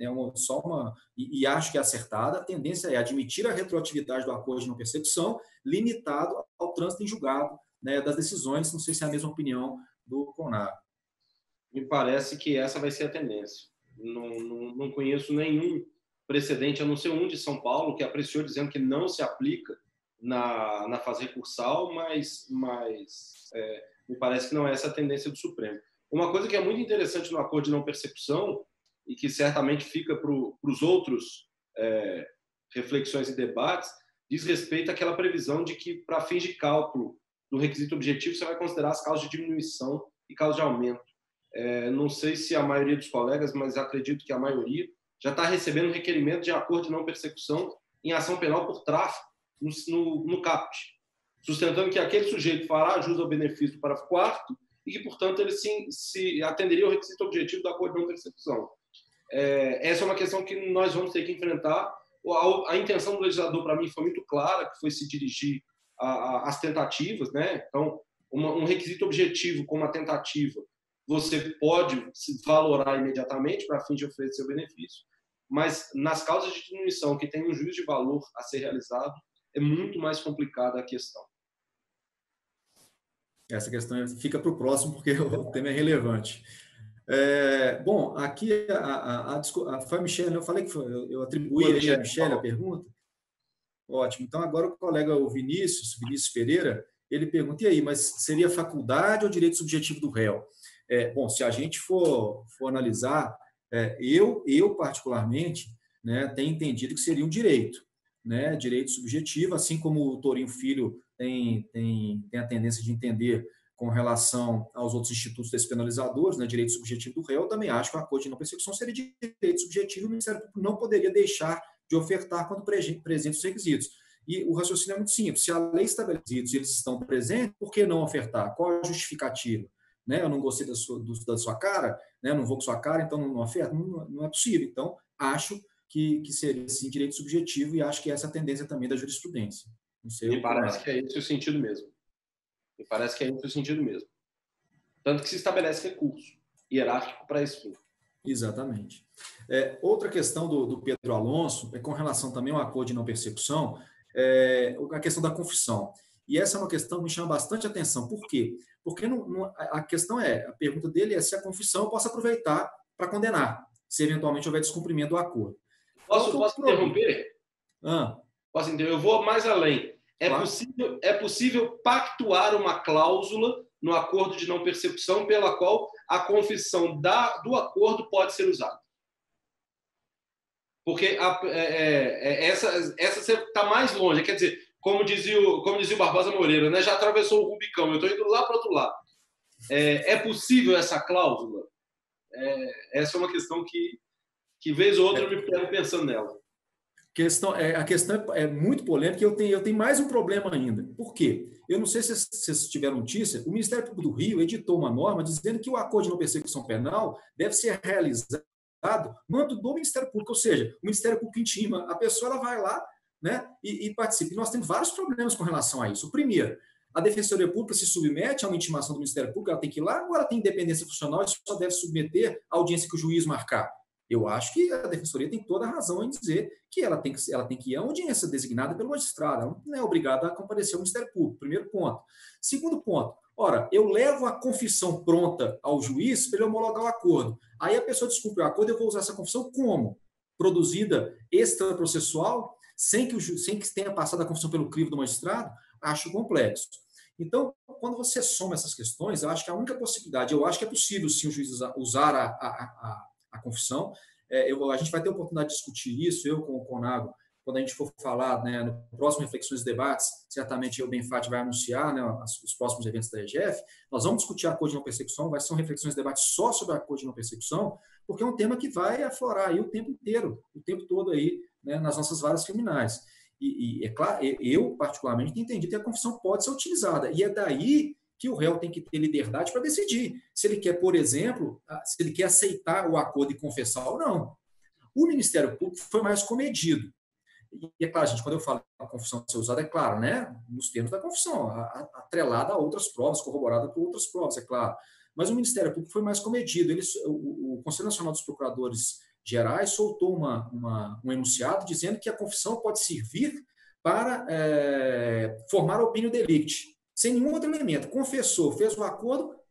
e acho que é acertada, a tendência é admitir a retroatividade do acordo de não persecução, limitado ao trânsito em julgado, né, das decisões. Não sei se é a mesma opinião do CONAR. Me parece que essa vai ser a tendência. Não conheço nenhum precedente, a não ser um de São Paulo, que apreciou dizendo que não se aplica na fase recursal, mas me parece que não é essa a tendência do Supremo. Uma coisa que é muito interessante no acordo de não persecução, e que certamente fica para os outros reflexões e debates, diz respeito àquela previsão de que, para fins de cálculo do requisito objetivo, você vai considerar as causas de diminuição e causas de aumento. Não sei se a maioria dos colegas, mas acredito que a maioria já está recebendo requerimento de acordo de não persecução em ação penal por tráfico no CAPT, sustentando que aquele sujeito fará jus ao benefício do parágrafo 4º e que, portanto, ele se atenderia ao requisito objetivo do acordo de não persecução. Essa é uma questão que nós vamos ter que enfrentar. A intenção do legislador, para mim, foi muito clara, que foi se dirigir às tentativas, né? Então, um requisito objetivo como a tentativa, você pode se valorar imediatamente para fim de oferecer o benefício, mas nas causas de diminuição que tem um juízo de valor a ser realizado, é muito mais complicada a questão. Essa questão fica para o próximo, porque o tema é relevante. Bom, aqui foi a Michelle, eu falei que eu atribuí a Michelle a pergunta. Ótimo. Então, agora o colega o Vinícius Pereira, ele pergunta, e aí, mas seria faculdade ou direito subjetivo do réu? Bom, se a gente for analisar, eu particularmente, né, tenho entendido que seria um direito, né, direito subjetivo, assim como o Torinho Filho tem a tendência de entender com relação aos outros institutos despenalizadores, né, direito subjetivo do réu. Eu também acho que o acordo de não persecução seria direito subjetivo, e o Ministério Público não poderia deixar de ofertar quando presentes os requisitos. E o raciocínio é muito simples. Se a lei estabelece requisitos e eles estão presentes, por que não ofertar? Qual é a justificativa? Né? Eu não gostei da sua cara, né? Eu não vou com sua cara, então não oferto. Não é possível. Então, acho que seria, sim, direito subjetivo, e acho que essa é a tendência também da jurisprudência. Não sei. Me parece que é esse o sentido mesmo. Tanto que se estabelece recurso hierárquico para esse fim. Exatamente. Outra questão do Pedro Alonso é com relação também ao acordo de não persecução, a questão da confissão. E essa é uma questão que me chama bastante atenção. Por quê? Porque a questão a pergunta dele é se a confissão possa aproveitar para condenar, se eventualmente houver descumprimento do acordo. Posso interromper? Posso interromper? Eu vou mais além. Claro. É possível pactuar uma cláusula no acordo de não persecução pela qual a confissão do acordo pode ser usada. Porque essa está mais longe. Quer dizer, como dizia o Barbosa Moreira, né, já atravessou o Rubicão, eu estou indo lá para o outro lado. É possível essa cláusula? Essa é uma questão que vez ou outra eu me pego pensando nela. A questão é muito polêmica, e eu tenho mais um problema ainda. Por quê? Eu não sei se vocês tiveram notícia, o Ministério Público do Rio editou uma norma dizendo que o acordo de não persecução penal deve ser realizado no âmbito do Ministério Público, ou seja, o Ministério Público intima a pessoa, ela vai lá, né, e participa. E nós temos vários problemas com relação a isso. O primeiro, a Defensoria Pública se submete a uma intimação do Ministério Público, ela tem que ir lá, ou ela tem independência funcional e só deve submeter à audiência que o juiz marcar? Eu acho que a Defensoria tem toda a razão em dizer que ela tem que ir à audiência designada pelo magistrado, ela não é obrigada a comparecer ao Ministério Público, primeiro ponto. Segundo ponto, ora, eu levo a confissão pronta ao juiz para ele homologar o acordo. Aí a pessoa descumpre o acordo, eu vou usar essa confissão como? Produzida extraprocessual, sem que tenha passado a confissão pelo crivo do magistrado? Acho complexo. Então, quando você soma essas questões, eu acho que a única possibilidade, eu acho que é possível sim o juiz usar a confissão. A gente vai ter a oportunidade de discutir isso, eu com o Conago, quando a gente for falar, né, no próximo Reflexões e Debates, certamente o Benfat vai anunciar, né, os próximos eventos da EGF, nós vamos discutir acordo de não persecução, vai ser um Reflexões e Debates só sobre acordo de não persecução, porque é um tema que vai aflorar aí o tempo inteiro, o tempo todo aí, né, nas nossas varas criminais. E é claro, eu particularmente entendi que a confissão pode ser utilizada, e é daí que o réu tem que ter liberdade para decidir se ele quer, por exemplo, se ele quer aceitar o acordo e confessar ou não. O Ministério Público foi mais comedido. E é claro, gente, quando eu falo a confissão ser usada, é claro, né, nos termos da confissão, atrelada a outras provas, corroborada por outras provas, é claro. Mas o Ministério Público foi mais comedido. O Conselho Nacional dos Procuradores Gerais soltou um enunciado dizendo que a confissão pode servir para formar opinião delicti, sem nenhum outro elemento. Confessou, fez o acordo,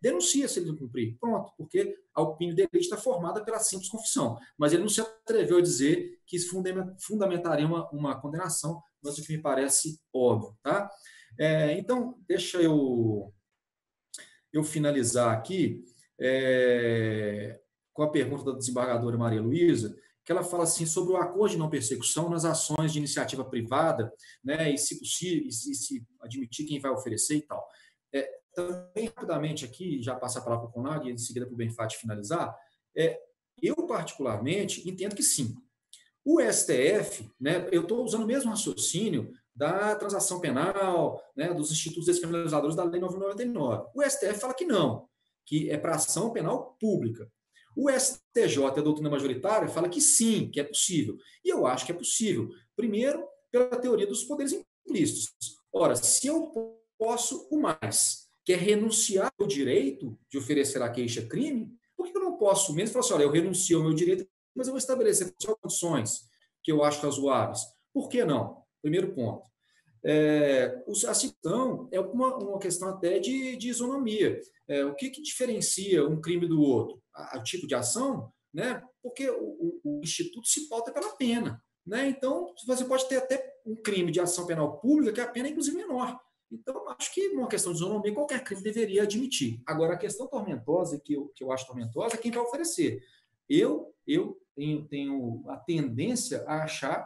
denuncia se ele não cumprir. Pronto, porque a opinião dele está formada pela simples confissão. Mas ele não se atreveu a dizer que isso fundamentaria uma condenação, mas o que me parece óbvio. Tá? Então, deixa eu finalizar aqui com a pergunta da desembargadora Maria Luísa, que ela fala assim sobre o acordo de não persecução nas ações de iniciativa privada, né, e se possível, e se admitir quem vai oferecer e tal. Também, rapidamente aqui, já passa a palavra para o Conag e em seguida para o Benfatti finalizar, eu, particularmente, entendo que sim. O STF, né, eu estou usando o mesmo raciocínio da transação penal, né, dos institutos descriminalizadores da Lei 9.099. O STF fala que não, que é para ação penal pública. O STJ, a doutrina majoritária, fala que sim, que é possível. E eu acho que é possível. Primeiro, pela teoria dos poderes implícitos. Ora, se eu posso o mais, que é renunciar ao direito de oferecer a queixa-crime, por que eu não posso mesmo falar assim, olha, eu renuncio ao meu direito, mas eu vou estabelecer condições que eu acho razoáveis? Por que não? Primeiro ponto. A citação é uma questão até de isonomia. O que diferencia um crime do outro? O tipo de ação, né? Porque o Instituto se pauta pela pena. Né? Então, você pode ter até um crime de ação penal pública que a pena é, inclusive, menor. Então, acho que uma questão de isonomia, qualquer crime deveria admitir. Agora, a questão tormentosa, que eu acho tormentosa, é quem vai oferecer. Eu tenho a tendência a achar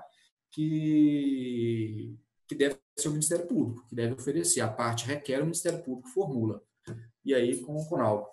que deve ser o Ministério Público, que deve oferecer. A parte requer, o Ministério Público formula. E aí, com o Conaldo.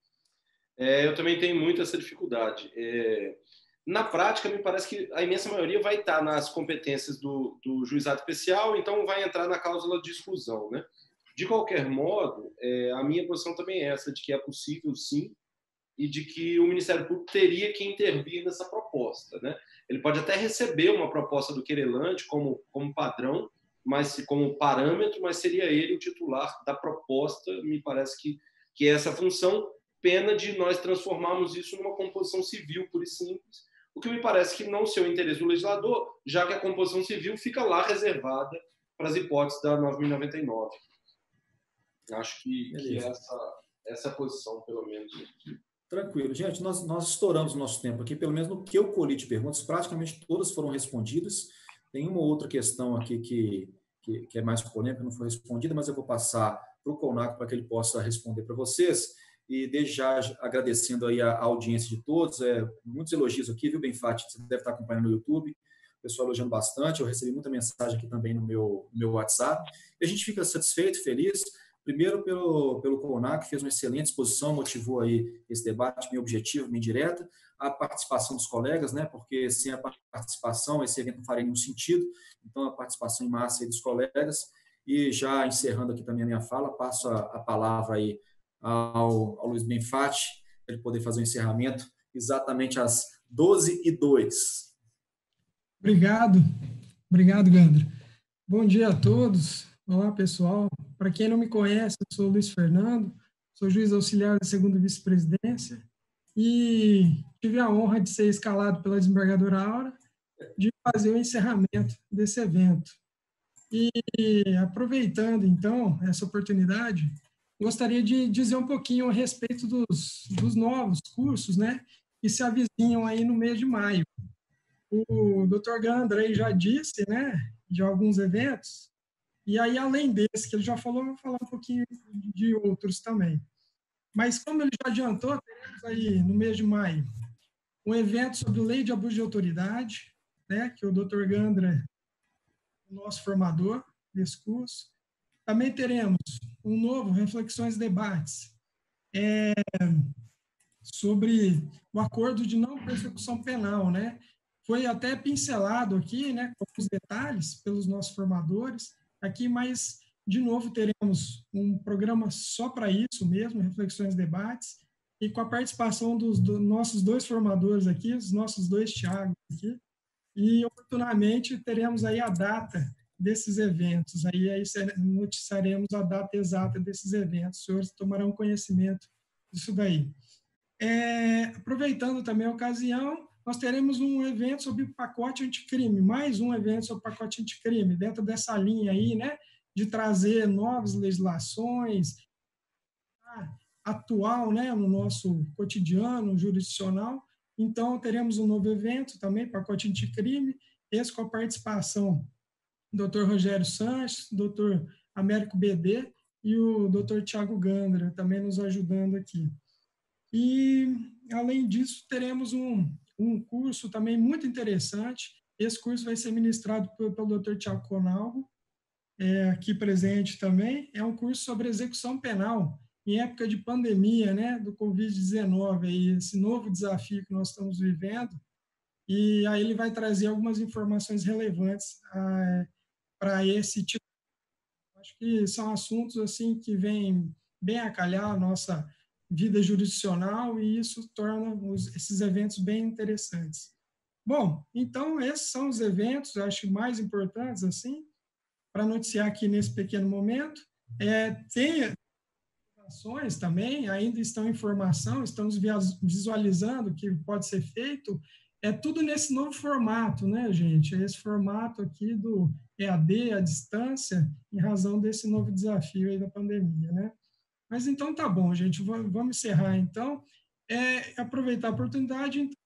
Eu também tenho muito essa dificuldade. Na prática, me parece que a imensa maioria vai estar nas competências do juizado especial, então vai entrar na cláusula de exclusão, né? De qualquer modo, a minha posição também é essa, de que é possível, sim, e de que o Ministério Público teria que intervir nessa proposta, né? Ele pode até receber uma proposta do querelante como padrão, mas como parâmetro, mas seria ele o titular da proposta. Me parece que é essa função, pena de nós transformarmos isso numa composição civil, pura e simples, o que me parece que não ser o interesse do legislador, já que a composição civil fica lá reservada para as hipóteses da 9.099. Acho que essa posição, pelo menos. Tranquilo. Gente, nós estouramos o nosso tempo aqui, pelo menos no que eu colhi de perguntas, praticamente todas foram respondidas. Tem uma outra questão aqui que é mais polêmica, não foi respondida, mas eu vou passar para o Conaco para que ele possa responder para vocês. E desde já agradecendo aí a audiência de todos, muitos elogios aqui, viu, Benfatti? Você deve estar acompanhando no YouTube, o pessoal elogiando bastante, eu recebi muita mensagem aqui também no meu WhatsApp, e a gente fica satisfeito, feliz, primeiro pelo Conaco, que fez uma excelente exposição, motivou aí esse debate, minha objetivo, minha indireta, a participação dos colegas, né, porque sem a participação esse evento não faria nenhum sentido, então a participação em massa aí dos colegas, e já encerrando aqui também a minha fala, passo a palavra aí ao Luiz Benfatti, para ele poder fazer o encerramento exatamente às 12h02. Obrigado, Gandra. Bom dia a todos. Olá, pessoal. Para quem não me conhece, eu sou o Luiz Fernando, sou juiz auxiliar da 2ª Vice-Presidência e tive a honra de ser escalado pela desembargadora Aura de fazer o encerramento desse evento. E aproveitando, então, essa oportunidade, gostaria de dizer um pouquinho a respeito dos novos cursos, né, que se avizinham aí no mês de maio. O Dr. Gandra aí já disse, né, de alguns eventos, e aí, além desse que ele já falou, eu vou falar um pouquinho de outros também. Mas, como ele já adiantou, teremos aí, no mês de maio, um evento sobre lei de abuso de autoridade, né, que o Dr. Gandra é o nosso formador desse curso. Também teremos um novo Reflexões e Debates sobre o acordo de não persecução penal, né? Foi até pincelado aqui, né, com os detalhes pelos nossos formadores aqui, mas, de novo, teremos um programa só para isso mesmo, Reflexões e Debates, e com a participação dos nossos 2 formadores aqui, os nossos 2 Thiagos aqui, e, oportunamente, teremos aí a data desses eventos, aí noticiaremos a data exata desses eventos, os senhores tomarão conhecimento disso daí. Aproveitando também a ocasião, nós teremos um evento sobre pacote anticrime, mais um evento sobre pacote anticrime, dentro dessa linha aí, né, de trazer novas legislações, atual, né, no nosso cotidiano jurisdicional. Então, teremos um novo evento também, pacote anticrime, esse com a participação do Dr. Rogério Sanches, Dr. Américo BD e o Dr. Tiago Gandra também nos ajudando aqui. E, além disso, teremos um curso também muito interessante. Esse curso vai ser ministrado pelo Dr. Tiago Conalgo, aqui presente também. É um curso sobre execução penal em época de pandemia, né, do Covid-19, esse novo desafio que nós estamos vivendo. E aí ele vai trazer algumas informações relevantes para esse tipo. Acho que são assuntos assim que vêm bem a calhar a nossa vida jurisdicional e isso torna esses eventos bem interessantes. Bom, então esses são os eventos, acho mais importantes assim para noticiar aqui nesse pequeno momento. Tem ações também, ainda estão em formação, estamos visualizando o que pode ser feito. É tudo nesse novo formato, né, gente? Esse formato aqui do EAD, à distância, em razão desse novo desafio aí da pandemia, né? Mas então tá bom, gente, vamos encerrar então. Aproveitar a oportunidade, então,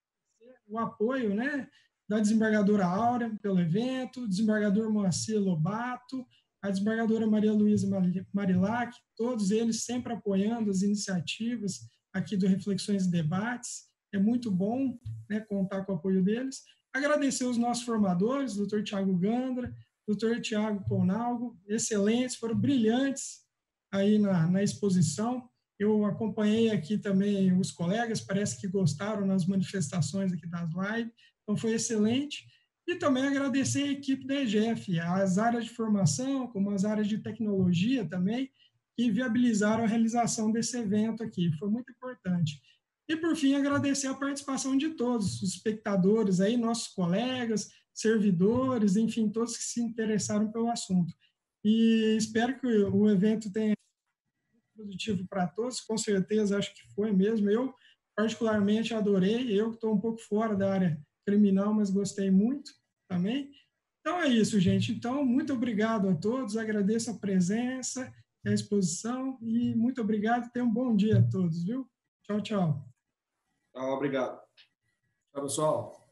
o apoio, né, da desembargadora Áurea pelo evento, o desembargador Moacir Lobato, a desembargadora Maria Luísa Marilac, todos eles sempre apoiando as iniciativas aqui do Reflexões e Debates. É muito bom, né, contar com o apoio deles. Agradecer os nossos formadores, Dr. Tiago Gandra, Dr. Tiago Conalgo, excelentes, foram brilhantes aí na exposição. Eu acompanhei aqui também os colegas, parece que gostaram nas manifestações aqui das lives, então foi excelente. E também agradecer a equipe da EGF, as áreas de formação, como as áreas de tecnologia também, que viabilizaram a realização desse evento aqui, foi muito importante. E, por fim, agradecer a participação de todos, os espectadores, aí, nossos colegas, servidores, enfim, todos que se interessaram pelo assunto. E espero que o evento tenha produtivo para todos, com certeza acho que foi mesmo. Eu, particularmente, adorei. Eu que estou um pouco fora da área criminal, mas gostei muito também. Então é isso, gente. Então, muito obrigado a todos. Agradeço a presença, a exposição e muito obrigado. Tenham um bom dia a todos, viu? Tchau, tchau. Obrigado. Tchau, pessoal.